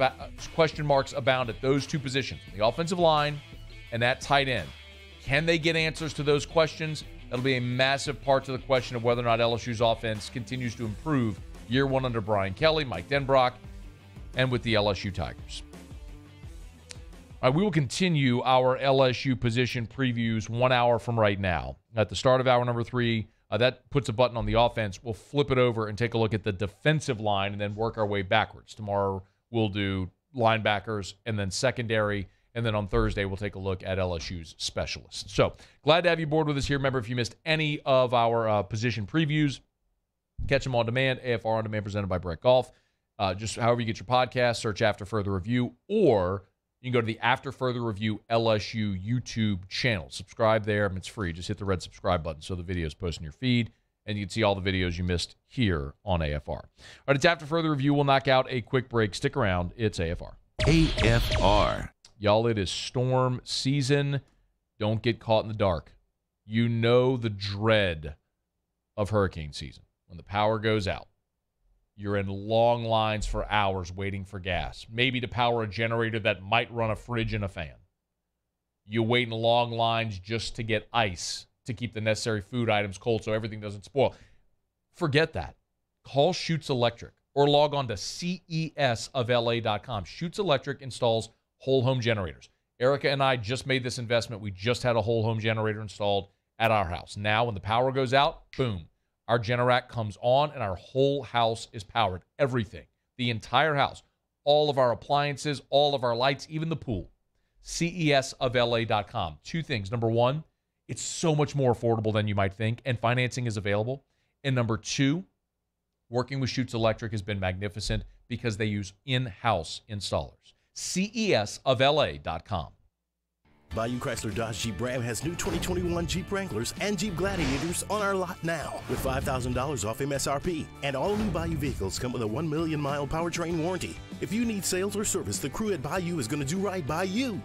abound at those 2 positions, the offensive line and at tight end. Can they get answers to those questions? That'll be a massive part to the question of whether or not LSU's offense continues to improve year 1 under Brian Kelly, Mike Denbrock, and with the LSU Tigers. All right, we will continue our LSU position previews 1 hour from right now. At the start of hour number 3, that puts a button on the offense. We'll flip it over and take a look at the defensive line and then work our way backwards. Tomorrow we'll do linebackers and then secondary. And then on Thursday, we'll take a look at LSU's specialists. So glad to have you aboard with us here. Remember, if you missed any of our position previews, catch them on demand. AFR on demand presented by Brett Golf. Just however you get your podcast, search After Further Review, or you can go to the After Further Review LSU YouTube channel. Subscribe there. It's free. Just hit the red subscribe button so the video is posted in your feed, and you can see all the videos you missed here on AFR. All right, it's After Further Review. We'll knock out a quick break. Stick around. It's AFR. AFR. Y'all, it is storm season. Don't get caught in the dark. You know the dread of hurricane season. When the power goes out, you're in long lines for hours waiting for gas, maybe to power a generator that might run a fridge and a fan. You wait in long lines just to get ice to keep the necessary food items cold so everything doesn't spoil. Forget that. Call Schutz Electric or log on to CESofLA.com. Schutz Electric installs whole home generators. Erica and I just made this investment. We just had a whole home generator installed at our house. Now, when the power goes out, boom, our Generac comes on and our whole house is powered. Everything, the entire house, all of our appliances, all of our lights, even the pool. CESofLA.com. Two things. Number one, it's so much more affordable than you might think, and financing is available. And number two, working with Schutz Electric has been magnificent because they use in-house installers. CESofLA.com. Bayou Chrysler Dodge Jeep Ram has new 2021 Jeep Wranglers and Jeep Gladiators on our lot now with $5,000 off MSRP. And all new Bayou vehicles come with a 1 million mile powertrain warranty. If you need sales or service, the crew at Bayou is going to do right by you.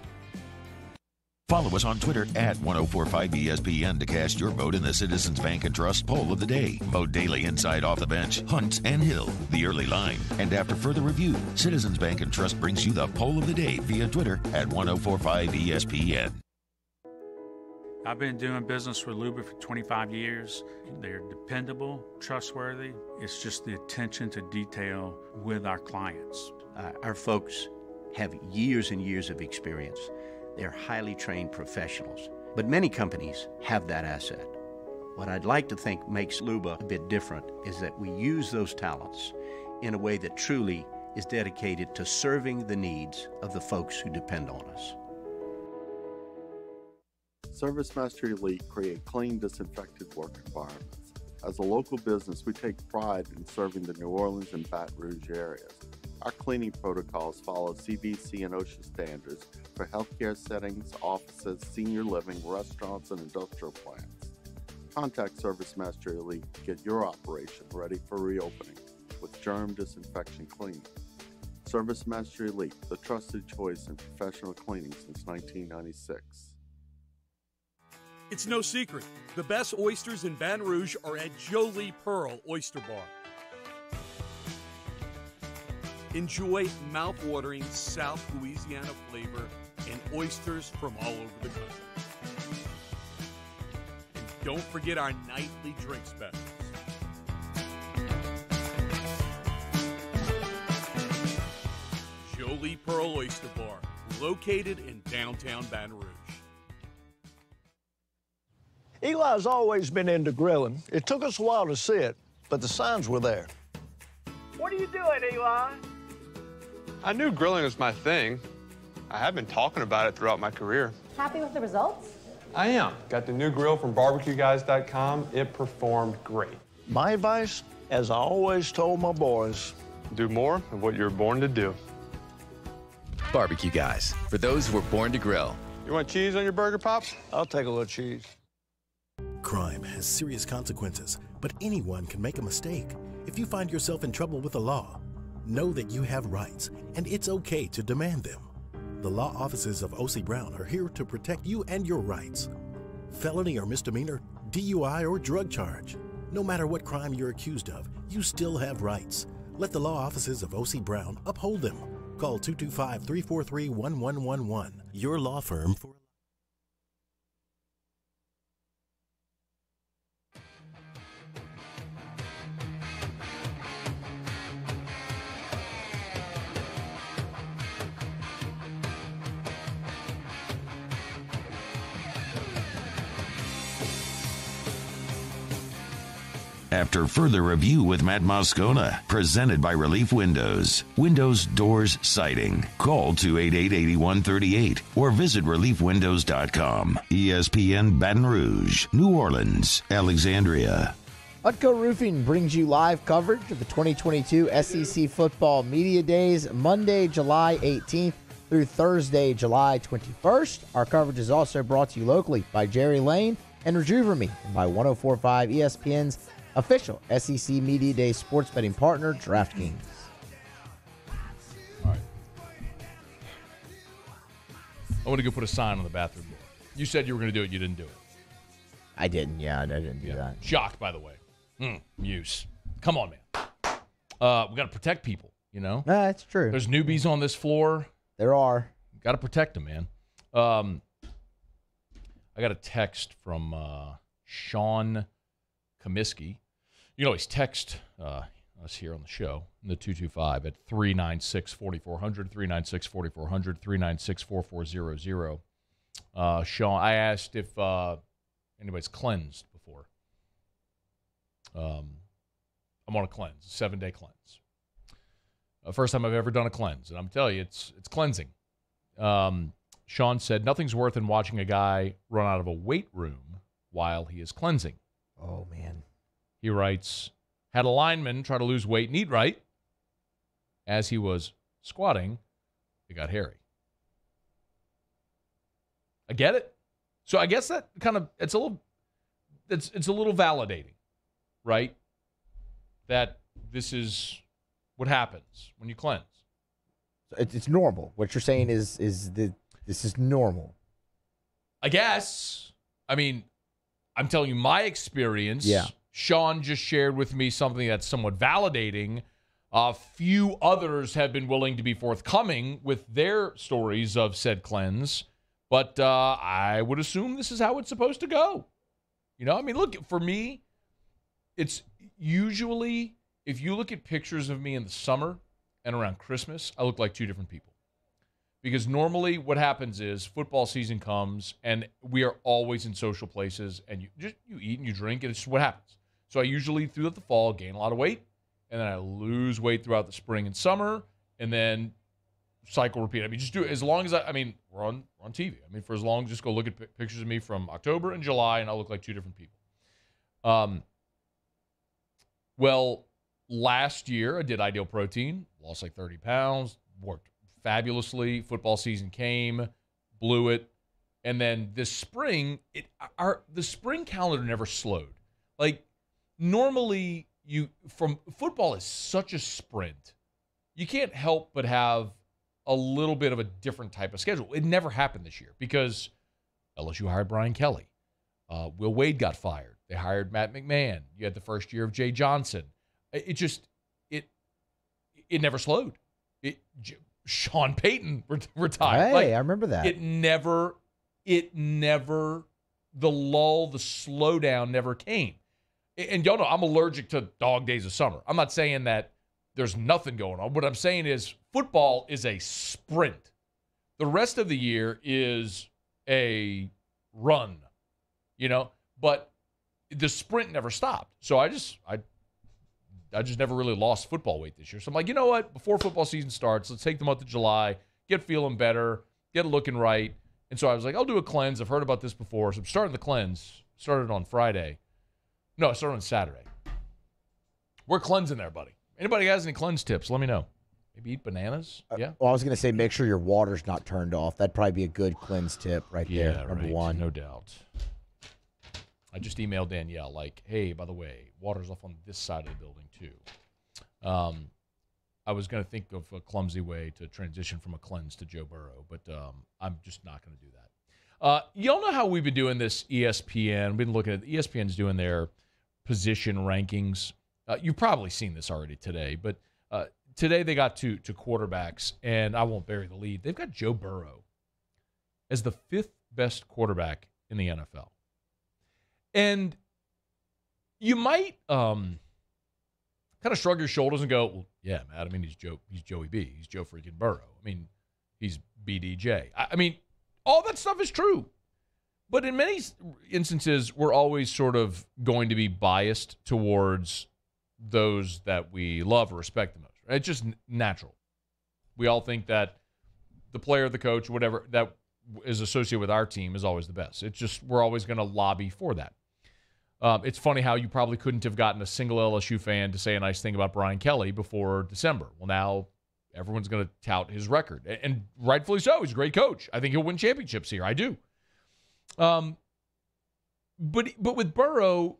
Follow us on Twitter at 1045ESPN to cast your vote in the Citizens Bank and Trust Poll of the Day. Vote daily inside, off the bench, Hunt and Hill, the early line. And after further review, Citizens Bank and Trust brings you the Poll of the Day via Twitter at 1045ESPN. I've been doing business with Luba for 25 years. They're dependable, trustworthy. It's just the attention to detail with our clients. Our folks have years and years of experience. They're highly trained professionals, but many companies have that asset. What I'd like to think makes Luba a bit different is that we use those talents in a way that truly is dedicated to serving the needs of the folks who depend on us. ServiceMaster Elite create clean, disinfected work environments. As a local business, we take pride in serving the New Orleans and Baton Rouge areas. Our cleaning protocols follow CDC and OSHA standards for healthcare settings, offices, senior living, restaurants, and industrial plants. Contact ServiceMaster Elite to get your operation ready for reopening with germ disinfection cleaning. ServiceMaster Elite, the trusted choice in professional cleaning since 1996. It's no secret. The best oysters in Baton Rouge are at Jolie Pearl Oyster Bar. Enjoy mouth-watering South Louisiana flavor and oysters from all over the country. And don't forget our nightly drink specials. Jolie Pearl Oyster Bar, located in downtown Baton Rouge. Eli's always been into grilling. It took us a while to see it, but the signs were there. What are you doing, Eli? I knew grilling was my thing. I have been talking about it throughout my career. Happy with the results? I am. Got the new grill from barbecueguys.com. It performed great. My advice, as I always told my boys, do more of what you're born to do. Barbecue Guys, for those who were born to grill. You want cheese on your burger, Pops? I'll take a little cheese. Crime has serious consequences, but anyone can make a mistake. If you find yourself in trouble with the law, know that you have rights, and it's okay to demand them. The law offices of O.C. Brown are here to protect you and your rights. Felony or misdemeanor, DUI or drug charge. No matter what crime you're accused of, you still have rights. Let the law offices of O.C. Brown uphold them. Call 225-343-1111. Your law firm for... After further review with Matt Moscona, presented by Relief Windows. Windows, doors, siding. Call 288-8138 or visit reliefwindows.com. ESPN Baton Rouge, New Orleans, Alexandria. Utco Roofing brings you live coverage of the 2022 SEC Football Media Days, Monday, July 18th through Thursday, July 21st. Our coverage is also brought to you locally by Jerry Lane and Rejuver and by 104.5 ESPN's official SEC Media Day sports betting partner, DraftKings. All right. I want to go put a sign on the bathroom door. You said you were going to do it. You didn't do it. I didn't. Yeah, I didn't do that. Shocked, by the way. Muse. Come on, man. We got to protect people, you know? That's true. There's newbies on this floor. There are. Got to protect them, man. I got a text from Sean Comiskey. You can always text us here on the show in the 225 at 396-4400, 396-4400, 396-4400. Sean, I asked if anybody's cleansed before. I'm on a cleanse, 7-day cleanse. First time I've ever done a cleanse, and I'm telling you, it's cleansing. Sean said, nothing's worse than watching a guy run out of a weight room while he is cleansing. Oh, man. He writes, had a lineman try to lose weight and eat right. As he was squatting, it got hairy. I get it. So I guess that kind of, it's a little validating, right? That this is what happens when you cleanse. It's normal. What you're saying is this is normal. I guess. I mean, I'm telling you my experience. Yeah. Sean just shared with me something that's somewhat validating. A few others have been willing to be forthcoming with their stories of said cleanse, but I would assume this is how it's supposed to go. You know, I mean, look, for me, it's usually, if you look at pictures of me in the summer and around Christmas, I look like two different people. Because normally what happens is football season comes and we are always in social places and you eat and you drink and it's just what happens. So I usually throughout the fall gain a lot of weight and then I lose weight throughout the spring and summer and then cycle repeat. I mean, just do it as long as we're on TV. I mean, for as long as just go look at pictures of me from October and July and I'll look like two different people. Well, last year I did Ideal Protein, lost like 30 pounds, worked fabulously. Football season came, blew it. And then this spring, the spring calendar never slowed. Like normally football is such a sprint. You can't help but have a little bit of a different type of schedule. It never happened this year because LSU hired Brian Kelly. Will Wade got fired. They hired Matt McMahon. You had the first year of Jay Johnson. It never slowed. Sean Payton retired. Hey, I remember that. It never, the lull, the slowdown never came. And y'all know I'm allergic to dog days of summer. I'm not saying that there's nothing going on. What I'm saying is football is a sprint. The rest of the year is a run, you know, but the sprint never stopped. So I just never really lost football weight this year. So I'm like, you know what? Before football season starts, let's take the month of July, get feeling better, get looking right. And so I was like, I'll do a cleanse. I've heard about this before. So I'm starting the cleanse. Started on Friday. No, I started on Saturday. We're cleansing there, buddy. Anybody has any cleanse tips, let me know. Maybe eat bananas? Yeah. Well, I was going to say make sure your water's not turned off. That'd probably be a good cleanse tip right there, number one. No doubt. I just emailed Danielle, like, hey, by the way, water's off on this side of the building, too. I was going to think of a clumsy way to transition from a cleanse to Joe Burrow, but I'm just not going to do that. Y'all know how we've been doing this ESPN. We've been looking at ESPN's doing their position rankings. You've probably seen this already today, but today they got to quarterbacks, and I won't bury the lead. They've got Joe Burrow as the 5th best quarterback in the NFL. And you might kind of shrug your shoulders and go, well, yeah, Matt, I mean, he's Joey B. He's Joe freaking Burrow. I mean, he's BDJ. I mean, all that stuff is true. But in many instances, we're always sort of going to be biased towards those that we love or respect the most. Right? It's just natural. We all think that the player, the coach, whatever that is associated with our team is always the best. It's just we're always going to lobby for that. It's funny how you probably couldn't have gotten a single LSU fan to say a nice thing about Brian Kelly before December. Well, now everyone's going to tout his record, and rightfully so. He's a great coach. I think he'll win championships here. I do. But with Burrow,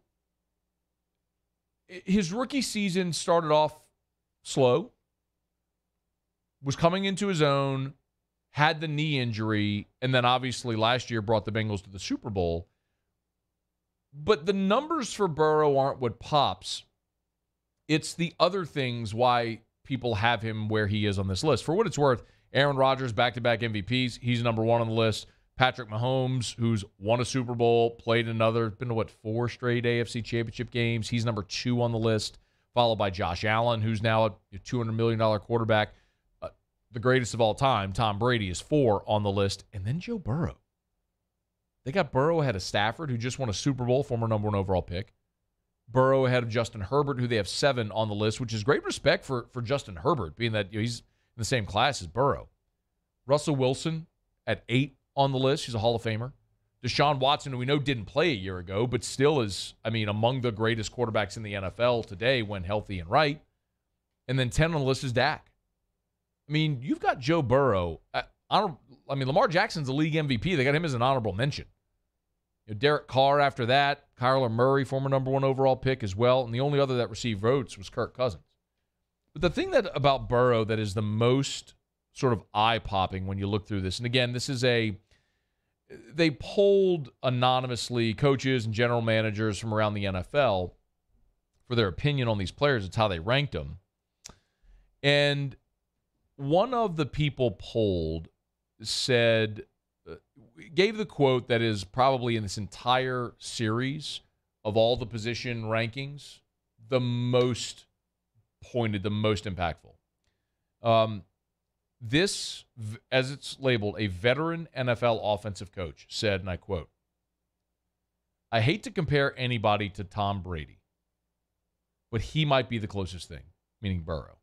his rookie season started off slow, was coming into his own, had the knee injury, and then obviously last year brought the Bengals to the Super Bowl. But the numbers for Burrow aren't what pops. It's the other things why people have him where he is on this list. For what it's worth, Aaron Rodgers, back-to-back MVPs, he's number one on the list. Patrick Mahomes, who's won a Super Bowl, played another, been to 4 straight AFC Championship games. He's number 2 on the list, followed by Josh Allen, who's now a $200 million quarterback. The greatest of all time, Tom Brady, is 4 on the list. And then Joe Burrow. They got Burrow ahead of Stafford, who just won a Super Bowl, former number 1 overall pick. Burrow ahead of Justin Herbert, who they have 7 on the list, which is great respect for Justin Herbert, being that he's in the same class as Burrow. Russell Wilson at 8 on the list. He's a Hall of Famer. Deshaun Watson, who we know didn't play a year ago, but still is, among the greatest quarterbacks in the NFL today when healthy and right. And then 10 on the list is Dak. You've got Joe Burrow. Lamar Jackson's a league MVP. They got him as an honorable mention. Derek Carr after that. Kyler Murray, former number 1 overall pick as well. And the only other that received votes was Kirk Cousins. But the thing about Burrow that is the most sort of eye-popping when you look through this, and again, this is they polled anonymously coaches and general managers from around the NFL for their opinion on these players. It's how they ranked them. And one of the people polled gave the quote that is probably in this entire series of all the position rankings, the most pointed, the most impactful. This, as it's labeled, a veteran NFL offensive coach said, and I quote, "I hate to compare anybody to Tom Brady, but he might be the closest thing," meaning Burrow.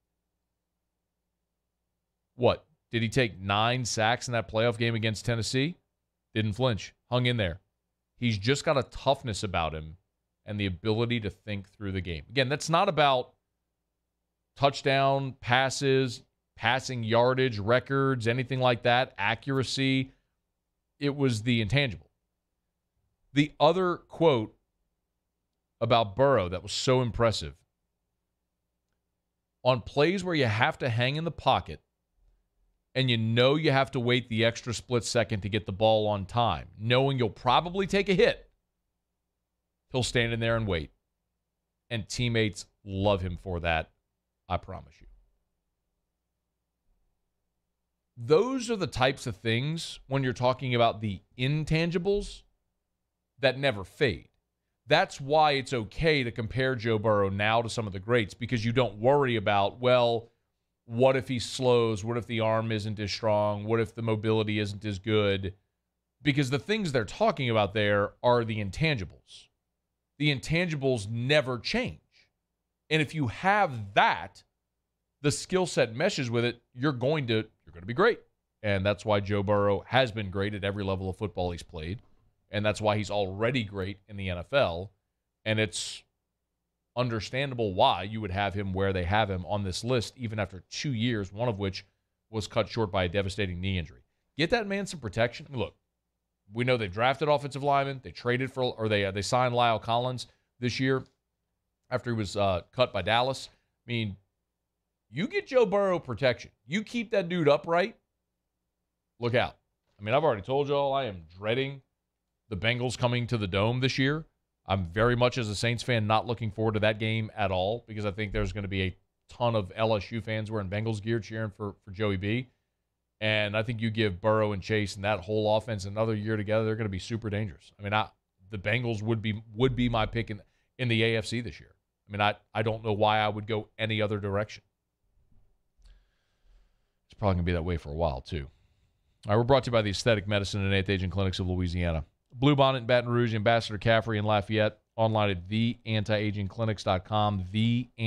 What? Did he take 9 sacks in that playoff game against Tennessee? Didn't flinch. Hung in there. He's just got a toughness about him and the ability to think through the game. Again, that's not about touchdown passes, passing yardage, records, anything like that, accuracy. It was the intangible. The other quote about Burrow that was so impressive, on plays where you have to hang in the pocket, and you have to wait the extra split second to get the ball on time, knowing you'll probably take a hit, he'll stand in there and wait. And teammates love him for that, I promise you. Those are the types of things, when you're talking about the intangibles, that never fade. That's why it's okay to compare Joe Burrow now to some of the greats, because you don't worry about, what if he slows? What if the arm isn't as strong? What if the mobility isn't as good? Because the things they're talking about there are the intangibles. The intangibles never change. And if you have that, the skill set meshes with it, you're going to be great. And that's why Joe Burrow has been great at every level of football he's played. And that's why he's already great in the NFL. And it's understandable why you would have him where they have him on this list, even after 2 years, one of which was cut short by a devastating knee injury. Get that man some protection. Look, we know they drafted offensive linemen. They traded for, or they signed Lyle Collins this year after he was cut by Dallas. You get Joe Burrow protection. You keep that dude upright, look out. I've already told y'all I am dreading the Bengals coming to the Dome this year. I'm very much, as a Saints fan, not looking forward to that game at all, because I think there's going to be a ton of LSU fans wearing Bengals gear cheering for Joey B. And I think you give Burrow and Chase and that whole offense another year together, they're going to be super dangerous. The Bengals would be my pick in the AFC this year. I don't know why I would go any other direction. It's probably going to be that way for a while, too. All right, we're brought to you by the Aesthetic Medicine and 8th Aging Clinics of Louisiana. Bluebonnet in Baton Rouge, Ambassador Caffrey in Lafayette. Online at theantiagingclinics.com,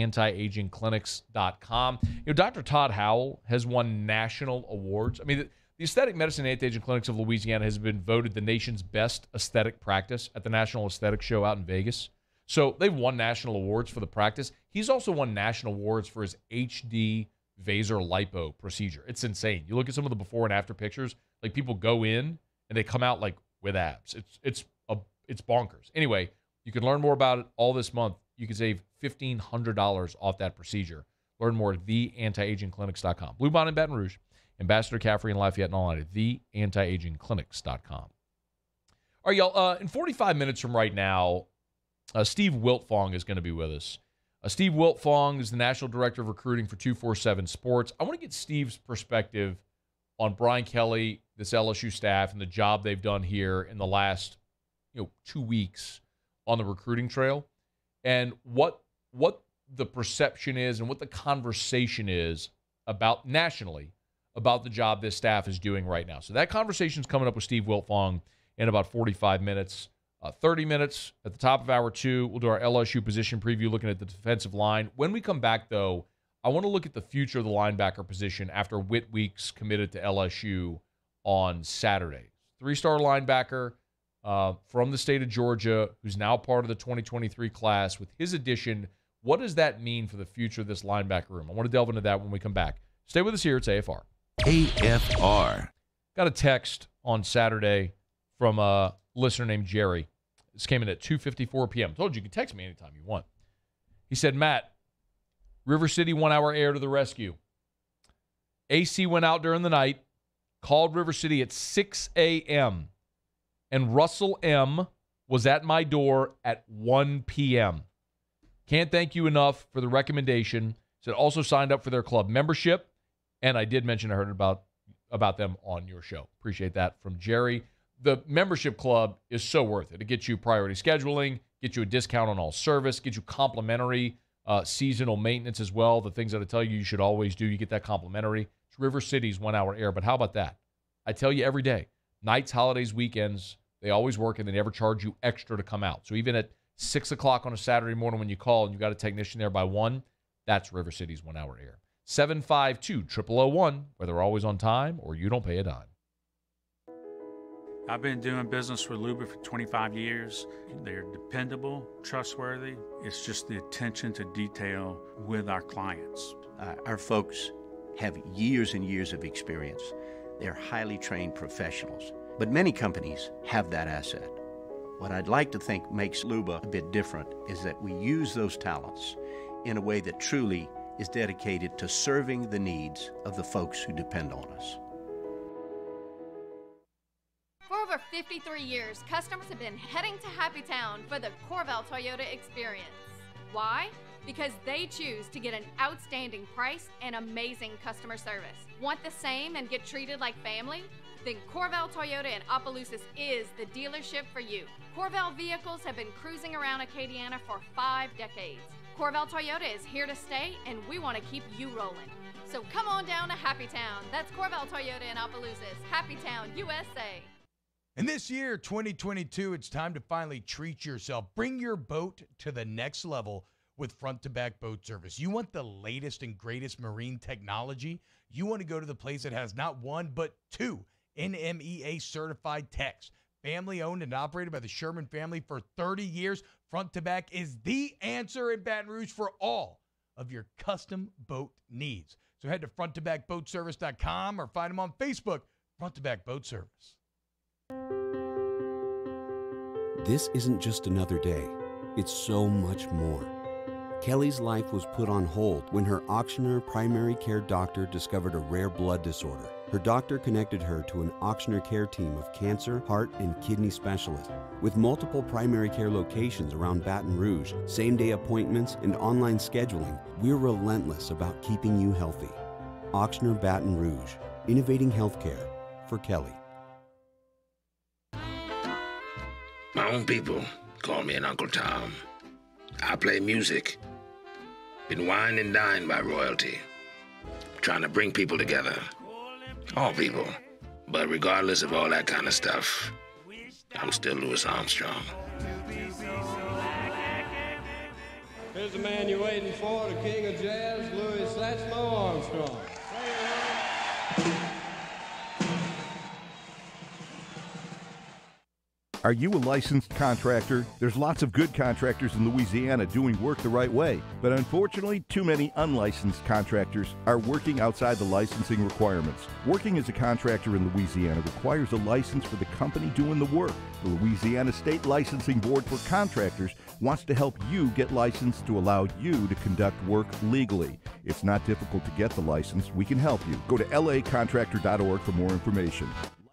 theantiagingclinics.com. Dr. Todd Howell has won national awards. The The Aesthetic Medicine Anti-Aging Clinics of Louisiana has been voted the nation's best aesthetic practice at the National Aesthetic Show out in Vegas. So they've won national awards for the practice. He's also won national awards for his HD Vaser lipo procedure. It's insane. You look at some of the before and after pictures, like people go in and they come out like with abs. It's bonkers. Anyway, you can learn more about it all this month. You can save $1,500 off that procedure. Learn more at theantiagingclinics.com. Blue Bond in Baton Rouge, Ambassador Caffrey and Lafayette and all at theantiagingclinics.com. All right, y'all. In 45 minutes from right now, Steve Wiltfong is going to be with us. Steve Wiltfong is the National Director of Recruiting for 247 Sports. I want to get Steve's perspective on Brian Kelly, this LSU staff, and the job they've done here in the last 2 weeks on the recruiting trail, and what the perception is and what the conversation is about nationally about the job this staff is doing right now. So that conversation is coming up with Steve Wiltfong in about 45 minutes. 30 minutes at the top of hour 2. We'll do our LSU position preview looking at the defensive line. When we come back, though, I want to look at the future of the linebacker position after Whit Weeks committed to LSU on Saturday. 3-star linebacker from the state of Georgia, who's now part of the 2023 class. With his addition, what does that mean for the future of this linebacker room? I want to delve into that when we come back. Stay with us here. It's AFR. AFR. Got a text on Saturday from a listener named Jerry. This came in at 2:54 p.m. Told you could text me anytime you want. He said, Matt, River City 1 hour air to the rescue. AC went out during the night, called River City at 6 a.m., and Russell M. was at my door at 1 p.m. Can't thank you enough for the recommendation. Said also signed up for their club membership, and I did mention I heard about them on your show. Appreciate that from Jerry. The membership club is so worth it. It gets you priority scheduling, gets you a discount on all service, gets you complimentary seasonal maintenance as well. The things that I tell you should always do, you get that complimentary. It's River City's 1 hour air, but how about that? I tell you every day, nights, holidays, weekends, they always work and they never charge you extra to come out. So even at 6 o'clock on a Saturday morning when you call and you got a technician there by 1, that's River City's 1 hour air. 752-0001, whether they're always on time or you don't pay a dime. I've been doing business with Luba for 25 years. They're dependable, trustworthy. It's just the attention to detail with our clients. Our folks have years and years of experience. They're highly trained professionals, but many companies have that asset. What I'd like to think makes Luba a bit different is that we use those talents in a way that truly is dedicated to serving the needs of the folks who depend on us. For over 53 years, customers have been heading to Happy Town for the Corval Toyota experience. Why? Because they choose to get an outstanding price and amazing customer service. Want the same and get treated like family? Then Corval Toyota in Opelousas is the dealership for you. Corval vehicles have been cruising around Acadiana for 5 decades. Corval Toyota is here to stay, and we want to keep you rolling. So come on down to Happy Town. That's Corval Toyota in Opelousas, Happy Town, USA. And this year, 2022, it's time to finally treat yourself. Bring your boat to the next level with front-to-back boat service. You want the latest and greatest marine technology? You want to go to the place that has not one, but 2 NMEA certified techs. Family owned and operated by the Sherman family for 30 years. Front to Back is the answer in Baton Rouge for all of your custom boat needs. So head to fronttobackboatservice.com or find them on Facebook, Front to Back Boat Service. This isn't just another day. It's so much more. Kelly's life was put on hold when her auctioneer primary care doctor discovered a rare blood disorder. Her doctor connected her to an auctioneer care team of cancer, heart, and kidney specialists. With multiple primary care locations around Baton Rouge, same-day appointments, and online scheduling, we're relentless about keeping you healthy. Auctioneer Baton Rouge, innovating healthcare for Kelly. My own people call me an Uncle Tom. I play music. Been wined and dined by royalty. Trying to bring people together. All people. But regardless of all that kind of stuff, I'm still Louis Armstrong. Here's the man you're waiting for, the king of jazz, Louis Satchmo Armstrong. Are you a licensed contractor? There's lots of good contractors in Louisiana doing work the right way, but unfortunately, too many unlicensed contractors are working outside the licensing requirements. Working as a contractor in Louisiana requires a license for the company doing the work. The Louisiana State Licensing Board for Contractors wants to help you get licensed to allow you to conduct work legally. It's not difficult to get the license. We can help you. Go to lacontractor.org for more information.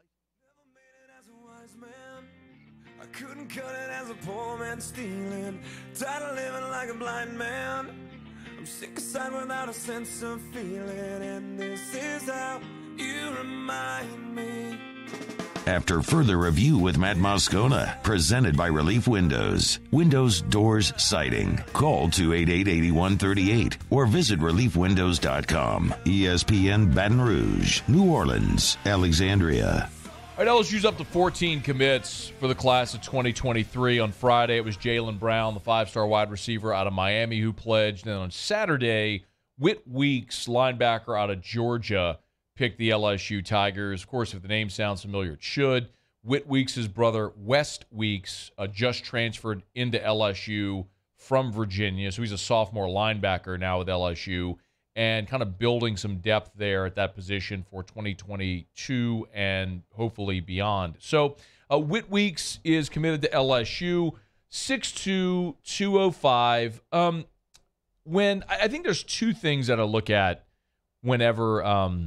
Couldn't cut it as a poor man stealing, tired of living like a blind man. I'm sick aside without a sense of feeling, and this is how you remind me. After further review with Matt Moscona, presented by Relief Windows. Windows, doors, siding. Call 288-8138 or visit reliefwindows.com. ESPN Baton Rouge, New Orleans, Alexandria. All right, LSU's up to 14 commits for the class of 2023. On Friday, it was Jalen Brown, the five-star wide receiver out of Miami, who pledged. And on Saturday, Whit Weeks, linebacker out of Georgia, picked the LSU Tigers. Of course, if the name sounds familiar, it should. Whit Weeks' brother, West Weeks, just transferred into LSU from Virginia. So he's a sophomore linebacker now with LSU, and kind of building some depth there at that position for 2022 and hopefully beyond. So Whit Weeks is committed to LSU, 6'2", 205. When I think there's two things that I look at whenever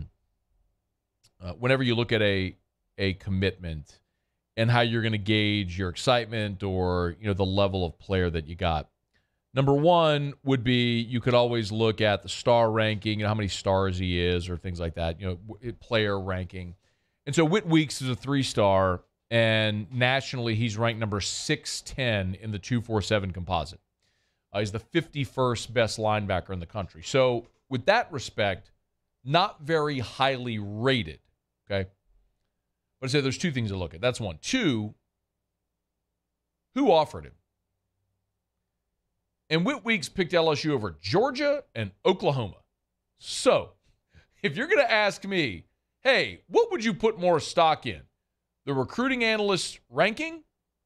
you look at a commitment and how you're going to gauge your excitement or the level of player that you got. Number one would be you could always look at the star ranking, how many stars he is or things like that, player ranking. And so Whit Weeks is a 3-star, and nationally he's ranked number 610 in the 247 composite. He's the 51st best linebacker in the country. So with that respect, not very highly rated, okay? But I say there's two things to look at. That's one. Two, who offered him? And Whit Weeks picked LSU over Georgia and Oklahoma. So, if you're going to ask me, hey, what would you put more stock in? The recruiting analyst ranking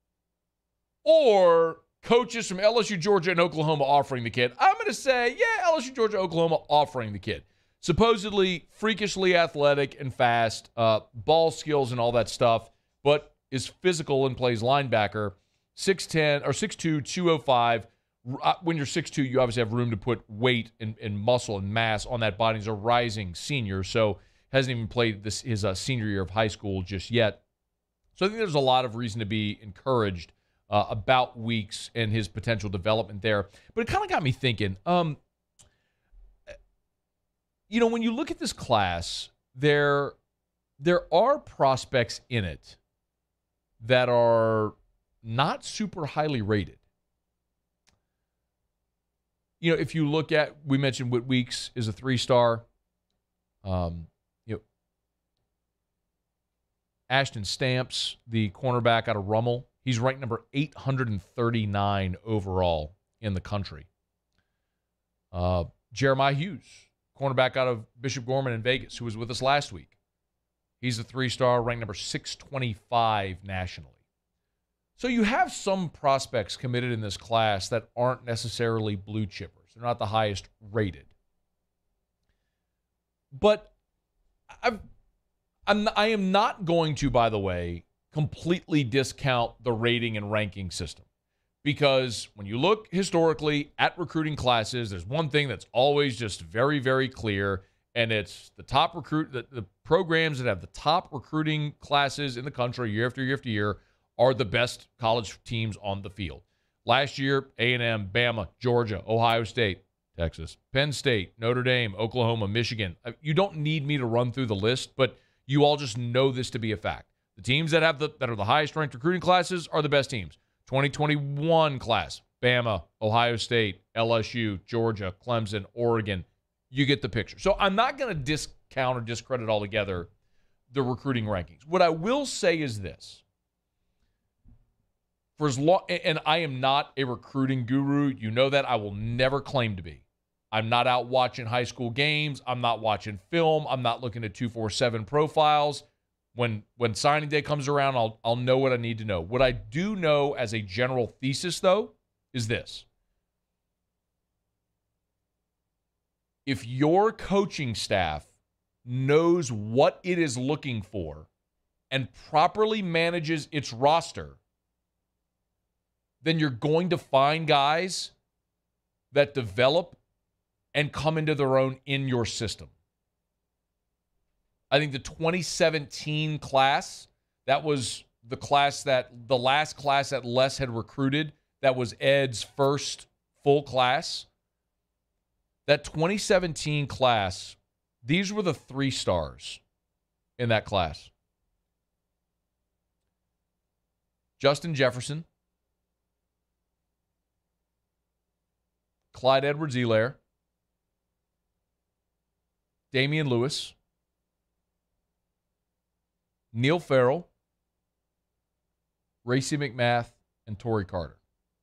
or coaches from LSU, Georgia, and Oklahoma offering the kid? I'm going to say, yeah, LSU, Georgia, Oklahoma offering the kid. Supposedly freakishly athletic and fast, ball skills and all that stuff, but is physical and plays linebacker, 6'10", or 6'2", 205. When you're 6'2", you obviously have room to put weight and muscle and mass on that body. He's a rising senior, so hasn't even played his senior year of high school just yet. So I think there's a lot of reason to be encouraged about Weeks and his potential development there. But it kind of got me thinking, when you look at this class, there are prospects in it that are not super highly rated. If you look at, we mentioned Whit Weeks is a 3-star. Ashton Stamps, the cornerback out of Rummel, he's ranked number 839 overall in the country. Jeremiah Hughes, cornerback out of Bishop Gorman in Vegas, who was with us last week. He's a 3-star, ranked number 625 nationally. So you have some prospects committed in this class that aren't necessarily blue chippers. They're not the highest rated. But I am not going to, by the way, completely discount the rating and ranking system. Because when you look historically at recruiting classes, there's one thing that's always just very, very clear, and it's the top the programs that have the top recruiting classes in the country year after year after year are the best college teams on the field. Last year, A&M, Bama, Georgia, Ohio State, Texas, Penn State, Notre Dame, Oklahoma, Michigan. You don't need me to run through the list, but you all just know this to be a fact. The teams that are the highest ranked recruiting classes are the best teams. 2021 class, Bama, Ohio State, LSU, Georgia, Clemson, Oregon. You get the picture. So I'm not going to discount or discredit altogether the recruiting rankings. What I will say is this. For as long, and I am not a recruiting guru, you know that. I will never claim to be. I'm not out watching high school games. I'm not watching film. I'm not looking at 247 profiles. When signing day comes around, I'll know what I need to know. What I do know as a general thesis, though, is this. If your coaching staff knows what it is looking for and properly manages its roster, then you're going to find guys that develop and come into their own in your system. I think the 2017 class, that was the last class that Les had recruited. That was Ed's first full class. That 2017 class, these were the 3 stars in that class. Justin Jefferson, Clyde Edwards-Helaire, Damian Lewis, Neil Farrell, Racey McMath, and Torrey Carter.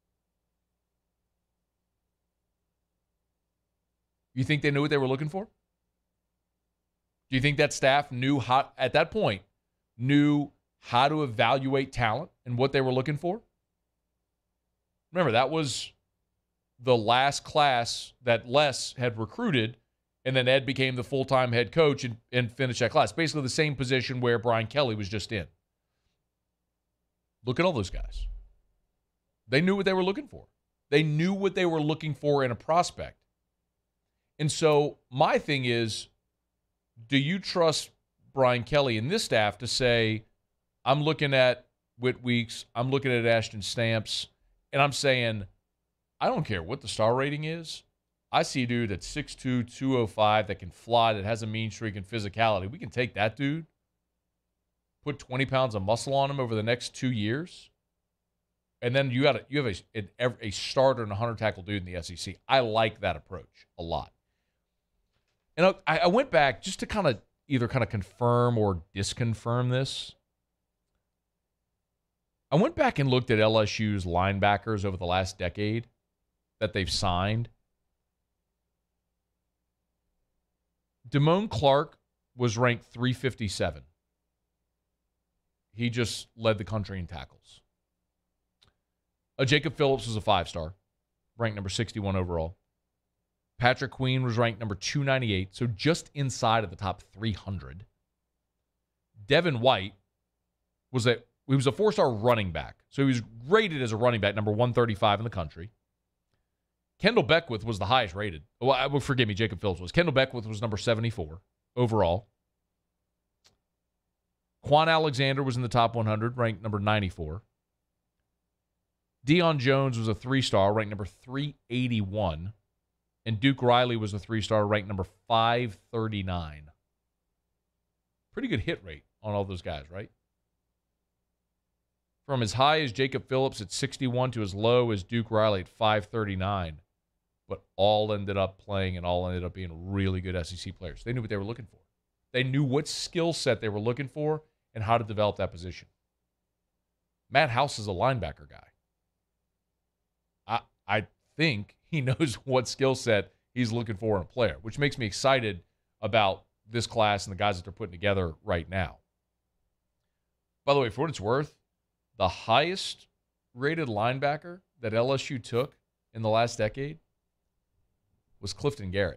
You think they knew what they were looking for? Do you think that staff knew how, at that point, knew how to evaluate talent and what they were looking for? Remember, that was the last class that Les had recruited, and then Ed became the full-time head coach and finished that class. Basically the same position where Brian Kelly was just in. Look at all those guys. They knew what they were looking for. They knew what they were looking for in a prospect. And so my thing is, do you trust Brian Kelly and this staff to say, I'm looking at Whit Weeks, I'm looking at Ashton Stamps, and I'm saying, I don't care what the star rating is. I see a dude that's 6'2", 205 that can fly, that has a mean streak and physicality. We can take that dude, put 20 pounds of muscle on him over the next 2 years, and then you have a starter and a 100-tackle dude in the SEC. I like that approach a lot. And I went back just to either confirm or disconfirm this. I went back and looked at LSU's linebackers over the last decade that they've signed. Damone Clark was ranked 357. He just led the country in tackles. Jacob Phillips was a 5-star, ranked number 61 overall. Patrick Queen was ranked number 298, so just inside of the top 300. Devin White was a 4-star running back, so he was rated as a running back, number 135 in the country. Kendall Beckwith was the highest rated. Well, forgive me, Jacob Phillips was. Kendall Beckwith was number 74 overall. Quan Alexander was in the top 100, ranked number 94. Deion Jones was a 3-star, ranked number 381. And Duke Riley was a 3-star, ranked number 539. Pretty good hit rate on all those guys, right? From as high as Jacob Phillips at 61 to as low as Duke Riley at 539. But all ended up playing and all ended up being really good SEC players. They knew what they were looking for. They knew what skill set they were looking for and how to develop that position. Matt House is a linebacker guy. I think he knows what skill set he's looking for in a player, which makes me excited about this class and the guys that they're putting together right now. By the way, for what it's worth, the highest rated linebacker that LSU took in the last decade was Clifton Garrett.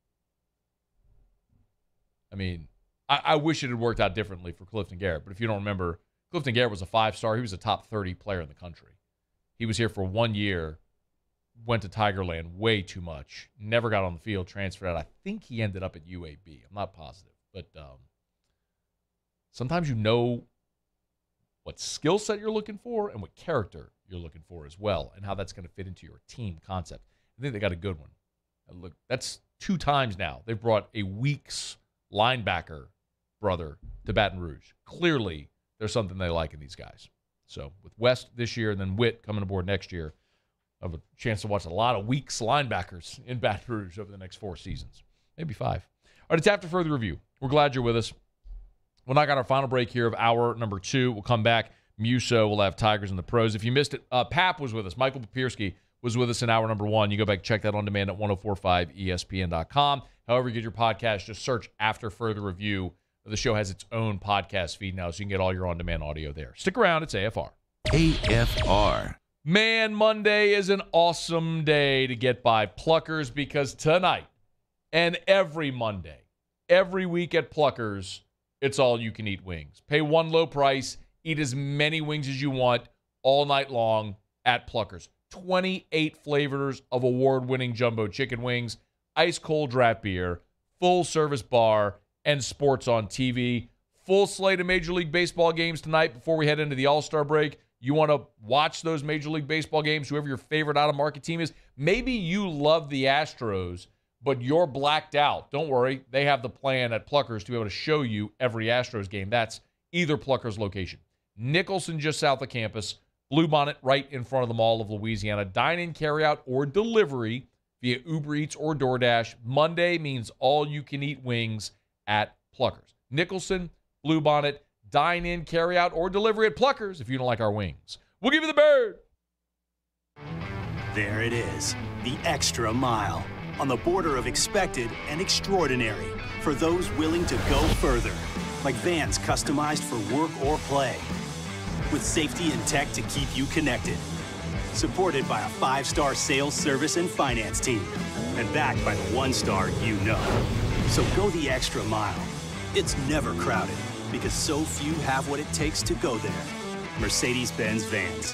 I mean, I wish it had worked out differently for Clifton Garrett, but if you don't remember, Clifton Garrett was a 5-star. He was a top 30 player in the country. He was here for 1 year, went to Tigerland way too much, never got on the field, transferred out. I think he ended up at UAB. I'm not positive, but sometimes you know what skill set you're looking for and what character you're looking for as well, and how that's going to fit into your team concept. I think they got a good one. Look, that's 2 times now they've brought a Weeks linebacker brother to Baton Rouge. Clearly, there's something they like in these guys. So with West this year and then Witt coming aboard next year, I have a chance to watch a lot of Weeks linebackers in Baton Rouge over the next 4 seasons, maybe 5. All right, it's After Further Review. We're glad you're with us. We'll knock out our final break here of hour number 2. We'll come back. Muso will have Tigers and the Pros. If you missed it, Pap was with us. Michael Papierski was with us in hour number 1. You go back and check that on demand at 1045ESPN.com. However you get your podcast, just search After Further Review. but the show has its own podcast feed now, so you can get all your on-demand audio there. Stick around. It's AFR. AFR. Man, Monday is an awesome day to get by Pluckers because tonight and every Monday, every week at Pluckers, it's all-you-can-eat wings. Pay one low price, eat as many wings as you want all night long at Pluckers. 28 flavors of award-winning jumbo chicken wings, ice-cold draft beer, full-service bar, and sports on TV. Full slate of Major League Baseball games tonight before we head into the All-Star break. You want to watch those Major League Baseball games, whoever your favorite out-of-market team is. Maybe you love the Astros, but you're blacked out. Don't worry. They have the plan at Pluckers to be able to show you every Astros game. That's either Pluckers location. Nicholson just south of campus. Bluebonnet right in front of the Mall of Louisiana. Dine-in, carry-out, or delivery via Uber Eats or DoorDash. Monday means all-you-can-eat wings at Pluckers. Nicholson, Bluebonnet, dine-in, carry-out, or delivery at Pluckers if you don't like our wings. We'll give you the bird. There it is, the extra mile. On the border of expected and extraordinary for those willing to go further. Like vans customized for work or play. With safety and tech to keep you connected. Supported by a 5-star sales, service, and finance team. And backed by the 1-star you know. So go the extra mile. It's never crowded because so few have what it takes to go there. Mercedes-Benz Vans.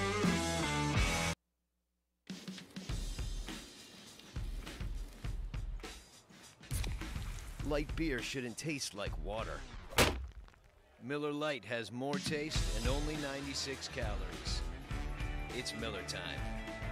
Light beer shouldn't taste like water. Miller Lite has more taste and only 96 calories. It's Miller time.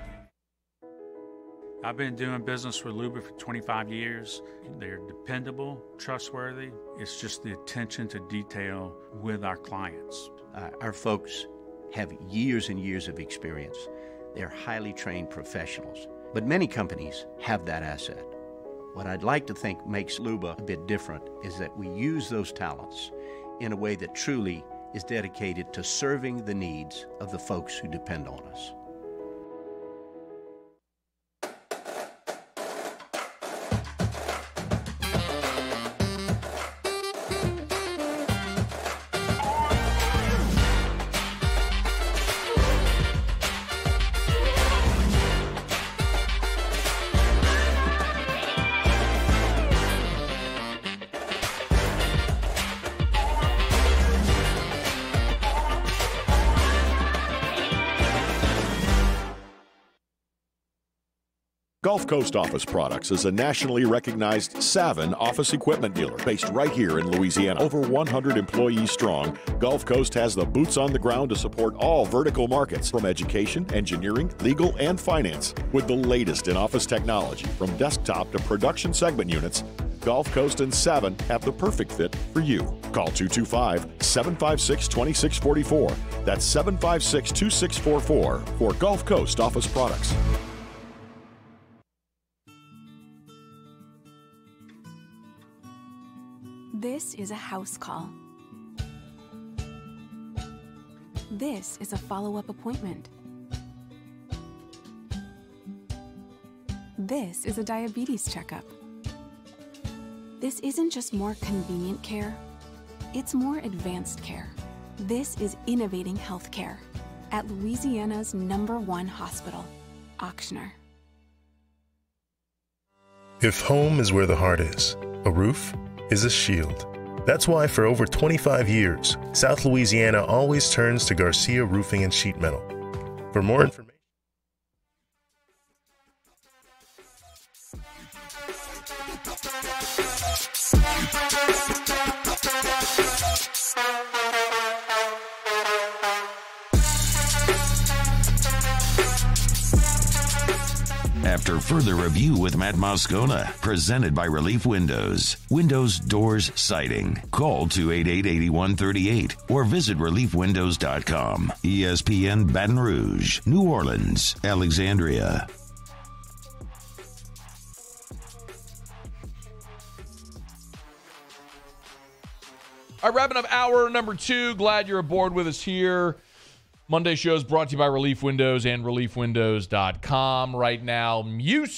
I've been doing business with Luba for 25 years. They're dependable, trustworthy. It's just the attention to detail with our clients. Our folks have years and years of experience. They're highly trained professionals. But many companies have that asset. What I'd like to think makes Luba a bit different is that we use those talents in a way that truly is dedicated to serving the needs of the folks who depend on us. Gulf Coast Office Products is a nationally recognized Savin office equipment dealer based right here in Louisiana. Over 100 employees strong, Gulf Coast has the boots on the ground to support all vertical markets from education, engineering, legal, and finance. With the latest in office technology from desktop to production segment units, Gulf Coast and Savin have the perfect fit for you. Call 225-756-2644. That's 756-2644 for Gulf Coast Office Products. This is a house call. This is a follow-up appointment. This is a diabetes checkup. This isn't just more convenient care, it's more advanced care. This is innovating healthcare at Louisiana's #1 hospital, Ochsner. If home is where the heart is, a roof is a shield. That's why for over 25 years, South Louisiana always turns to Garcia Roofing and Sheet Metal. For more information, After further review with Matt Moscona, presented by Relief Windows. Windows, doors, siding. Call 288-8138 or visit reliefwindows.com. ESPN Baton Rouge, New Orleans, Alexandria. All right, wrapping up hour number 2. Glad you're aboard with us here. Monday show is brought to you by Relief Windows and reliefwindows.com. Right now,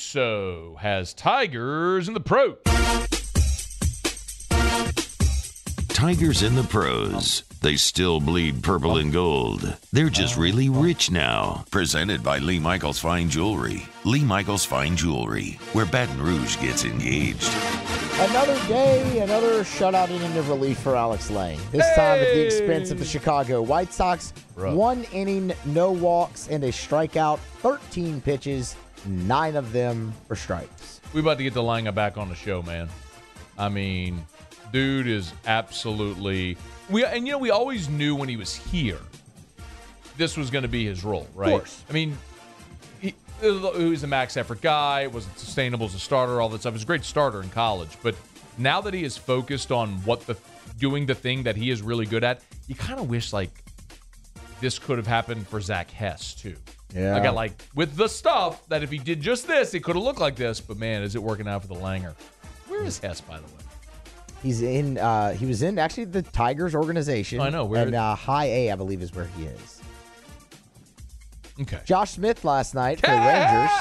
Muso has Tigers in the Pro. Tigers in the pros. They still bleed purple and gold. They're just really rich now. Presented by Lee Michaels Fine Jewelry. Lee Michaels Fine Jewelry, where Baton Rouge gets engaged. Another day, another shutout inning of relief for Alex Lang. This time at the expense of the Chicago White Sox. Rough. 1 inning, no walks, and a strikeout. 13 pitches, 9 of them for strikes. We about to get the Langer back on the show, man. I mean, dude is absolutely... We always knew when he was here this was going to be his role, right? Of course. I mean, he was a max effort guy, wasn't sustainable as a starter, all that stuff. He was a great starter in college, but now that he is focused on doing the thing that he is really good at, you kind of wish like this could have happened for Zach Hess too. Yeah. I got like with the stuff that if he did just this, it could have looked like this, but man, is it working out for the Langer? Where is Hess, by the way? He's in. He was in actually the Tigers organization. I know. Where and High A, I believe, is where he is. Okay. Josh Smith last night for the Rangers.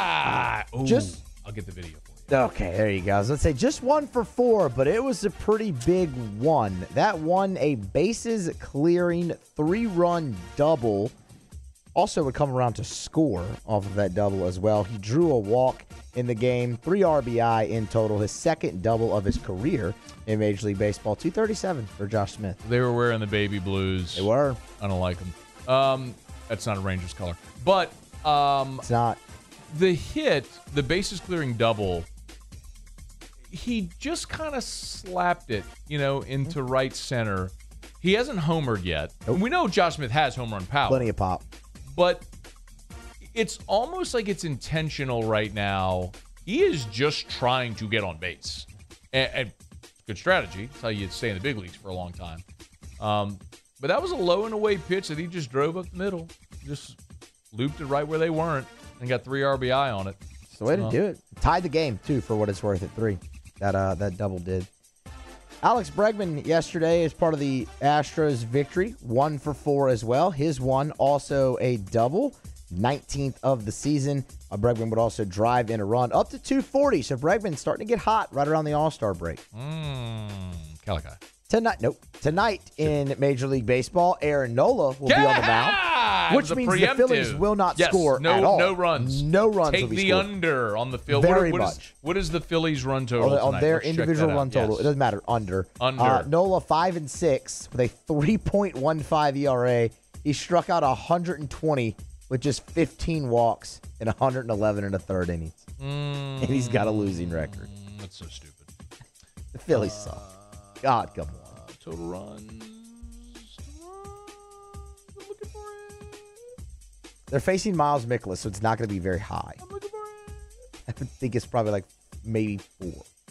I'll get the video for you. Okay, there you go. Let's say just 1 for 4, but it was a pretty big one. That one, a bases clearing 3-run double. Also would come around to score off of that double as well. He drew a walk in the game, 3 RBI in total, his second double of his career in Major League Baseball. 237 for Josh Smith. They were wearing the baby blues. They were. I don't like them. That's not a Rangers color. But it's not. The hit, the bases clearing double, he just kind of slapped it, into right center. He hasn't homered yet. Nope. We know Josh Smith has home run power. Plenty of pop. But it's almost like it's intentional right now. He is just trying to get on base. And good strategy. That's how you stay in the big leagues for a long time. But that was a low and away pitch that he just drove up the middle. Just looped it right where they weren't and got 3 RBI on it. It's the way to do it. Tied the game, too, for what it's worth at 3. That double did. Alex Bregman yesterday is part of the Astros victory. 1 for 4 as well. His one also a double. 19th of the season. Bregman would also drive in a run up to 240. So Bregman's starting to get hot right around the All-Star break. Calico. Tonight in Major League Baseball, Aaron Nola will be on the mound, which means the Phillies will not score at all. No runs. No runs Take will be the scored. Under on the field. Very much. What is the Phillies' run total tonight? On their Let's individual run total. Yes. It doesn't matter. Under. Under. Nola 5-6 with a 3.15 ERA. He struck out 120 with just 15 walks in 111 and a third innings. And he's got a losing record. That's so stupid. The Phillies suck. God, come on. Total runs. They're facing Miles Mikolas, so it's not going to be very high. I'm looking for it. I think it's probably like maybe 4.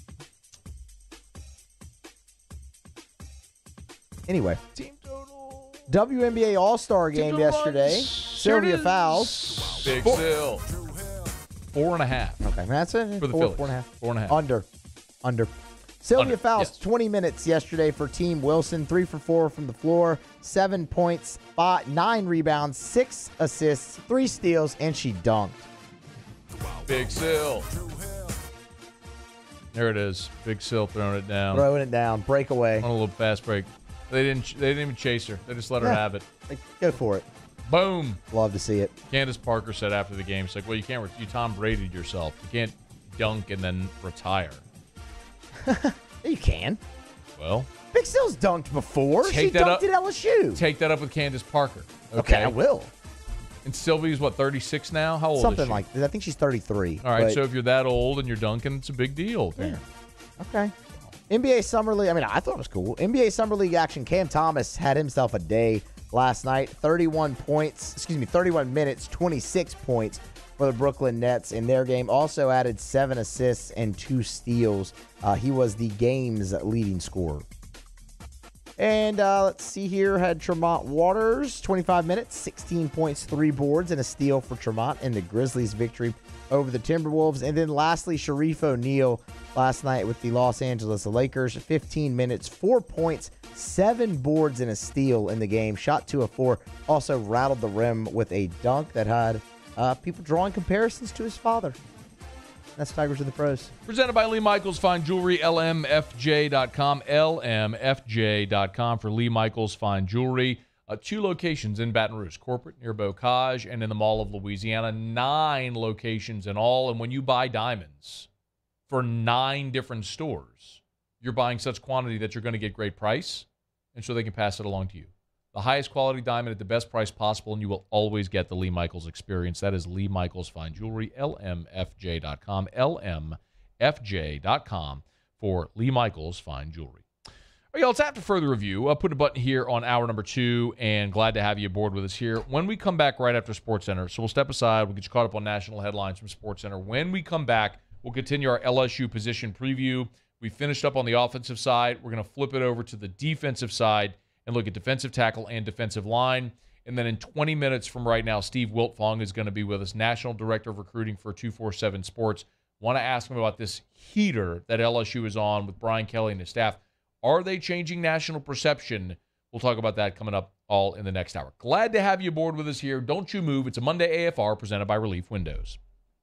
Anyway. Team total. WNBA All-Star game yesterday. Sylvia Fowles. Big Sil. 4.5. Okay, that's it. For the 4.5. 4.5. Under. Sylvia Fowles, 20 minutes yesterday for Team Wilson. 3 for 4 from the floor. 7 points, 9 rebounds, 6 assists, 3 steals, and she dunked. Big Sil. There it is. Big Sil throwing it down. Throwing it down. Breakaway. On a little fast break. They didn't even chase her. They just let her have it. Like, go for it. Boom. Love to see it. Candace Parker said after the game, she's like, well, you Tom Brady'd yourself. You can't dunk and then retire. You can. Well, Big Sil's dunked before. She that dunked up, at LSU. Take that up with Candace Parker. Okay, I will. And Sylvia's, 36 now? How old Something is she? like that. I think she's 33. All right, so if you're that old and you're dunking, it's a big deal. Yeah. Okay. NBA Summer League. I thought it was cool. NBA Summer League action. Cam Thomas had himself a day last night. 31 minutes, 26 points for the Brooklyn Nets in their game. Also added 7 assists and 2 steals. He was the game's leading scorer. And let's see here. Had Tremont Waters, 25 minutes, 16 points, 3 boards, and a steal for Tremont in the Grizzlies' victory over the Timberwolves. And then lastly, Sharif O'Neal last night with the Los Angeles Lakers. 15 minutes, 4 points, 7 boards, and a steal in the game. Shot 2 of 4. Also rattled the rim with a dunk that had people drawing comparisons to his father. That's Tigers of the Pros. Presented by Lee Michaels Fine Jewelry, lmfj.com, lmfj.com for Lee Michaels Fine Jewelry. 2 locations in Baton Rouge, corporate near Bocage and in the Mall of Louisiana. 9 locations in all. And when you buy diamonds for 9 different stores, you're buying such quantity that you're going to get great price, and so they can pass it along to you. The highest quality diamond at the best price possible, and you will always get the Lee Michaels experience. That is Lee Michaels Fine Jewelry, lmfj.com, lmfj.com for Lee Michaels Fine Jewelry. All right, y'all, it's after further review. I'll put a button here on hour number 2, and glad to have you aboard with us here. When we come back right after SportsCenter, so we'll step aside. We'll get you caught up on national headlines from SportsCenter. When we come back, we'll continue our LSU position preview. We finished up on the offensive side. We're going to flip it over to the defensive side and look at defensive tackle and defensive line. And then in 20 minutes from right now, Steve Wiltfong is going to be with us, National Director of Recruiting for 247 Sports. Want to ask him about this heater that LSU is on with Brian Kelly and his staff. Are they changing national perception? We'll talk about that coming up all in the next hour. Glad to have you aboard with us here. Don't you move. It's a Monday AFR presented by Relief Windows.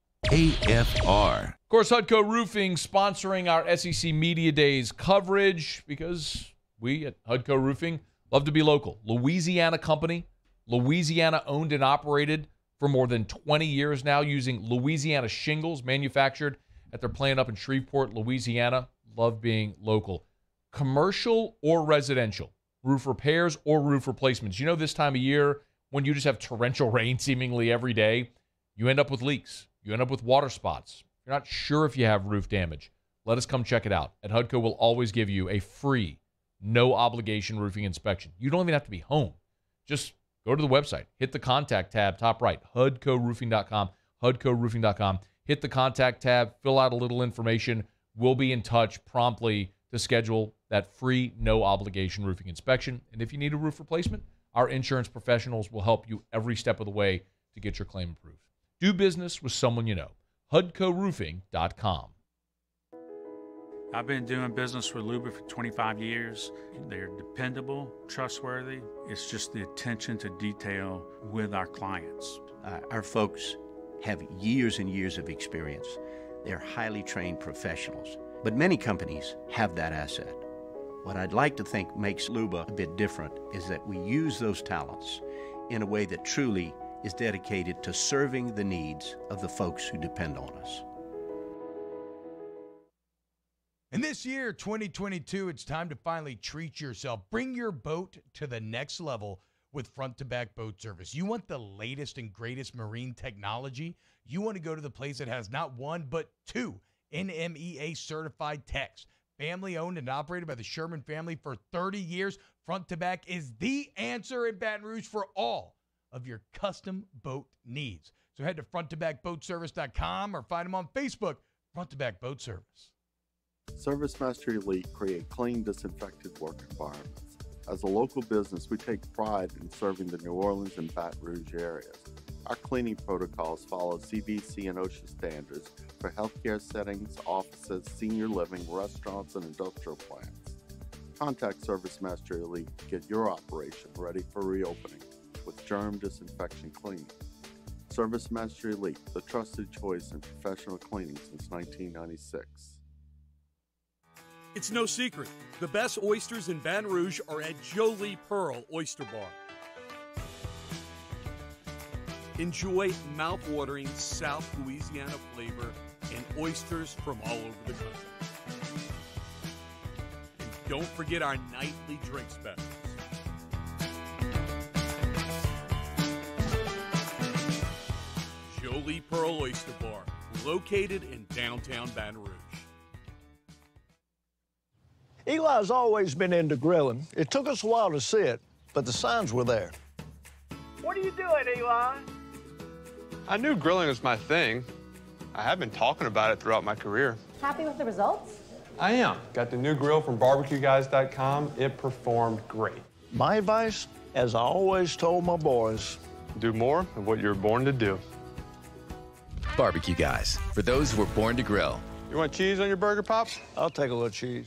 AFR. Of course, Hudco Roofing sponsoring our SEC Media Days coverage because we at Hudco Roofing love to be local. Louisiana company, Louisiana owned and operated for more than 20 years now, using Louisiana shingles manufactured at their plant up in Shreveport, Louisiana. Love being local. Commercial or residential, roof repairs or roof replacements. You know, this time of year when you just have torrential rain seemingly every day, you end up with leaks. You end up with water spots. You're not sure if you have roof damage. Let us come check it out. At Hudco, we'll always give you a free, no-obligation roofing inspection. You don't even have to be home. Just go to the website. Hit the contact tab, top right, hudcoroofing.com, hudcoroofing.com. Hit the contact tab, fill out a little information. We'll be in touch promptly to schedule that free, no-obligation roofing inspection. And if you need a roof replacement, our insurance professionals will help you every step of the way to get your claim approved. Do business with someone you know. HUDCOroofing.com. I've been doing business with Luba for 25 years. They're dependable, trustworthy. It's just the attention to detail with our clients. Our folks have years and years of experience. They're highly trained professionals. But many companies have that asset. What I'd like to think makes Luba a bit different is that we use those talents in a way that truly is dedicated to serving the needs of the folks who depend on us. And this year, 2022, it's time to finally treat yourself. Bring your boat to the next level with front-to-back boat service. You want the latest and greatest marine technology? You want to go to the place that has not one, but 2 NMEA certified techs. Family owned and operated by the Sherman family for 30 years. Front-to-back is the answer in Baton Rouge for all of your custom boat needs. So head to fronttobackboatservice.com or find them on Facebook, Front to Back Boat Service. Service Master Elite create clean, disinfected work environments. As a local business, we take pride in serving the New Orleans and Baton Rouge areas. Our cleaning protocols follow CDC and OSHA standards for healthcare settings, offices, senior living, restaurants, and industrial plants. Contact Service Master Elite to get your operation ready for reopening with germ disinfection cleaning. Service Master Elite, the trusted choice in professional cleaning since 1996. It's no secret. The best oysters in Baton Rouge are at Jolie Pearl Oyster Bar. Enjoy mouth-watering South Louisiana flavor and oysters from all over the country. And don't forget our nightly drink specials. Jolie Pearl Oyster Bar, located in downtown Baton Rouge. Eli's always been into grilling. It took us a while to see it, but the signs were there. What are you doing, Eli? I knew grilling was my thing. I have been talking about it throughout my career. Happy with the results? I am. Got the new grill from barbecueguys.com. It performed great. My advice, as I always told my boys, do more of what you were born to do. Barbecue Guys, for those who were born to grill. You want cheese on your burger, Pops? I'll take a little cheese.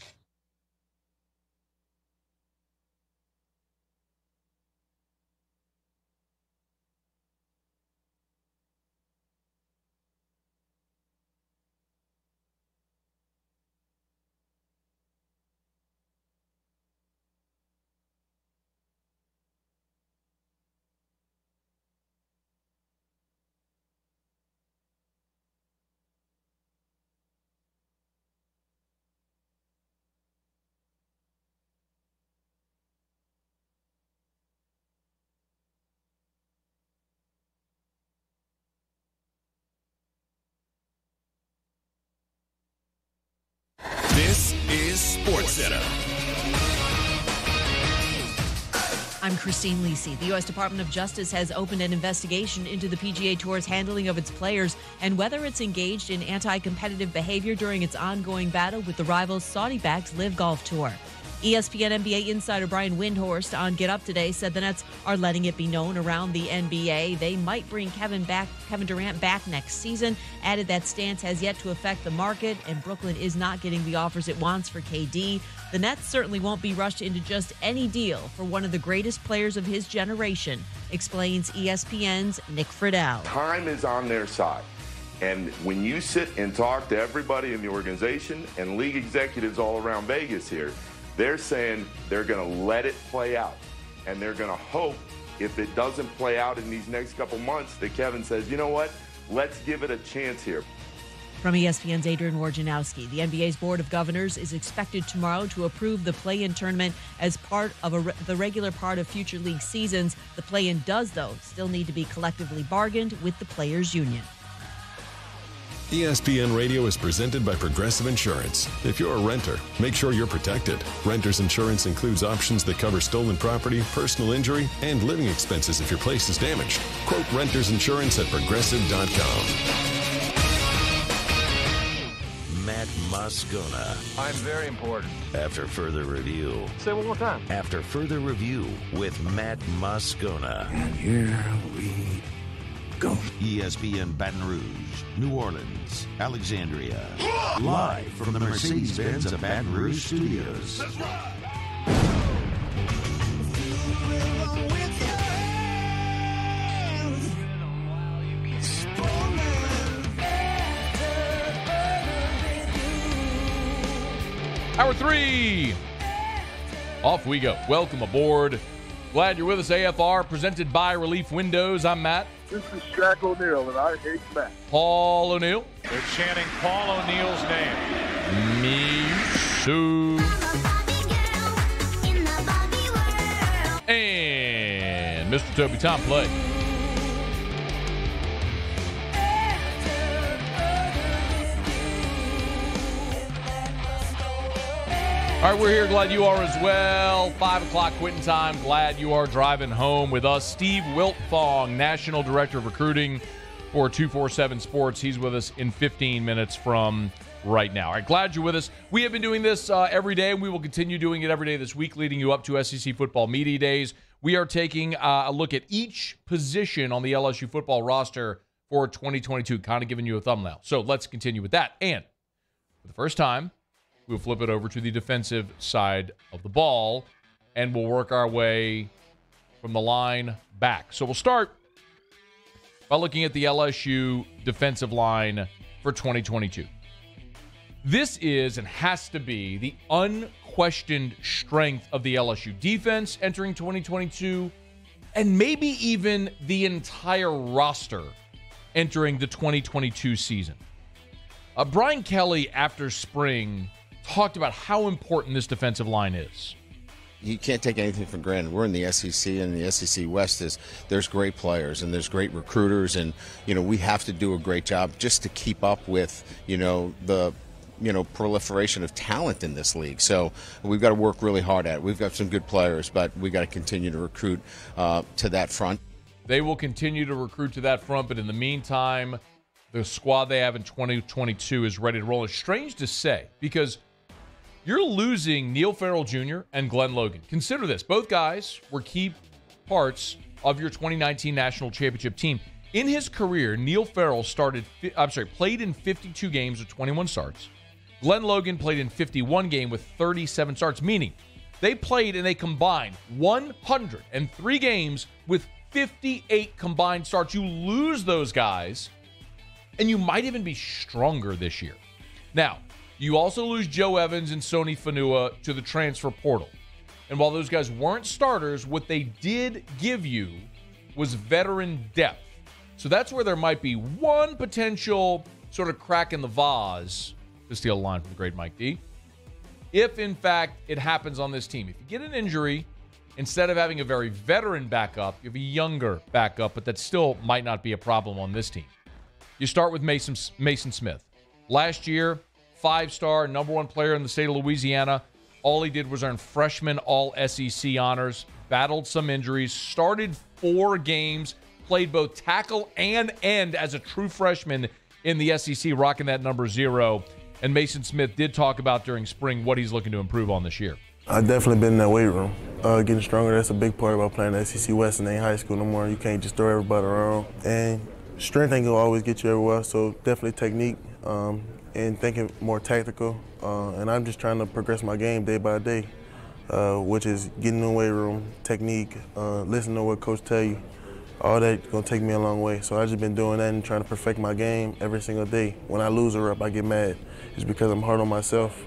This is SportsCenter. I'm Christine Lisi. The U.S. Department of Justice has opened an investigation into the PGA Tour's handling of its players and whether it's engaged in anti-competitive behavior during its ongoing battle with the rival's Saudi-backed LIV Golf Tour. ESPN NBA insider Brian Windhorst on Get Up today said the Nets are letting it be known around the NBA they might bring Kevin Durant back next season. Added that stance has yet to affect the market, and Brooklyn is not getting the offers it wants for KD. The Nets certainly won't be rushed into just any deal for one of the greatest players of his generation, explains ESPN's Nick Friedel. Time is on their side. And when you sit and talk to everybody in the organization and league executives all around Vegas here, they're saying they're going to let it play out. And they're going to hope if it doesn't play out in these next couple months that Kevin says, you know what, let's give it a chance here. From ESPN's Adrian Wojnarowski, the NBA's Board of Governors is expected tomorrow to approve the play-in tournament as part of the regular part of future league seasons. The play-in does, though, still need to be collectively bargained with the Players' Union. ESPN Radio is presented by Progressive Insurance. If you're a renter, make sure you're protected. Renter's insurance includes options that cover stolen property, personal injury, and living expenses if your place is damaged. Quote Renter's Insurance at Progressive.com. Matt Moscona. I'm very important. After further review. Say it one more time. After further review with Matt Moscona. And here we go. ESPN Baton Rouge, New Orleans, Alexandria. Live from the Mercedes-Benz of Baton Rouge studios. That's right. Hour 3. Off we go. Welcome aboard. Glad you're with us, AFR, presented by Relief Windows. I'm Matt. This is Shaq O'Neal, and I hate Matt. Paul O'Neal. They're chanting Paul O'Neal's name. Me too. And Mr. Toby Tom play. All right, we're here. Glad you are as well. 5 o'clock quitting time. Glad you are driving home with us. Steve Wiltfong, National Director of Recruiting for 247 Sports. He's with us in 15 minutes from right now. All right, glad you're with us. We have been doing this every day, and we will continue doing it every day this week, leading you up to SEC Football Media Days. We are taking a look at each position on the LSU football roster for 2022, kind of giving you a thumbnail. So let's continue with that. And for the first time, we'll flip it over to the defensive side of the ball, and we'll work our way from the line back. So we'll start by looking at the LSU defensive line for 2022. This is and has to be the unquestioned strength of the LSU defense entering 2022, and maybe even the entire roster entering the 2022 season. Brian Kelly, after spring, talked about how important this defensive line is. You can't take anything for granted. We're in the SEC, and the SEC West there's great players and there's great recruiters, and we have to do a great job just to keep up with the proliferation of talent in this league. So we've got to work really hard at it. We've got some good players, but we got to continue to recruit to that front. They will continue to recruit to that front, but in the meantime, the squad they have in 2022 is ready to roll. It's strange to say because you're losing Neil Farrell Jr. and Glenn Logan. Consider this. Both guys were key parts of your 2019 National Championship team. In his career, Neil Farrell played in 52 games with 21 starts. Glenn Logan played in 51 games with 37 starts, meaning they played in a combined 103 games with 58 combined starts. You lose those guys, and you might even be stronger this year. Now, you also lose Joe Evans and Sony Fanua to the transfer portal. And while those guys weren't starters, what they did give you was veteran depth. So that's where there might be one potential sort of crack in the vase, to steal a line from the great Mike D, if, in fact, it happens on this team. If you get an injury, instead of having a very veteran backup, you have a younger backup, but that still might not be a problem on this team. You start with Mason Smith. Last year, 5-star, number 1 player in the state of Louisiana. All he did was earn freshman All-SEC honors, battled some injuries, started 4 games, played both tackle and end as a true freshman in the SEC, rocking that number 0. And Mason Smith did talk about during spring what he's looking to improve on this year. I've definitely been in that weight room. Getting stronger, that's a big part about playing the SEC West and ain't high school no more. You can't just throw everybody around. And strength ain't gonna always get you everywhere, so definitely technique and thinking more tactical. And I'm just trying to progress my game day by day, which is getting in the weight room, technique, listening to what coach tell you. All that's gonna take me a long way. So I've just been doing that and trying to perfect my game every single day. When I lose a rep, I get mad. It's because I'm hard on myself.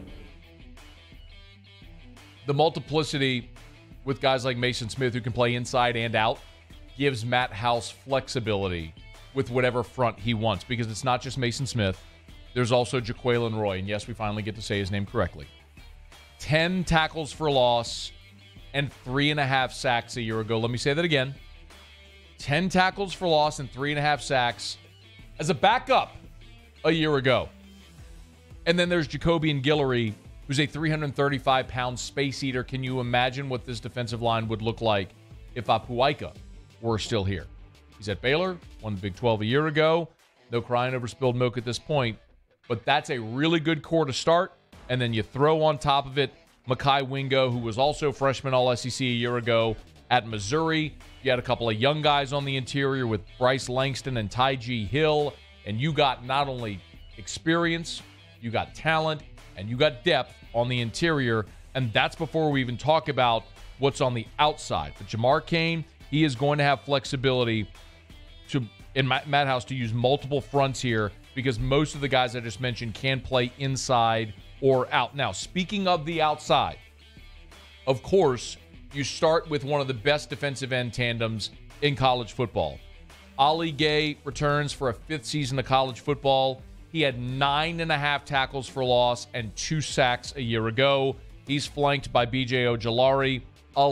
The multiplicity with guys like Mason Smith who can play inside and out gives Matt House flexibility with whatever front he wants, because it's not just Mason Smith. There's also Jaquelin Roy, and yes, we finally get to say his name correctly. 10 tackles for loss and 3.5 sacks a year ago. Let me say that again. 10 tackles for loss and 3.5 sacks as a backup a year ago. And then there's Jacobian Guillory, who's a 335-pound space eater. Can you imagine what this defensive line would look like if Apuaika were still here? He's at Baylor, won the Big 12 a year ago. No crying over spilled milk at this point. But that's a really good core to start. And then you throw on top of it Mekhi Wingo, who was also freshman All-SEC a year ago at Missouri. You had a couple of young guys on the interior with Bryce Langston and Ty G. Hill. And you got not only experience, you got talent, and you got depth on the interior. And that's before we even talk about what's on the outside. But Jamar Cain, he is going to have flexibility in Matt House to use multiple fronts here, because most of the guys I just mentioned can play inside or out. Now, speaking of the outside, of course, you start with one of the best defensive end tandems in college football. Ali Gay returns for a 5th season of college football. He had 9.5 tackles for loss and 2 sacks a year ago. He's flanked by B.J. Ojulari,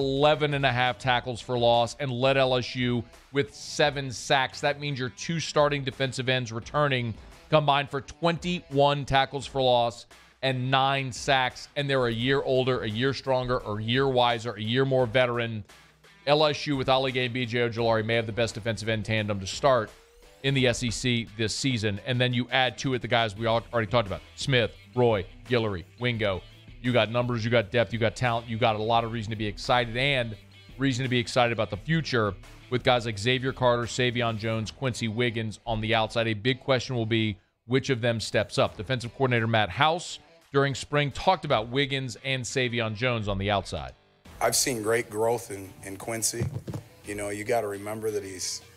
11.5 tackles for loss, and led LSU with 7 sacks. That means your 2 starting defensive ends returning combined for 21 tackles for loss and 9 sacks, and they're a year older, a year stronger, or a year wiser, a year more veteran. LSU with Ali Gay and B.J. Ojulari may have the best defensive end tandem to start in the SEC this season. And then you add to it the guys we already talked about: Smith, Roy, Guillory, Wingo. You got numbers, you got depth, you got talent, you got a lot of reason to be excited, and reason to be excited about the future with guys like Xavier Carter, Savion Jones, Quincy Wiggins on the outside. A big question will be which of them steps up. Defensive coordinator Matt House during spring talked about Wiggins and Savion Jones on the outside. I've seen great growth in Quincy. You know, you got to remember that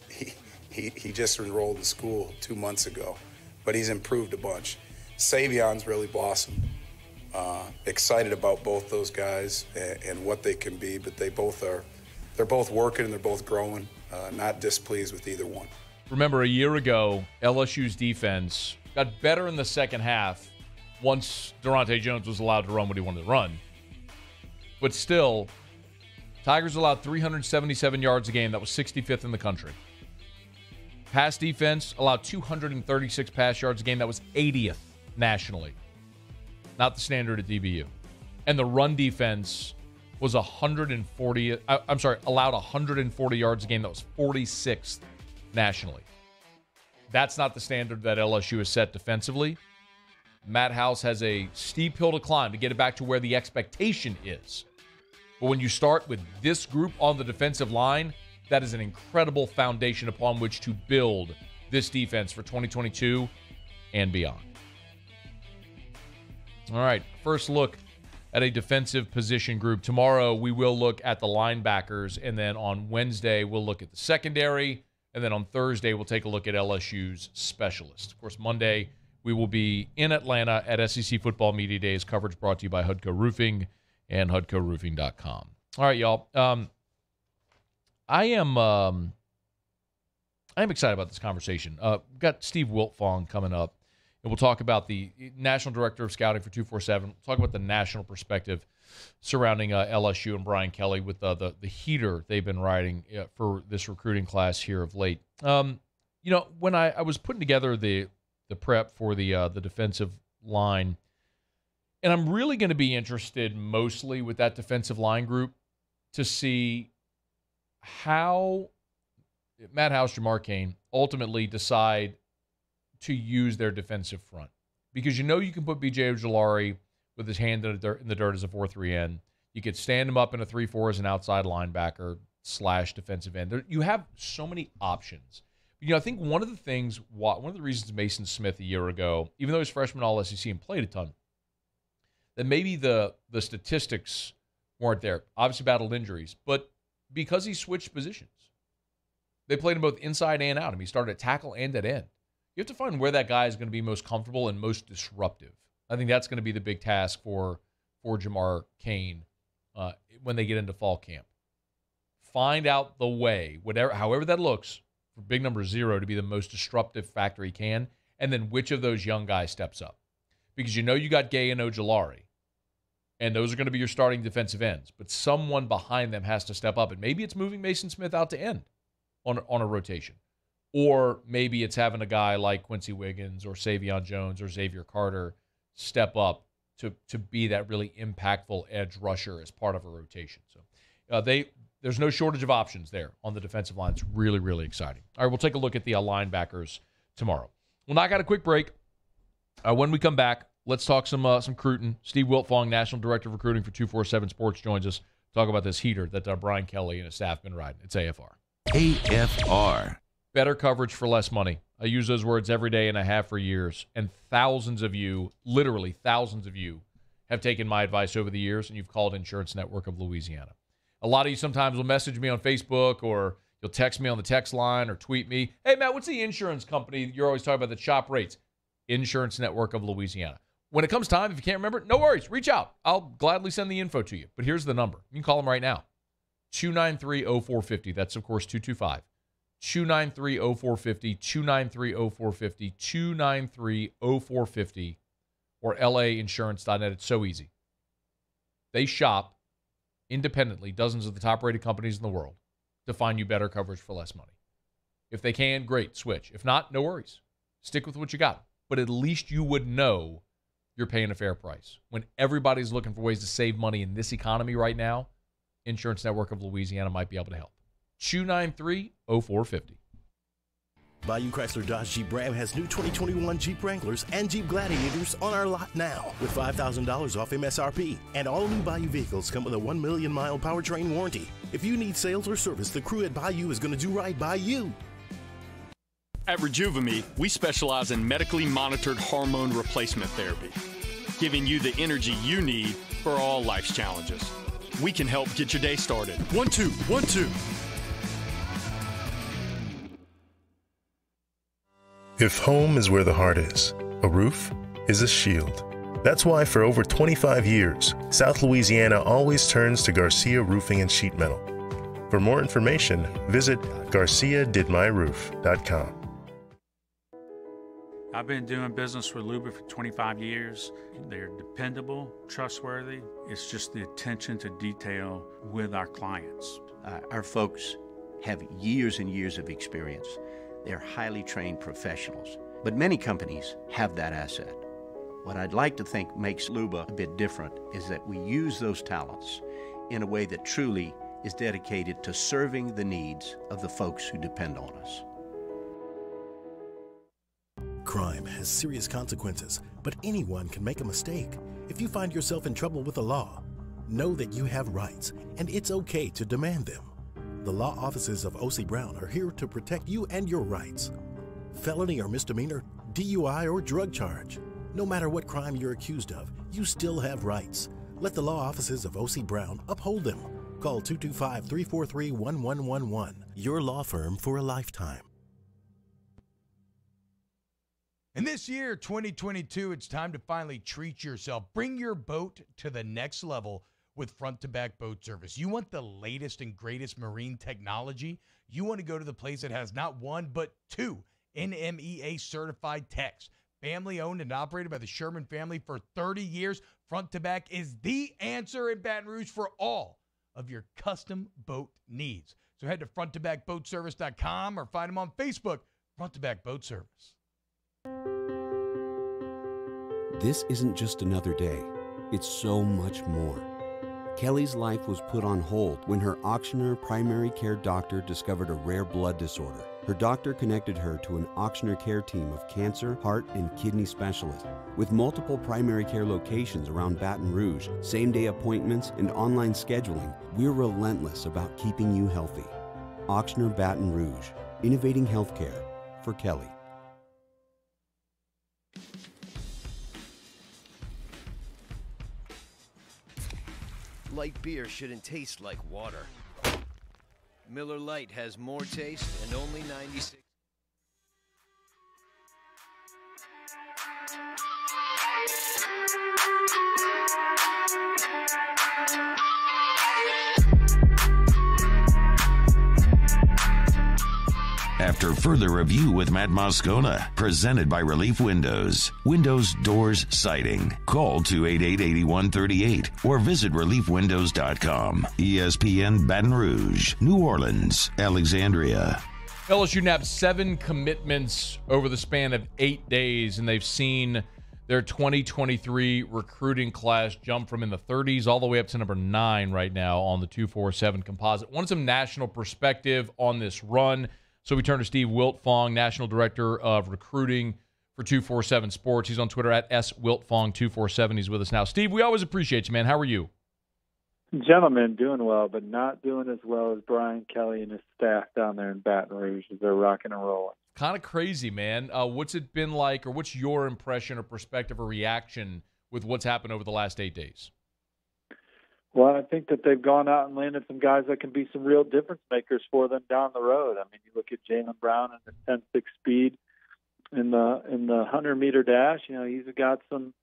he just enrolled in school 2 months ago, but he's improved a bunch. Savion's really blossomed. Excited about both those guys and what they can be, but they're both working and they're both growing. Not displeased with either one. Remember, a year ago, LSU's defense got better in the second half once Durante Jones was allowed to run what he wanted to run. But still, Tigers allowed 377 yards a game. That was 65th in the country. Pass defense allowed 236 pass yards a game. That was 80th nationally. Not the standard at DBU. And the run defense was allowed 140 yards a game. That was 46th nationally. That's not the standard that LSU has set defensively. Matt House has a steep hill to climb to get it back to where the expectation is. But when you start with this group on the defensive line, that is an incredible foundation upon which to build this defense for 2022 and beyond. All right, first look at a defensive position group. Tomorrow we will look at the linebackers, and then on Wednesday we'll look at the secondary, and then on Thursday we'll take a look at LSU's specialists. Of course, Monday we will be in Atlanta at SEC Football Media Days. Coverage brought to you by Hudco Roofing and HudcoRoofing.com. All right, y'all. I am excited about this conversation. We've got Steve Wiltfong coming up, and we'll talk about the National Director of Scouting for 247. We'll talk about the national perspective surrounding LSU and Brian Kelly with the heater they've been riding for this recruiting class here of late. When I was putting together the prep for the defensive line, And I'm really going to be interested mostly with that defensive line group to see how Matt House, Jamar Cain ultimately decide to use their defensive front. Because you can put B.J. Ojulari with his hand in the dirt as a 4-3 end. You could stand him up in a 3-4 as an outside linebacker / defensive end. You have so many options. I think one of the reasons Mason Smith a year ago, even though he was freshman All-SEC and played a ton, that maybe the statistics weren't there. Obviously battled injuries, but because he switched positions. They played him both inside and out. He started at tackle and at end. You have to find where that guy is going to be most comfortable and most disruptive. I think that's going to be the big task for Jamar Cain when they get into fall camp. Find out the way, however that looks, for big number 0 to be the most disruptive factor he can, and then which of those young guys steps up. Because you got Gay and Ojulari, and those are going to be your starting defensive ends, but someone behind them has to step up, and maybe it's moving Mason Smith out to end on a rotation. Or maybe it's having a guy like Quincy Wiggins or Savion Jones or Xavier Carter step up to be that really impactful edge rusher as part of a rotation. So there's no shortage of options there on the defensive line. It's really, really exciting. All right, we'll take a look at the linebackers tomorrow. We'll knock out a quick break. When we come back, let's talk some recruiting. Steve Wiltfong, National Director of Recruiting for 247 Sports, joins us to talk about this heater that Brian Kelly and his staff have been riding. It's AFR. AFR. Better coverage for less money. I use those words every day and I have for years. And thousands of you, literally thousands of you, have taken my advice over the years, and you've called Insurance Network of Louisiana. A lot of you sometimes will message me on Facebook, or you'll text me on the text line or tweet me, "Hey, Matt, what's the insurance company you're always talking about that shop rates?" Insurance Network of Louisiana. When it comes time, if you can't remember, no worries. Reach out. I'll gladly send the info to you. But here's the number. You can call them right now. 293-0450. That's, of course, 225. 293-0450, 293-0450, 293-0450, or lainsurance.net. It's so easy. They shop independently dozens of the top-rated companies in the world to find you better coverage for less money. If they can, great, switch. If not, no worries. Stick with what you got. But at least you would know you're paying a fair price. When everybody's looking for ways to save money in this economy right now, Insurance Network of Louisiana might be able to help. 293-0450. Bayou Chrysler Dodge Jeep Ram has new 2021 Jeep Wranglers and Jeep Gladiators on our lot now with $5,000 off MSRP. And all new Bayou vehicles come with a 1 million mile powertrain warranty. If you need sales or service, the crew at Bayou is going to do right by you. At Rejuvame, we specialize in medically monitored hormone replacement therapy, giving you the energy you need for all life's challenges. We can help get your day started. 1, 2, 1, 2. If home is where the heart is, a roof is a shield. That's why for over 25 years, South Louisiana always turns to Garcia Roofing and Sheet Metal. For more information, visit garciadidmyroof.com. I've been doing business with Luba for 25 years. They're dependable, trustworthy. It's just the attention to detail with our clients. Our folks have years and years of experience. They're highly trained professionals, but many companies have that asset. What I'd like to think makes Luba a bit different is that we use those talents in a way that truly is dedicated to serving the needs of the folks who depend on us. Crime has serious consequences, but anyone can make a mistake. If you find yourself in trouble with the law, know that you have rights, and it's okay to demand them. The law offices of O.C. Brown are here to protect you and your rights. Felony or misdemeanor, DUI or drug charge. No matter what crime you're accused of, you still have rights. Let the law offices of O.C. Brown uphold them. Call 225-343-1111. Your law firm for a lifetime. And this year, 2022, it's time to finally treat yourself. Bring your boat to the next level with front-to-back boat service. You want the latest and greatest marine technology? You want to go to the place that has not one, but two NMEA-certified techs. Family-owned and operated by the Sherman family for 30 years, Front-to-Back is the answer in Baton Rouge for all of your custom boat needs. So head to front-to-backboatservice.com or find them on Facebook, Front-to-Back Boat Service. This isn't just another day. It's so much more. Kelly's life was put on hold when her Auctioner primary care doctor discovered a rare blood disorder. Her doctor connected her to an Auctioner care team of cancer, heart, and kidney specialists. With multiple primary care locations around Baton Rouge, same-day appointments, and online scheduling, we're relentless about keeping you healthy. Auctioner Baton Rouge, innovating healthcare for Kelly. Light beer shouldn't taste like water. Miller Lite has more taste and only 96. After further review with Matt Moscona, presented by Relief Windows. Windows, doors, siding. Call 288-8138 or visit reliefwindows.com. ESPN Baton Rouge, New Orleans, Alexandria. LSU nabbed 7 commitments over the span of 8 days, and they've seen their 2023 recruiting class jump from in the 30s all the way up to number 9 right now on the 247 composite. Want some national perspective on this run. So we turn to Steve Wiltfong, National Director of Recruiting for 247 Sports. He's on Twitter at @SWiltfong247. He's with us now. Steve, we always appreciate you, man. How are you? Gentlemen, doing well, but not doing as well as Brian Kelly and his staff down there in Baton Rouge as they're rocking and rolling. Kind of crazy, man. What's it been like, or what's your impression or perspective or reaction with what's happened over the last 8 days? Well, I think that they've gone out and landed some guys that can be some real difference makers for them down the road. I mean, you look at Jalen Brown and the 10.6 speed in the 100-meter dash. You know, he's got some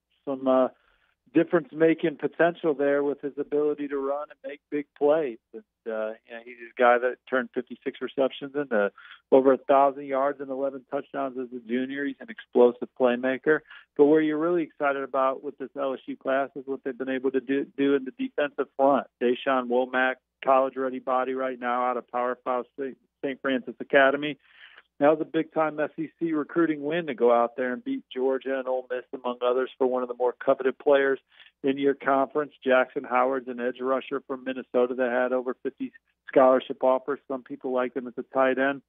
difference-making potential there with his ability to run and make big plays. And he's a guy that turned 56 receptions into over 1,000 yards and 11 touchdowns as a junior. He's an explosive playmaker. But where you're really excited about with this LSU class is what they've been able to do in the defensive front. Deshaun Womack, college-ready body right now out of Power 5 St. Francis Academy. That was a big-time SEC recruiting win to go out there and beat Georgia and Ole Miss, among others, for one of the more coveted players in your conference. Jackson Howard's an edge rusher from Minnesota that had over 50 scholarship offers. Some people like him as a tight end.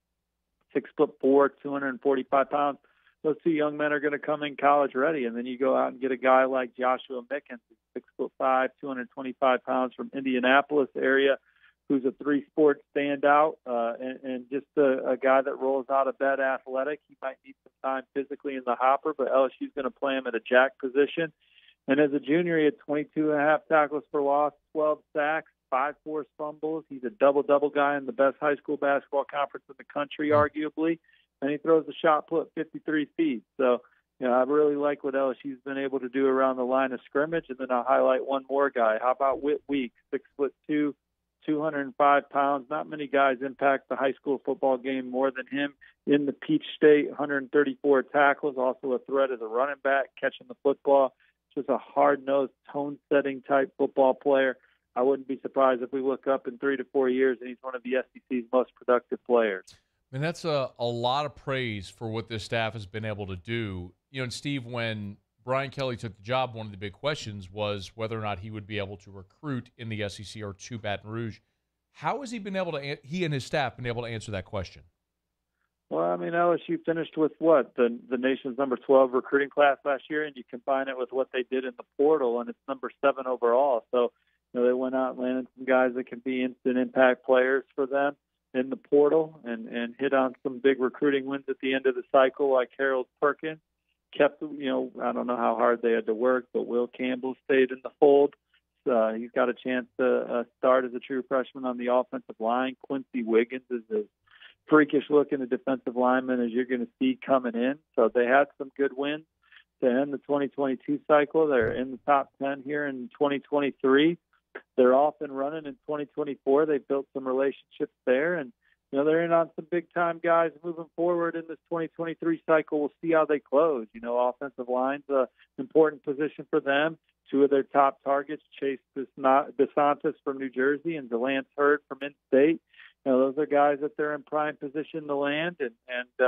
6'4", 245 pounds. Those two young men are going to come in college ready, and then you go out and get a guy like Joshua Mickens, 6'5", 225 pounds from Indianapolis area, who's a three-sport standout and just a guy that rolls out of bed athletic. He might need some time physically in the hopper, but LSU's going to play him at a jack position. And as a junior, he had 22.5 tackles for loss, 12 sacks, 5 forced fumbles. He's a double-double guy in the best high school basketball conference in the country, arguably. And he throws the shot put 53 feet. So, you know, I really like what LSU's been able to do around the line of scrimmage. And then I'll highlight one more guy. How about Whit Weeks, 6'2", 205 pounds. Not many guys impact the high school football game more than him. In the Peach State, 134 tackles, also a threat as a running back, catching the football. Just a hard-nosed, tone-setting type football player. I wouldn't be surprised if we look up in 3 to 4 years and he's one of the SEC's most productive players. And that's a lot of praise for what this staff has been able to do. You know, and Steve, when Brian Kelly took the job, one of the big questions was whether or not he would be able to recruit in the SEC or to Baton Rouge. How has he been able to, he and his staff been able to answer that question? Well, I mean, LSU finished with what? The nation's number 12 recruiting class last year, and you combine it with what they did in the portal, and it's number 7 overall. So, you know, they went out and landed some guys that can be instant impact players for them in the portal and hit on some big recruiting wins at the end of the cycle, like Harold Perkins. Kept, you know, I don't know how hard they had to work, but Will Campbell stayed in the fold. He's got a chance to start as a true freshman on the offensive line. Quincy Wiggins is as freakish-looking a defensive lineman as you're going to see coming in. So they had some good wins to end the 2022 cycle. They're in the top 10 here in 2023. They're off and running in 2024. They built some relationships there, and you know, they're in on some big-time guys moving forward in this 2023 cycle. We'll see how they close. You know, offensive line's an important position for them. 2 of their top targets, Chase DeSantis from New Jersey and DeLance Hurd from in-state. You know, those are guys that they're in prime position to land, and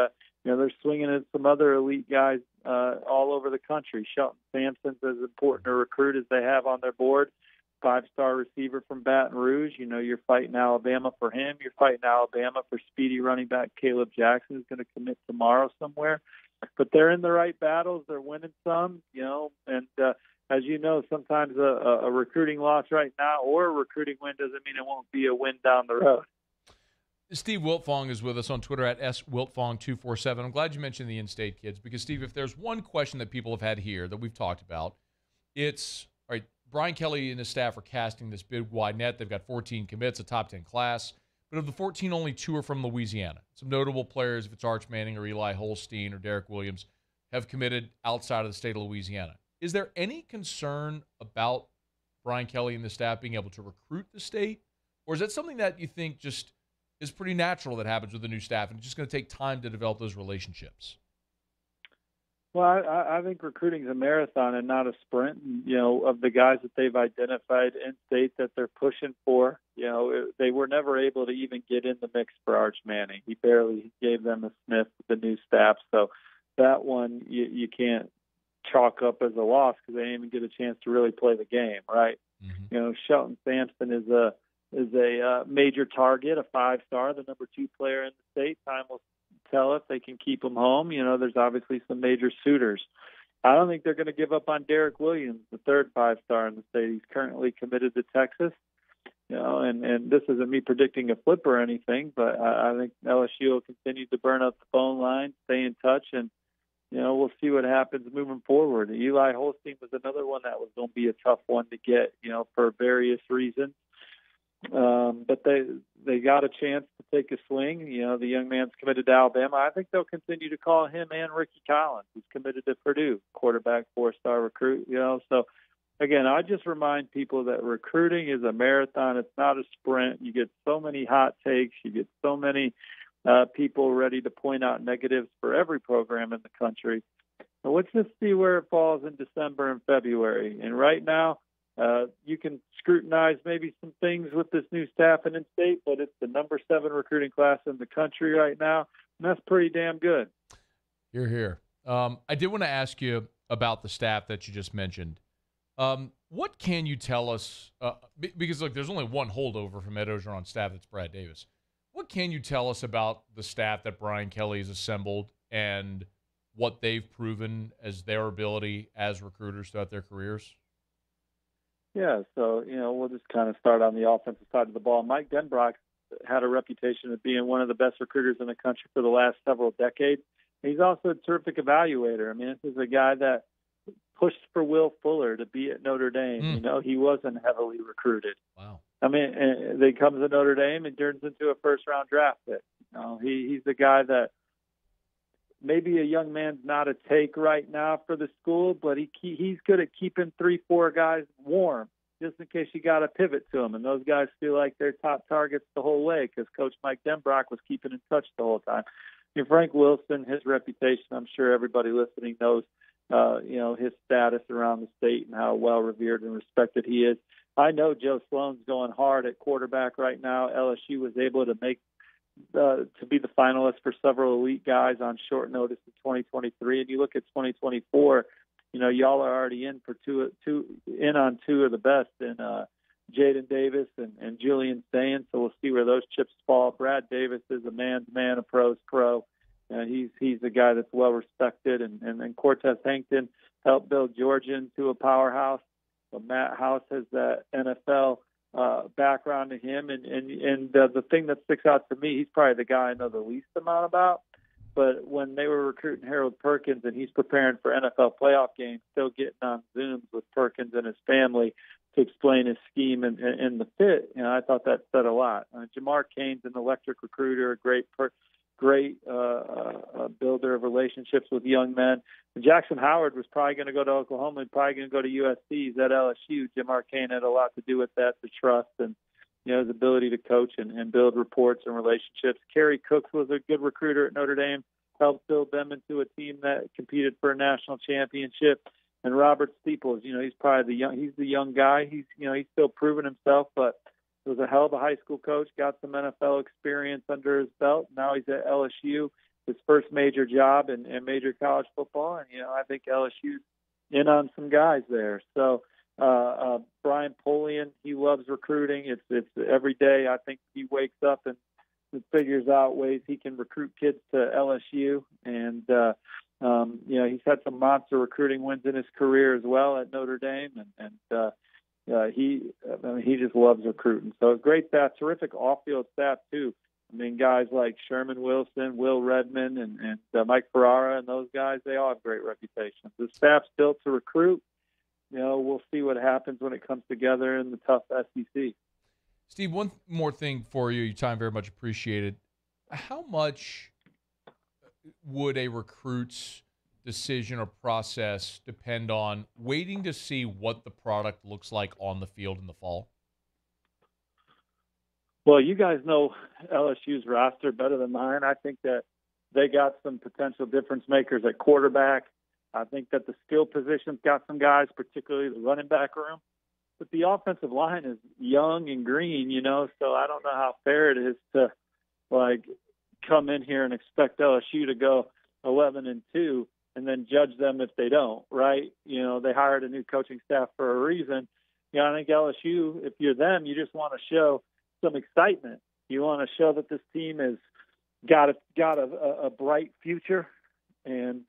they're swinging at some other elite guys all over the country. Shelton Sampson's as important a recruit as they have on their board. 5-star receiver from Baton Rouge. You're fighting Alabama for him. You're fighting Alabama for speedy running back Caleb Jackson, who's going to commit tomorrow somewhere. But they're in the right battles. They're winning some, and as you know, sometimes a recruiting loss right now or a recruiting win doesn't mean it won't be a win down the road. Steve Wiltfong is with us on Twitter at SWiltfong247. I'm glad you mentioned the in-state kids because, Steve, if there's one question that people have had here that we've talked about, it's, all right, Brian Kelly and his staff are casting this big wide net. They've got 14 commits, a top 10 class. But of the 14, only 2 are from Louisiana. Some notable players, if it's Arch Manning or Eli Holstein or Derek Williams, have committed outside of the state of Louisiana. Is there any concern about Brian Kelly and the staff being able to recruit the state? Or is that something that you think just is pretty natural that happens with the new staff and it's just going to take time to develop those relationships? Well, I think recruiting is a marathon and not a sprint. Of the guys that they've identified in state that they're pushing for, they were never able to even get in the mix for Arch Manning. He barely gave them a sniff with the new staff. So that one you can't chalk up as a loss because they didn't even get a chance to really play the game, right? Mm-hmm. Shelton Sampson is a major target, a 5-star, the number 2 player in the state. Time will tell if they can keep him home. There's obviously some major suitors. I don't think they're going to give up on Derek Williams, the 3rd 5-star in the state. He's currently committed to Texas. And this isn't me predicting a flip or anything, but I think LSU will continue to burn up the phone line, stay in touch, and we'll see what happens moving forward. Eli Holstein was another one that was going to be a tough one to get, for various reasons. But they got a chance to take a swing. The young man's committed to Alabama. I think they'll continue to call him and Ricky Collins, who's committed to Purdue, quarterback, 4-star recruit. So again, I just remind people that recruiting is a marathon. It's not a sprint. You get so many hot takes. You get so many people ready to point out negatives for every program in the country. So let's just see where it falls in December and February. And right now, you can scrutinize maybe some things with this new staff and in-state, but it's the number 7 recruiting class in the country right now, and that's pretty damn good. You're here. I did want to ask you about the staff that you just mentioned. What can you tell us? Because, look, there's only one holdover from Ed Ogeron staff. That's Brad Davis. What can you tell us about the staff that Brian Kelly has assembled and what they've proven as their ability as recruiters throughout their careers? Yeah, so, we'll just kind of start on the offensive side of the ball. Mike Denbrock had a reputation of being one of the best recruiters in the country for the last several decades. He's also a terrific evaluator. I mean, this is a guy that pushed for Will Fuller to be at Notre Dame. He wasn't heavily recruited. Wow. I mean, and he comes to Notre Dame and turns into a first-round draft pick. He's the guy that maybe a young man's not a take right now for the school, but he's good at keeping 3-4 guys warm just in case you got to pivot to them. And those guys feel like they're top targets the whole way because Coach Mike Denbrock was keeping in touch the whole time. Frank Wilson, his reputation, I'm sure everybody listening knows, his status around the state and how well revered and respected he is. I know Joe Sloan's going hard at quarterback right now. LSU was able to make to be the finalist for several elite guys on short notice in 2023. And you look at 2024, y'all are already in for two of the best in Jaden Davis and Julian Stain. So we'll see where those chips fall. Brad Davis is a man's man, a pro's pro. And he's a guy that's well respected. And then Cortez Hankton helped build Georgia into a powerhouse. So Matt House has that NFL background to him. And the thing that sticks out to me, he's probably the guy I know the least amount about. But when they were recruiting Harold Perkins and he's preparing for NFL playoff games, still getting on Zooms with Perkins and his family to explain his scheme and the fit, I thought that said a lot. Jamar Cain's an electric recruiter, a great builder of relationships with young men. And Jackson Howard was probably going to go to Oklahoma and probably going to go to USC. He's at LSU. Jamar Cain had a lot to do with that, the trust and his ability to coach and build reports and relationships. Kerry Cooks was a good recruiter at Notre Dame, helped build them into a team that competed for a national championship. And Robert Steeples, he's probably the young guy. He's still proving himself, but was a hell of a high school coach, got some NFL experience under his belt. Now he's at LSU. his first major job in major college football. And, I think LSU's in on some guys there. So Brian Polian, he loves recruiting. It's every day. I think he wakes up and figures out ways he can recruit kids to LSU. And, he's had some monster recruiting wins in his career as well at Notre Dame. He just loves recruiting. So great staff, terrific off-field staff too. I mean, guys like Sherman Wilson, Will Redmond, and Mike Ferrara, and those guys, they all have great reputations. The staff's built to recruit. We'll see what happens when it comes together in the tough SEC. Steve, one more thing for you. Your time very much appreciated. How much would a recruit's decision or process depend on waiting to see what the product looks like on the field in the fall? Well, you guys know LSU's roster better than mine. I think that they got some potential difference makers at quarterback. I think that the skill positions got some guys, particularly the running back room. But the offensive line is young and green, so I don't know how fair it is to, come in here and expect LSU to go 11-2 and then judge them if they don't, right? They hired a new coaching staff for a reason. I think LSU, if you're them, you just want to show some excitement. You want to show that this team has got a bright future. And,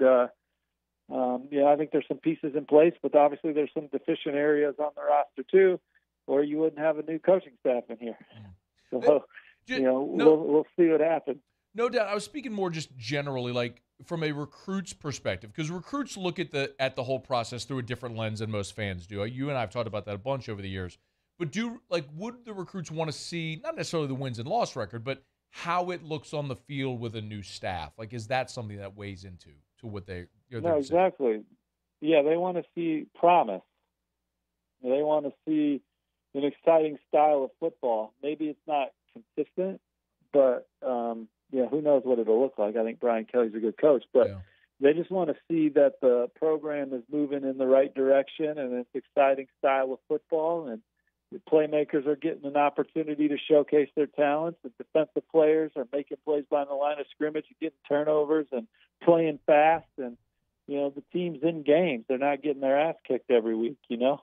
I think there's some pieces in place, but obviously there's some deficient areas on the roster too, or you wouldn't have a new coaching staff in here. So, we'll see what happens. No doubt. I was speaking more just generally, from a recruit's perspective, because recruits look at the whole process through a different lens than most fans do. You and I have talked about that a bunch over the years. But would the recruits want to see not necessarily the wins and loss record, but how it looks on the field with a new staff? Is that something that weighs into what they? No, exactly. Yeah, they want to see promise. They want to see an exciting style of football. Maybe it's not consistent, but who knows what it'll look like? I think Brian Kelly's a good coach, but they just want to see that the program is moving in the right direction and it's exciting style of football, and the playmakers are getting an opportunity to showcase their talents. The defensive players are making plays behind the line of scrimmage, getting turnovers and playing fast. And, the team's in games. They're not getting their ass kicked every week,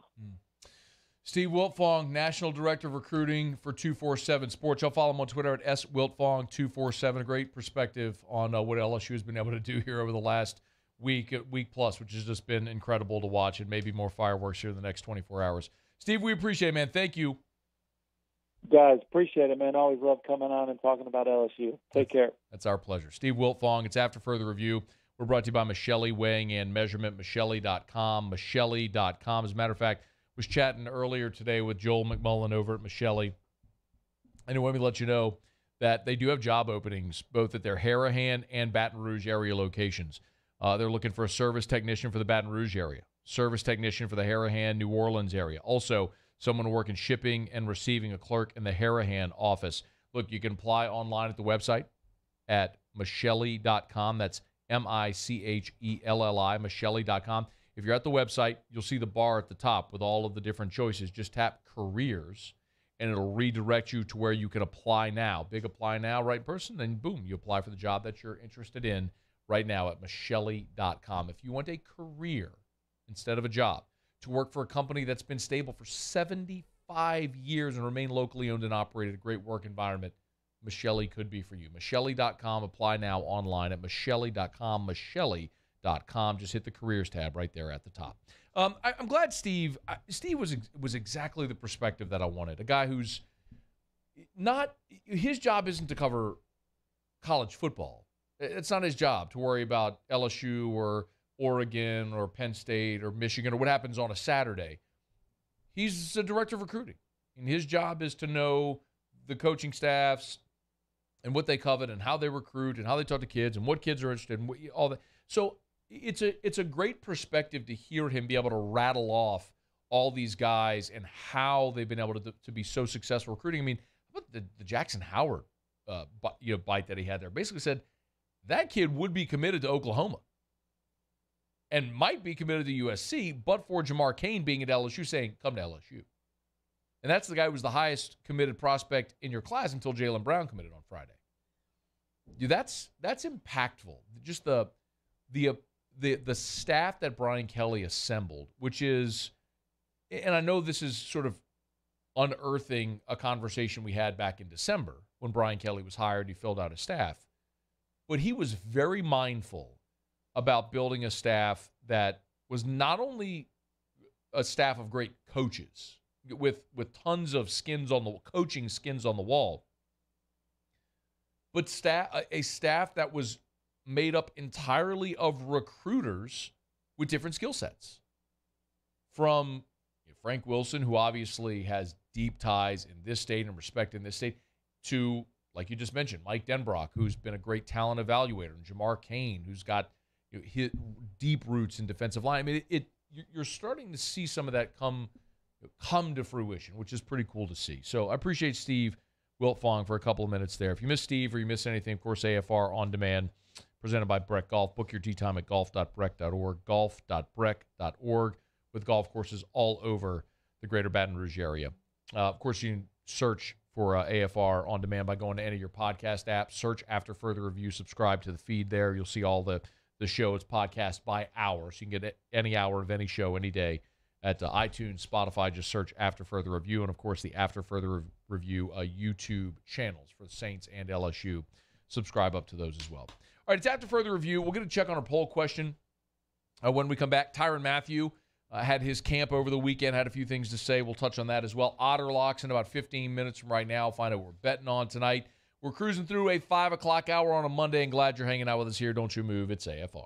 Steve Wiltfong, National Director of Recruiting for 247 Sports. I'll follow him on Twitter at SWiltfong247. A great perspective on what LSU has been able to do here over the last week plus, which has just been incredible to watch, and maybe more fireworks here in the next 24 hours. Steve, we appreciate it, man. Thank you. Guys, appreciate it, man. Always love coming on and talking about LSU. Take care. That's our pleasure. Steve Wiltfong. It's After Further Review. We're brought to you by Michelli Weighing and Measurement, Michelli.com, Michelli.com. As a matter of fact, was chatting earlier today with Joel McMullen over at Michelli. And let me let you know that they do have job openings both at their Harahan and Baton Rouge area locations. They're looking for a service technician for the Baton Rouge area, service technician for the Harahan, New Orleans area. Also, someone to work in shipping and receiving, a clerk in the Harahan office. Look, you can apply online at the website at Michelli.com. That's Michelli, Michelli.com. If you're at the website, you'll see the bar at the top with all of the different choices. Just tap careers, and it'll redirect you to where you can apply now. Big apply now, right person, then boom, you apply for the job that you're interested in right now at Michelli.com. If you want a career instead of a job, to work for a company that's been stable for 75 years and remain locally owned and operated, a great work environment, Michelli could be for you. Michelli.com. Apply now online at Michelli.com. Michelli.com. Just hit the careers tab right there at the top. I'm glad Steve was exactly the perspective that I wanted. A guy who's not, his job isn't to cover college football. It's not his job to worry about LSU or Oregon or Penn State or Michigan or what happens on a Saturday. He's a director of recruiting, and his job is to know the coaching staffs and what they covet and how they recruit and how they talk to kids and what kids are interested in, all that. So it's a great perspective to hear him be able to rattle off all these guys and how they've been able to be so successful recruiting. I mean, how about the Jackson Howard bite that he had there? Basically said that kid would be committed to Oklahoma and might be committed to USC, but for Jamar Cain being at LSU saying, come to LSU. And that's the guy who was the highest committed prospect in your class until Jaylen Brown committed on Friday. Dude, that's impactful. Just the staff that Brian Kelly assembled, which is, and I know this is sort of unearthing a conversation we had back in December when Brian Kelly was hired. He filled out his staff, but he was very mindful about building a staff that was not only a staff of great coaches with tons of coaching skins on the wall, but a staff that was made up entirely of recruiters with different skill sets. From Frank Wilson, who obviously has deep ties in this state and respect in this state, to, like you just mentioned, Mike Denbrock, who's been a great talent evaluator, and Jamar Kane, who's got deep roots in defensive line. I mean, you're starting to see some of that come to fruition, which is pretty cool to see. So I appreciate Steve Wiltfong for a couple of minutes there. If you miss Steve or you miss anything, of course, AFR On Demand, presented by Breck Golf. Book your tee time at golf.breck.org, golf.breck.org, with golf courses all over the greater Baton Rouge area. Of course, you can search for AFR On Demand by going to any of your podcast apps. Search After Further Review. Subscribe to the feed there. You'll see all the show. It's podcast by hour, so you can get any hour of any show any day at iTunes, Spotify. Just search After Further Review, and, of course, the After Further Review YouTube channels for the Saints and LSU. Subscribe up to those as well. All right, it's After Further Review. We're going to check on our poll question when we come back. Tyrann Mathieu had his camp over the weekend, had a few things to say. We'll touch on that as well. Otter Locks in about 15 minutes from right now. Find out what we're betting on tonight. We're cruising through a 5 o'clock hour on a Monday, and glad you're hanging out with us here. Don't you move. It's AFR.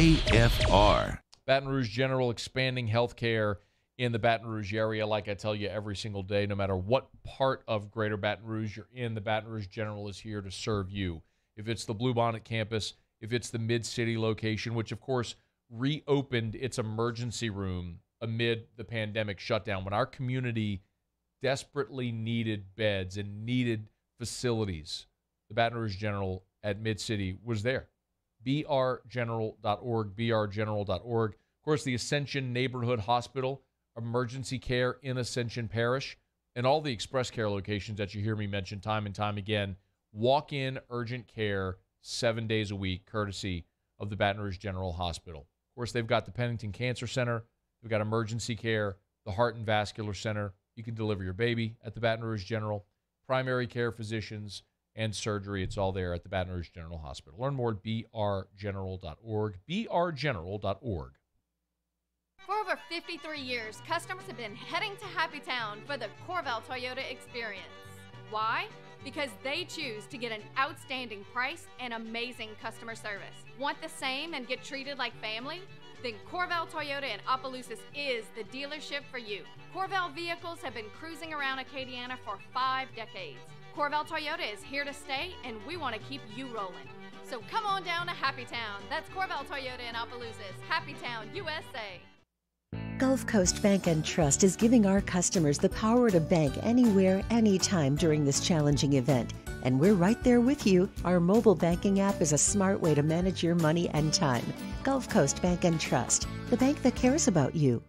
AFR. Baton Rouge General expanding health care in the Baton Rouge area. Like I tell you every single day, no matter what part of greater Baton Rouge you're in, the Baton Rouge General is here to serve you. If it's the Bluebonnet campus, if it's the Mid-City location, which, of course, reopened its emergency room amid the pandemic shutdown, when our community desperately needed beds and needed facilities, the Baton Rouge General at Mid-City was there. brgeneral.org, brgeneral.org. Of course, the Ascension Neighborhood Hospital, emergency care in Ascension Parish, and all the express care locations that you hear me mention time and time again. Walk-in urgent care 7 days a week, courtesy of the Baton Rouge General Hospital. Of course, they've got the Pennington Cancer Center. They've got emergency care, the Heart and Vascular Center. You can deliver your baby at the Baton Rouge General. Primary care physicians and surgery. It's all there at the Baton Rouge General Hospital. Learn more at brgeneral.org, brgeneral.org. For over 53 years, customers have been heading to Happy Town for the Corval Toyota experience. Why? Because they choose to get an outstanding price and amazing customer service. Want the same and get treated like family? Then Corval Toyota in Opelousas is the dealership for you. Corval vehicles have been cruising around Acadiana for 5 decades. Corval Toyota is here to stay, and we want to keep you rolling. So come on down to Happy Town. That's Corval Toyota in Opelousas, Happy Town, USA. Gulf Coast Bank and Trust is giving our customers the power to bank anywhere, anytime during this challenging event. And we're right there with you. Our mobile banking app is a smart way to manage your money and time. Gulf Coast Bank and Trust, the bank that cares about you.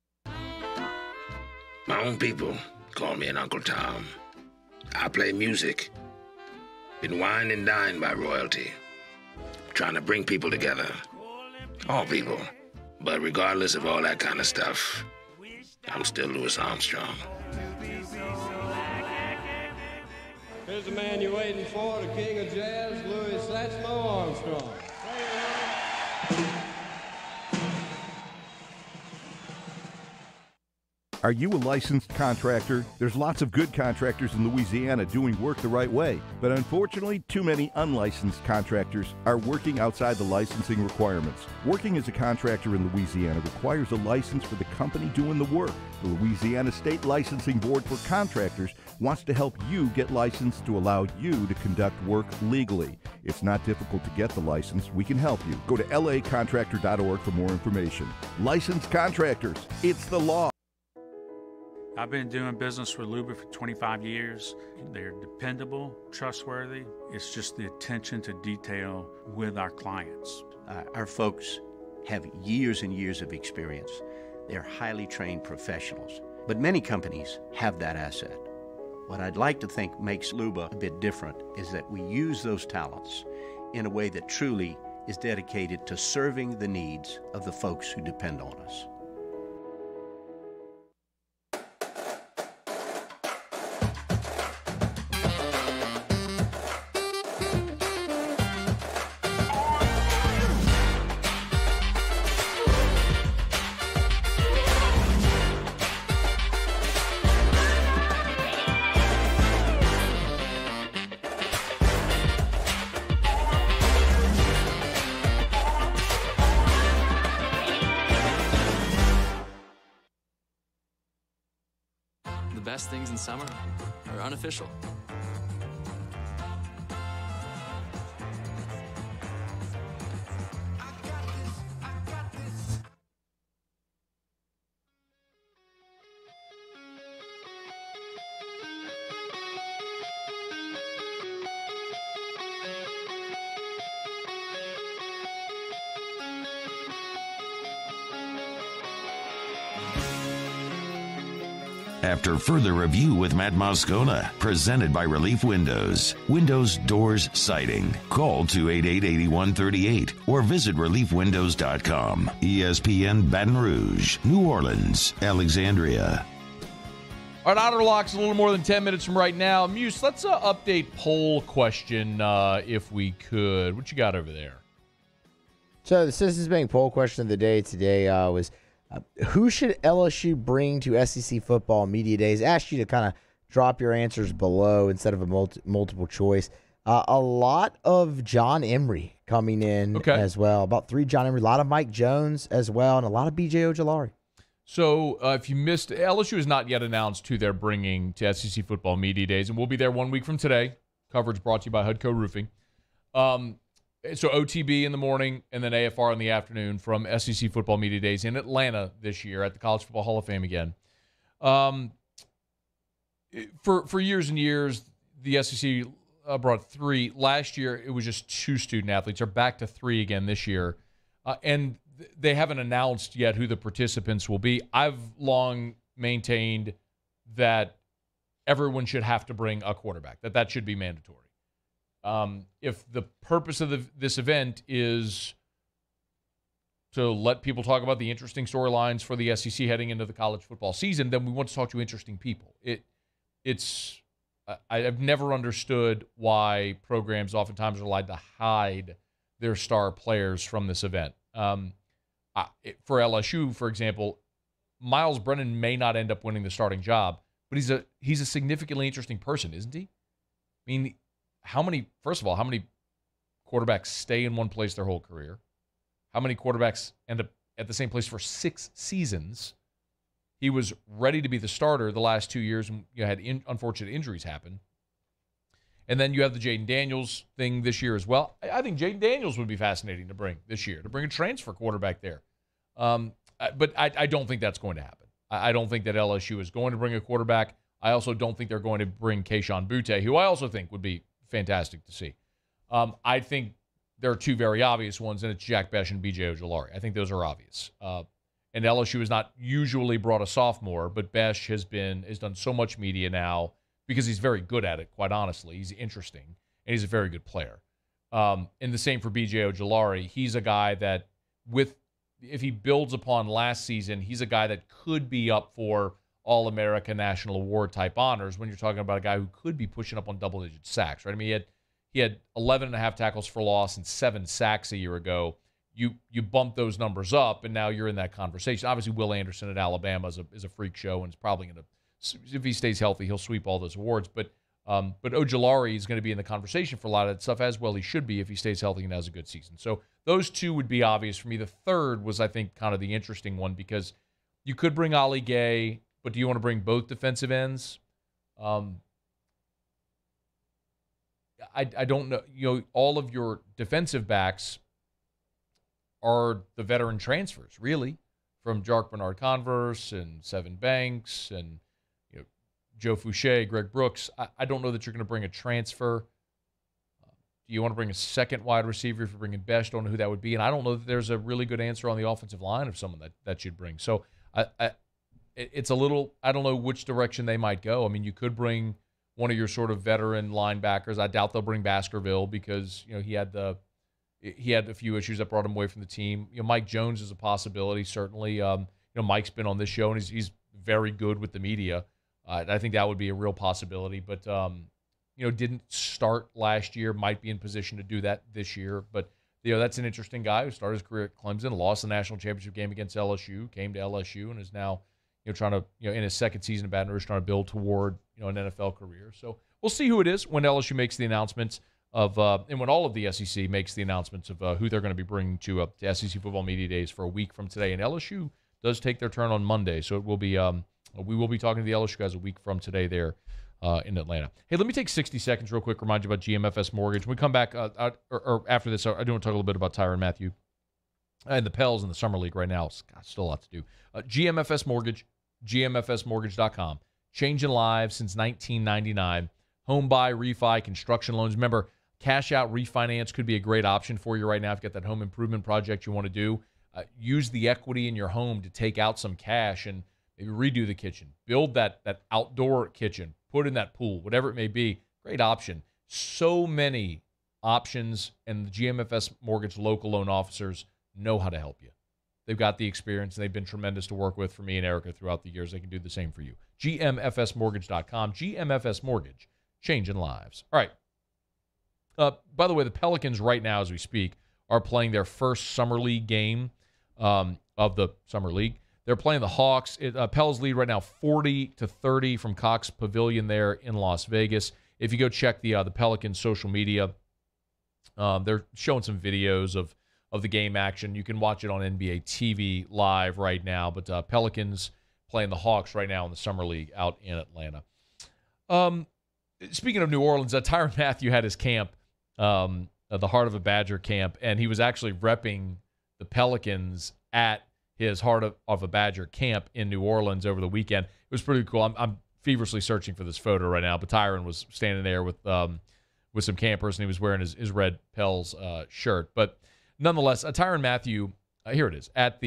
My own people call me an Uncle Tom. I play music. Been wined and dined by royalty. Trying to bring people together. All people. But regardless of all that kind of stuff, I'm still Louis Armstrong. Here's the man you're waiting for, the king of jazz, Louis Satchmo Armstrong. Are you a licensed contractor? There's lots of good contractors in Louisiana doing work the right way, but unfortunately, too many unlicensed contractors are working outside the licensing requirements. Working as a contractor in Louisiana requires a license for the company doing the work. The Louisiana State Licensing Board for Contractors wants to help you get licensed to allow you to conduct work legally. It's not difficult to get the license. We can help you. Go to lacontractor.org for more information. Licensed contractors, it's the law. I've been doing business with Luba for 25 years. They're dependable, trustworthy. It's just the attention to detail with our clients. Our folks have years and years of experience. They're highly trained professionals. But many companies have that asset. What I'd like to think makes Luba a bit different is that we use those talents in a way that truly is dedicated to serving the needs of the folks who depend on us. The best things in summer are unofficial. After further review with Matt Moscona, presented by Relief Windows. Windows, doors, siding. Call 288-8138 or visit reliefwindows.com. ESPN Baton Rouge, New Orleans, Alexandria. All right, Honor Lock's a little more than 10 minutes from right now. Muse, let's update poll question if we could. What you got over there? So the Citizens Bank poll question of the day today was, who should LSU bring to SEC football media days? Asked you to kind of drop your answers below instead of a multiple choice. A lot of John Emery coming in as well. About 3 John Emery. A lot of Mike Jones as well, and a lot of B.J. Ojolari. So if you missed, LSU has not yet announced who they're bringing to SEC football media days, and we'll be there 1 week from today. Coverage brought to you by Hudco Roofing. So OTB in the morning and then AFR in the afternoon from SEC football media days in Atlanta this year at the College Football Hall of Fame again. For years and years, the SEC brought 3. Last year, it was just 2 student athletes. They're back to 3 again this year. And they haven't announced yet who the participants will be. I've long maintained that everyone should have to bring a quarterback, that should be mandatory. If the purpose of this event is to let people talk about the interesting storylines for the SEC heading into the college football season, then we want to talk to interesting people. I've never understood why programs oftentimes are allowed to hide their star players from this event. For LSU, for example, Miles Brennan may not end up winning the starting job, but he's a significantly interesting person, isn't he? I mean, how many quarterbacks stay in one place their whole career? How many quarterbacks end up at the same place for 6 seasons? He was ready to be the starter the last 2 years and had unfortunate injuries happen. And then you have the Jaden Daniels thing this year as well. I think Jaden Daniels would be fascinating to bring this year, to bring a transfer quarterback there. But I don't think that's going to happen. I don't think that LSU is going to bring a quarterback. I also don't think they're going to bring Kayshon Boutte, who I also think would be fantastic to see. I think there are 2 very obvious ones, and it's Jack Besh and B.J. Ojolari. I think those are obvious. And LSU has not usually brought a sophomore, but Besh has done so much media now because he's very good at it, quite honestly. He's interesting, and he's a very good player. And the same for B.J. Ojolari. He's a guy that, if he builds upon last season, he's a guy that could be up for All-America National Award type honors when you're talking about a guy who could be pushing up on double-digit sacks, right? I mean, he had 11.5 tackles for loss and 7 sacks a year ago. You bump those numbers up, and now you're in that conversation. Obviously, Will Anderson at Alabama is a freak show, and is probably going to, if he stays healthy, he'll sweep all those awards. But Ojolari is going to be in the conversation for a lot of that stuff, as well he should be if he stays healthy and has a good season. So those 2 would be obvious for me. The third was, I think, kind of the interesting one, because you could bring Ali Gay, but do you want to bring both defensive ends? I don't know. All of your defensive backs are the veteran transfers, really, from Jark Bernard-Converse and Sevin Banks and Joe Fouché, Greg Brooks. I don't know that you're going to bring a transfer. Do you want to bring a second wide receiver if you're bringing Besh? Don't know who that would be. And I don't know that there's a really good answer on the offensive line of someone that you'd bring. So it's a little, I don't know which direction they might go. I mean, you could bring one of your sort of veteran linebackers. I doubt they'll bring Baskerville because he had a few issues that brought him away from the team. Mike Jones is a possibility, certainly. Mike's been on this show, and he's very good with the media. I think that would be a real possibility, but didn't start last year, might be in position to do that this year. But that's an interesting guy who started his career at Clemson, lost the national championship game against LSU, came to LSU, and is now trying to in his second season in Baton Rouge, trying to build toward an NFL career. So we'll see who it is when LSU makes the announcements of and when all of the SEC makes the announcements of who they're going to be bringing to SEC Football Media Days for a week from today. And LSU does take their turn on Monday, so it will be we will be talking to the LSU guys a week from today there in Atlanta. Hey, let me take 60 seconds real quick, remind you about GMFS Mortgage. When we come back, or after this, I do want to talk a little bit about Tyrann Mathieu and the Pels in the Summer League right now. Still a lot to do. GMFS Mortgage, GMFSmortgage.com. Changing lives since 1999. Home buy, refi, construction loans. Remember, cash out refinance could be a great option for you right now if you've got that home improvement project you want to do. Use the equity in your home to take out some cash and maybe redo the kitchen. Build that outdoor kitchen. Put in that pool, whatever it may be. Great option. So many options, and the GMFS Mortgage local loan officers know how to help you. They've got the experience, and they've been tremendous to work with for me and Erica throughout the years. They can do the same for you. GMFSmortgage.com. GMFS Mortgage. Changing lives. All right. By the way, the Pelicans right now, as we speak, are playing their first Summer League game of the Summer League. They're playing the Hawks. Pels lead right now 40-30 from Cox Pavilion there in Las Vegas. If you go check the Pelicans social media, they're showing some videos of the game action. You can watch it on NBA TV live right now. But Pelicans playing the Hawks right now in the Summer League out in Atlanta. Speaking of New Orleans, Tyrann Mathieu had his camp, the Heart of a Badger camp, and he was actually repping the Pelicans at his Heart of a Badger camp in New Orleans over the weekend. It was pretty cool. I'm feverishly searching for this photo right now, but Tyrann was standing there with some campers, and he was wearing his red Pels shirt. But nonetheless, Tyrann Mathieu, here it is, at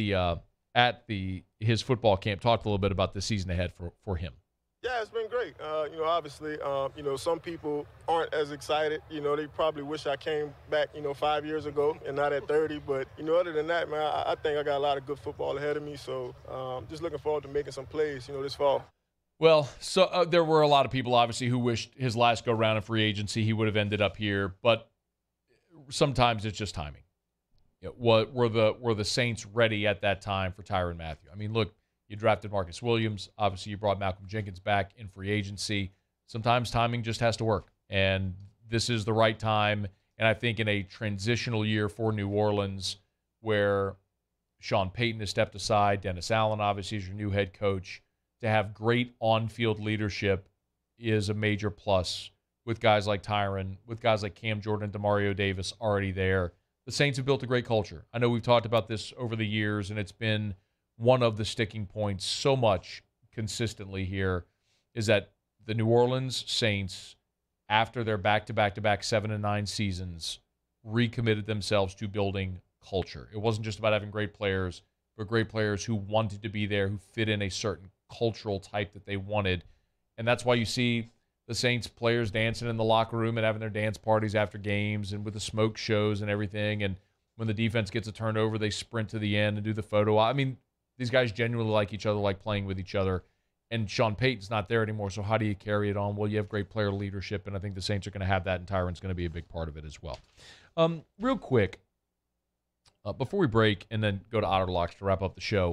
his football camp, talked a little bit about the season ahead for him. Yeah, it's been great. Obviously, some people aren't as excited. They probably wish I came back, 5 years ago and not at 30. But, other than that, man, I think I got a lot of good football ahead of me. So just looking forward to making some plays, this fall. Well, so there were a lot of people, obviously, who wished his last go-round of free agency he would have ended up here. But sometimes it's just timing. Were the Saints ready at that time for Tyrann Mathieu? I mean, look. You drafted Marcus Williams. Obviously, you brought Malcolm Jenkins back in free agency. Sometimes timing just has to work, and this is the right time. And I think in a transitional year for New Orleans where Sean Payton has stepped aside, Dennis Allen obviously is your new head coach, to have great on-field leadership is a major plus with guys like Tyrann, with guys like Cam Jordan and DeMario Davis already there. The Saints have built a great culture. I know we've talked about this over the years, and it's been one of the sticking points so much consistently here is that the New Orleans Saints, after their back-to-back-to-back 7-9 seasons, recommitted themselves to building culture. It wasn't just about having great players, but great players who wanted to be there, who fit in a certain cultural type that they wanted. And that's why you see the Saints players dancing in the locker room and having their dance parties after games and with the smoke shows and everything. And when the defense gets a turnover, they sprint to the end and do the photo. I mean, these guys genuinely like each other, like playing with each other. And Sean Payton's not there anymore, so how do you carry it on? Well, you have great player leadership, and I think the Saints are going to have that, and Tyrann's going to be a big part of it as well. Real quick, before we break and then go to Otterlocks to wrap up the show,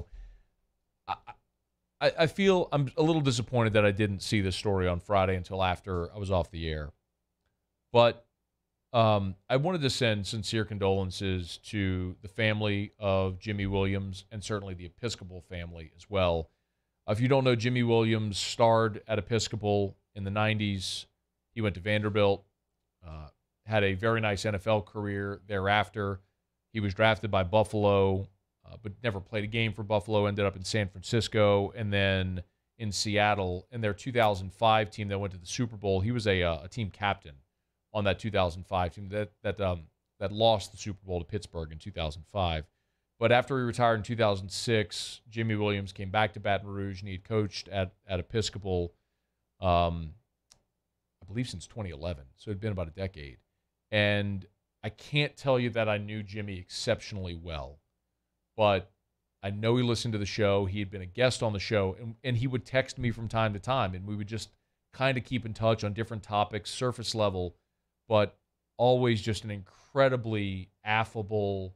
I feel I'm a little disappointed that I didn't see this story on Friday until after I was off the air. But I wanted to send sincere condolences to the family of Jimmy Williams and certainly the Episcopal family as well. If you don't know, Jimmy Williams starred at Episcopal in the 90s. He went to Vanderbilt, had a very nice NFL career thereafter. He was drafted by Buffalo, but never played a game for Buffalo, ended up in San Francisco and then in Seattle. In their 2005 team that went to the Super Bowl, he was a team captain on that 2005 team that lost the Super Bowl to Pittsburgh in 2005. But after he retired in 2006, Jimmy Williams came back to Baton Rouge, and he had coached at Episcopal believe since 2011. So it'd been about a decade. And I can't tell you that I knew Jimmy exceptionally well, but I know he listened to the show. He had been a guest on the show, and he would text me from time to time, and we would just kind of keep in touch on different topics, surface level, but always just an incredibly affable,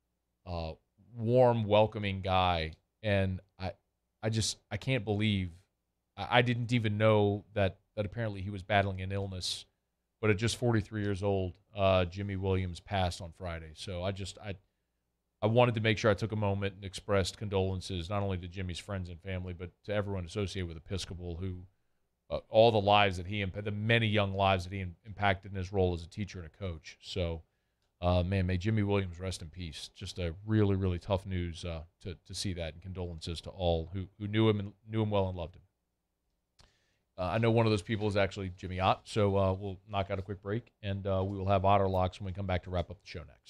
warm, welcoming guy. And I can't believe I didn't even know that apparently he was battling an illness, but at just 43 years old, Jimmy Williams passed on Friday. So I wanted to make sure I took a moment and expressed condolences not only to Jimmy's friends and family, but to everyone associated with Episcopal, who all the lives that the many young lives that he impacted in his role as a teacher and a coach. So, man, may Jimmy Williams rest in peace. Just a really, really tough news to see that, and condolences to all who knew him well and loved him. I know one of those people is actually Jimmy Ott, so we'll knock out a quick break, and we will have Otter Locks when we come back to wrap up the show next.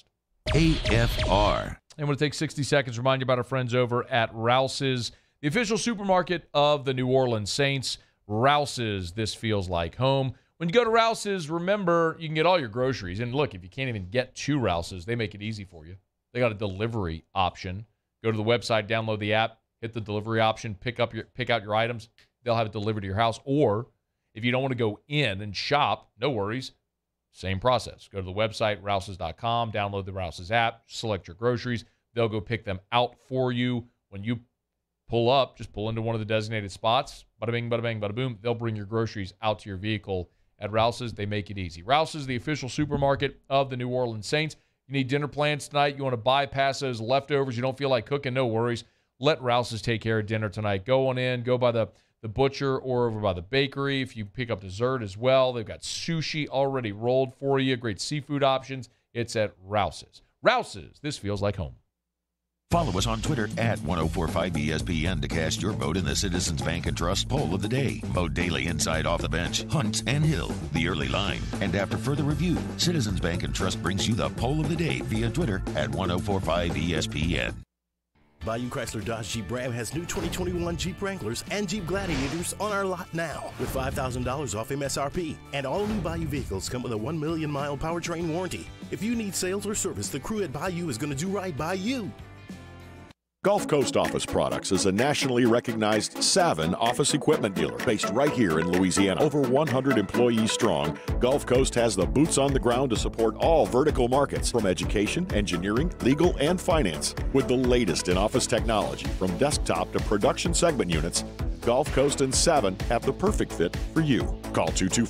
AFR. And I'm going to take 60 seconds to remind you about our friends over at Rouse's, the official supermarket of the New Orleans Saints. Rouse's, this feels like home. When you go to Rouse's, remember, you can get all your groceries. And look, if you can't even get to Rouse's, they make it easy for you. They got a delivery option. Go to the website, download the app, hit the delivery option, pick out your items. They'll have it delivered to your house. Or if you don't want to go in and shop, no worries. Same process. Go to the website, rouses.com, download the Rouse's app, select your groceries. They'll go pick them out for you. When you pull up, just pull into one of the designated spots. Bada bing, bada bang, bada boom. They'll bring your groceries out to your vehicle. At Rouse's, they make it easy. Rouse's, the official supermarket of the New Orleans Saints. You need dinner plans tonight. You want to bypass those leftovers. You don't feel like cooking, no worries. Let Rouse's take care of dinner tonight. Go on in. Go by the butcher or over by the bakery. If you pick up dessert as well, they've got sushi already rolled for you. Great seafood options. It's at Rouse's. Rouse's, this feels like home. Follow us on Twitter at 1045ESPN to cast your vote in the Citizens Bank and Trust poll of the day. Vote daily inside, off the bench, Hunt and Hill, the early line. And after further review, Citizens Bank and Trust brings you the poll of the day via Twitter at 1045ESPN. Bayou Chrysler Dodge Jeep Ram has new 2021 Jeep Wranglers and Jeep Gladiators on our lot now with $5,000 off MSRP. And all new Bayou vehicles come with a 1 million mile powertrain warranty. If you need sales or service, the crew at Bayou is going to do right by you. Gulf Coast Office Products is a nationally recognized Savin office equipment dealer based right here in Louisiana. Over 100 employees strong, Gulf Coast has the boots on the ground to support all vertical markets from education, engineering, legal, and finance. With the latest in office technology from desktop to production segment units, Gulf Coast and Savin have the perfect fit for you. Call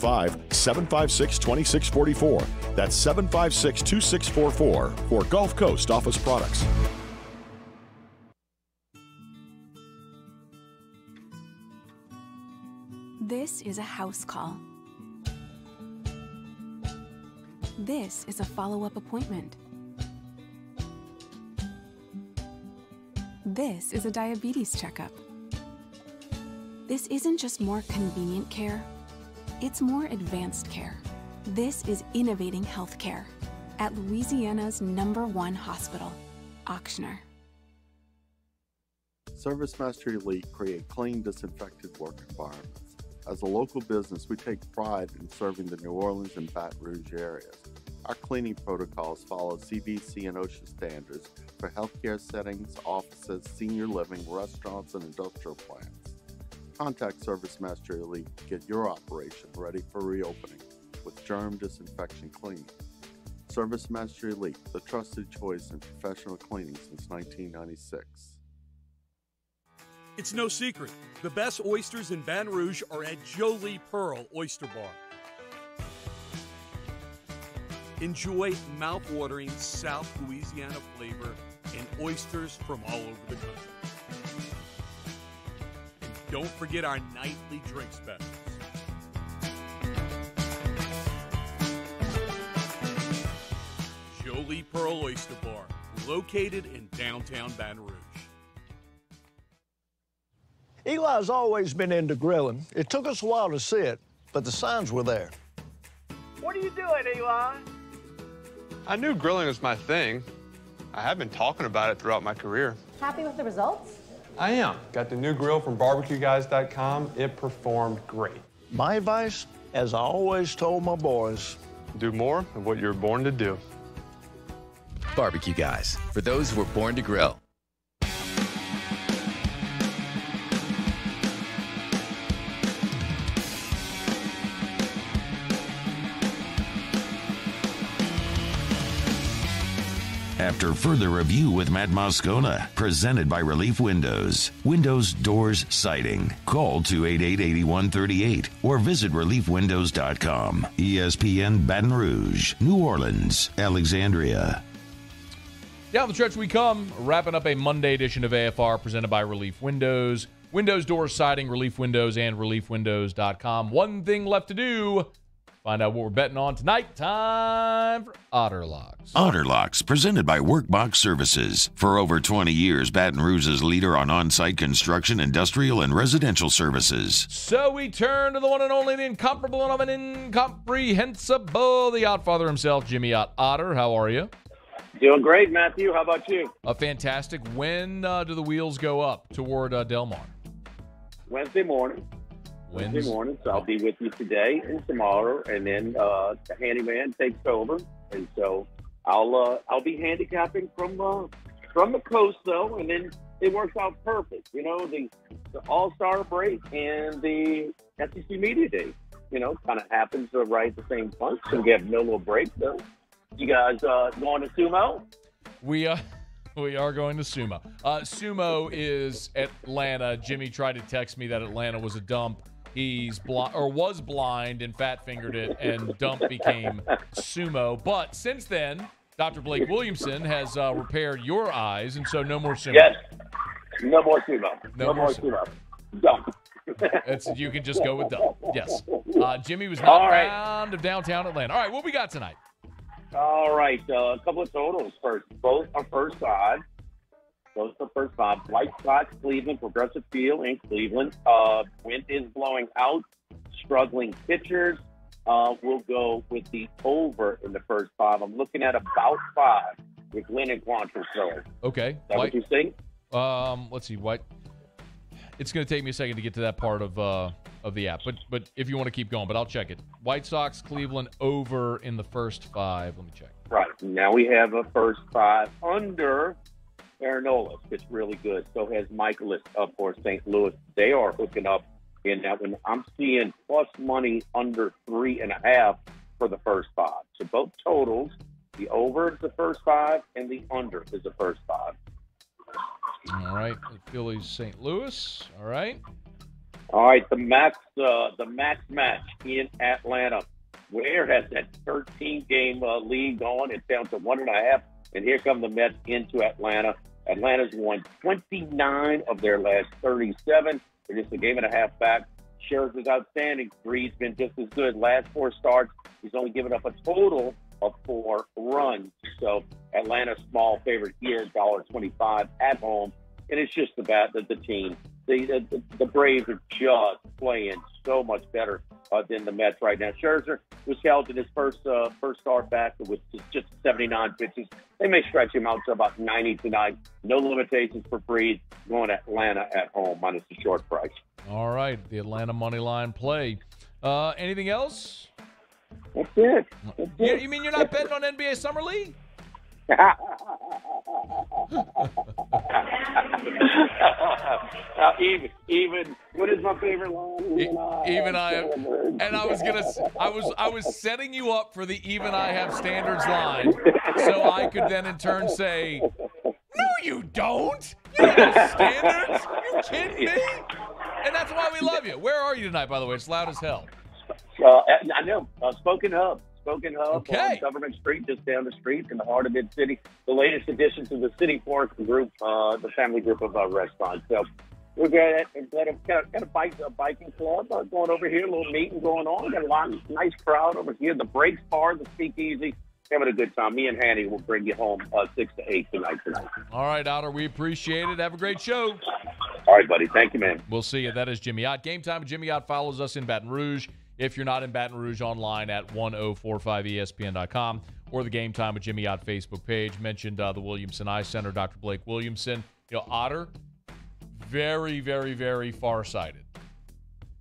225-756-2644. That's 756-2644 for Gulf Coast Office Products. This is a house call. This is a follow-up appointment. This is a diabetes checkup. This isn't just more convenient care, it's more advanced care. This is innovating healthcare at Louisiana's #1 hospital, Ochsner. ServiceMaster Elite create clean, disinfected work environments. As a local business, we take pride in serving the New Orleans and Baton Rouge areas. Our cleaning protocols follow CDC and OSHA standards for healthcare settings, offices, senior living, restaurants, and industrial plants. Contact ServiceMaster Elite to get your operation ready for reopening with germ disinfection cleaning. ServiceMaster Elite, the trusted choice in professional cleaning since 1996. It's no secret. The best oysters in Baton Rouge are at Jolie Pearl Oyster Bar. Enjoy mouth-watering South Louisiana flavor and oysters from all over the country. And don't forget our nightly drink specials. Jolie Pearl Oyster Bar, located in downtown Baton Rouge. Eli's always been into grilling. It took us a while to see it, but the signs were there. What are you doing, Eli? I knew grilling was my thing. I have been talking about it throughout my career. Happy with the results? I am. Got the new grill from barbecueguys.com. It performed great. My advice, as I always told my boys, Do more of what you're born to do. Barbecue Guys, for those who were born to grill. After further review with Matt Moscona, presented by Relief Windows. Windows, doors, siding. Call 288-8138 or visit reliefwindows.com. ESPN Baton Rouge, New Orleans, Alexandria. Down the stretch we come, wrapping up a Monday edition of AFR presented by Relief Windows. Windows, doors, siding, Relief Windows, and reliefwindows.com. One thing left to do. Find out what we're betting on tonight. Time for Otter Locks. Otter Locks, presented by Workbox Services. For over 20 years, Baton Rouge's leader on on-site construction, industrial, and residential services. So we turn to the one and only, the incomparable and incomprehensible, the Ottfather himself, Jimmy Otter. How are you? Doing great, Matthew. How about you? Fantastic. When do the wheels go up toward Del Mar? Wednesday morning. Wednesday morning, so I'll be with you today and tomorrow, and then the handyman takes over, and so I'll be handicapping from the coast though, and then it works out perfect. You know, the All-Star break and the SEC Media Day, you know, kind of happens right at the same point, so we have no little break though. You guys going to Sumo? We are going to Sumo. Sumo is Atlanta. Jimmy tried to text me that Atlanta was a dump. He's was blind and fat-fingered it, and dump became Sumo. But since then, Dr. Blake Williamson has repaired your eyes, and so no more Sumo. Yes. No more Sumo. No more Sumo. Dump. You can just go with dump. Yes. Jimmy was not found of downtown Atlanta. All right, what we got tonight? All right, a couple of totals first. Both are first five. White Sox, Cleveland, Progressive Field in Cleveland. Wind is blowing out. Struggling pitchers. We'll go with the over in the first five. I'm looking at about 5 with Glenn and Quantrill throwing. Okay. Is that what you think? Let's see. White. It's going to take me a second to get to that part of the app, but if you want to keep going, but I'll check it. White Sox, Cleveland, over in the first 5. Let me check. Right. Now we have a first 5 under. Aaronolas gets really good. So has Michaelis up for St. Louis. They are hooking up in that one. I'm seeing plus money under 3.5 for the first 5. So both totals, the over is the first 5 and the under is the first 5. All right. The Phillies, St. Louis. All right. All right. The Max match in Atlanta. Where has that 13-game lead gone? It's down to 1.5. And here come the Mets into Atlanta. Atlanta's won 29 of their last 37. They're just a game and a half back. Scherzer's outstanding. Breed's been just as good. Last 4 starts, he's only given up a total of 4 runs. So Atlanta's small favorite here, $1.25 at home. And it's just about the team. The Braves are just playing so much better than the Mets right now. Scherzer was held in his first start back with just 79 pitches. They may stretch him out to about 90 tonight. No limitations for Breed. Going to Atlanta at home minus the short price. All right, the Atlanta money line play. Anything else? That's it. You mean you're not betting on NBA Summer League? Even what is my favorite line? Even I have, and I was setting you up for the even I have standards line, so I could then in turn say, no, you don't. You have standards. You kidding me? And that's why we love you. Where are you tonight, by the way? It's loud as hell. I know. Spoken Hub okay. On Government Street, just down the street in the heart of Mid-City. The latest addition to the City Fork group, the family group of restaurants. So we've got a biking club going over here, a little meeting going on. Got a nice crowd over here. The Breaks Bar, the Speakeasy. Having a good time. Me and Hanny will bring you home 6 to 8 tonight. All right, Otter, we appreciate it. Have a great show. All right, buddy. Thank you, man. We'll see you. That is Jimmy Ott. Game Time with Jimmy Ott follows us in Baton Rouge. If you're not in Baton Rouge, online at 1045ESPN.com or the Game Time with Jimmy Ott Facebook page. Mentioned the Williamson Eye Center, Dr. Blake Williamson. You know, Otter, very, very, very farsighted.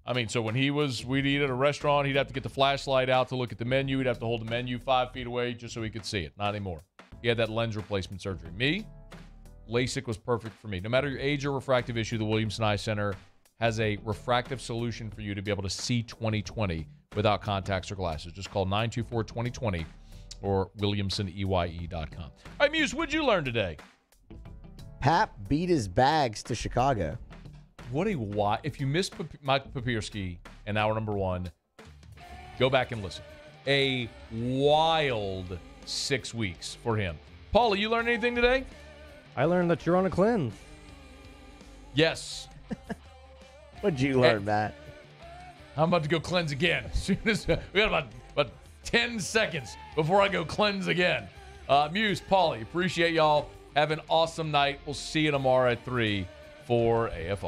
I mean, so when we'd eat at a restaurant, he'd have to get the flashlight out to look at the menu. He'd have to hold the menu 5 feet away just so he could see it. Not anymore. He had that lens replacement surgery. Me, LASIK was perfect for me. No matter your age or refractive issue, the Williamson Eye Center has a refractive solution for you to be able to see 20/20 without contacts or glasses. Just call 924-2020 or WilliamsonEYE.com. All right, Muse, what'd you learn today? Pap beat his bags to Chicago. What a why! If you missed Mike Papierski in hour number 1, go back and listen. A wild 6 weeks for him. Paulie, you learned anything today? I learned that you're on a cleanse. Yes. What'd you learn, Matt? I'm about to go cleanse again. As soon as we got about 10 seconds before I go cleanse again. Muse, Paulie, appreciate y'all. Have an awesome night. We'll see you tomorrow at 3 for AFR.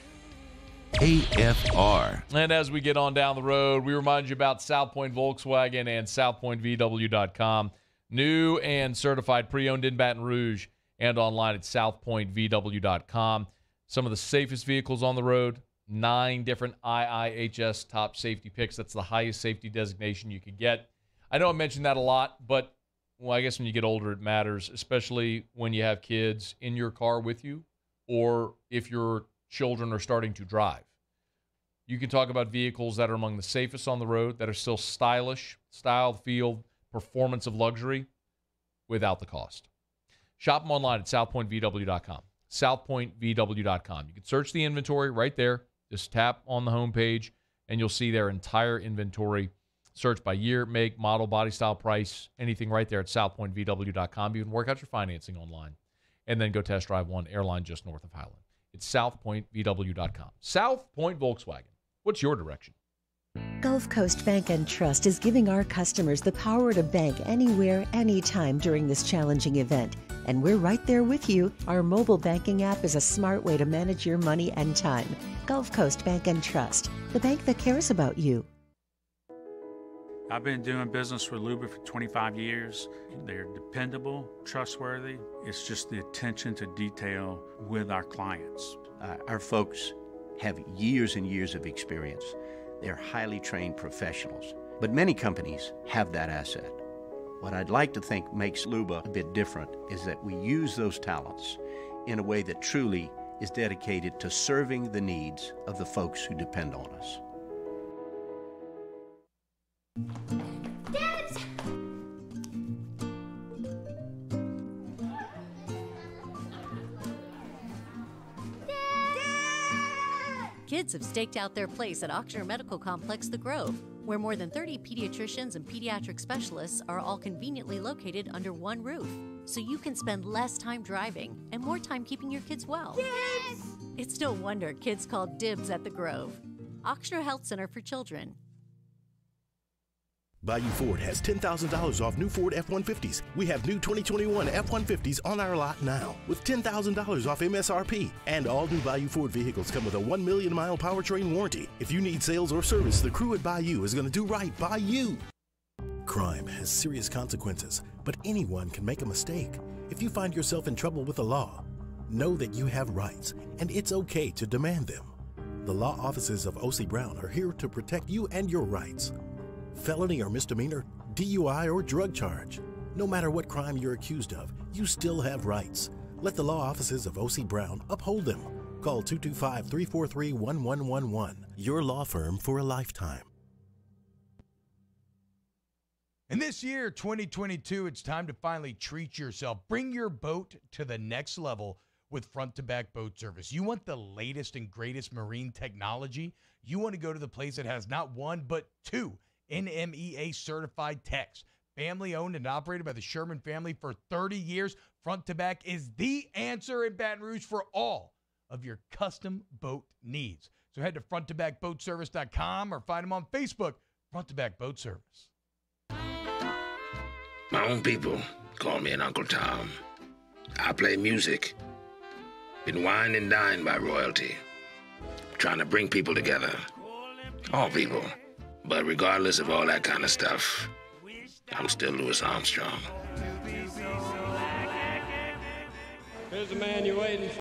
AFR. And as we get on down the road, we remind you about South Point Volkswagen and SouthPointVW.com. New and certified pre-owned in Baton Rouge and online at SouthPointVW.com. Some of the safest vehicles on the road. 9 different IIHS top safety picks. That's the highest safety designation you could get. I know I mentioned that a lot, but well, I guess when you get older, it matters, especially when you have kids in your car with you or if your children are starting to drive. You can talk about vehicles that are among the safest on the road, that are still stylish, style, feel, performance of luxury without the cost. Shop them online at SouthPointVW.com. SouthPointVW.com. You can search the inventory right there. Just tap on the homepage, and you'll see their entire inventory. Search by year, make, model, body style, price, anything right there at SouthPointVW.com. You can work out your financing online, and then go test drive one airline just north of Highland. It's SouthPointVW.com. South Point Volkswagen. What's your direction? Gulf Coast Bank and Trust is giving our customers the power to bank anywhere, anytime during this challenging event. And we're right there with you. Our mobile banking app is a smart way to manage your money and time. Gulf Coast Bank and Trust, the bank that cares about you. I've been doing business with Luba for 25 years. They're dependable, trustworthy. It's just the attention to detail with our clients. Our folks have years and years of experience. They're highly trained professionals. But many companies have that asset. What I'd like to think makes Luba a bit different is that we use those talents in a way that truly is dedicated to serving the needs of the folks who depend on us. Kids have staked out their place at Ochsner Medical Complex The Grove, where more than 30 pediatricians and pediatric specialists are all conveniently located under one roof, so you can spend less time driving and more time keeping your kids well. Yes! It's no wonder kids call dibs at The Grove. Ochsner Health Center for Children. Bayou Ford has $10,000 off new Ford F-150s. We have new 2021 F-150s on our lot now with $10,000 off MSRP. And all new Bayou Ford vehicles come with a 1 million mile powertrain warranty. If you need sales or service, the crew at Bayou is going to do right by you. Crime has serious consequences, but anyone can make a mistake. If you find yourself in trouble with the law, know that you have rights, and it's okay to demand them. The law offices of O.C. Brown are here to protect you and your rights. Felony or misdemeanor, DUI or drug charge. No matter what crime you're accused of, you still have rights. Let the law offices of O.C. Brown uphold them. Call 225-343-1111. Your law firm for a lifetime. And this year, 2022, it's time to finally treat yourself. Bring your boat to the next level with front-to-back boat service. You want the latest and greatest marine technology? You want to go to the place that has not one, but 2 NMEA certified techs. Family owned and operated by the Sherman family for 30 years. Front to Back is the answer in Baton Rouge for all of your custom boat needs. So head to fronttobackboatservice.com or find them on Facebook, Front to Back Boat Service. My own people call me an Uncle Tom. I play music. Been wined and dined by royalty. Trying to bring people together. All people. But regardless of all that kind of stuff, I'm still Louis Armstrong. Here's the man you're waiting for.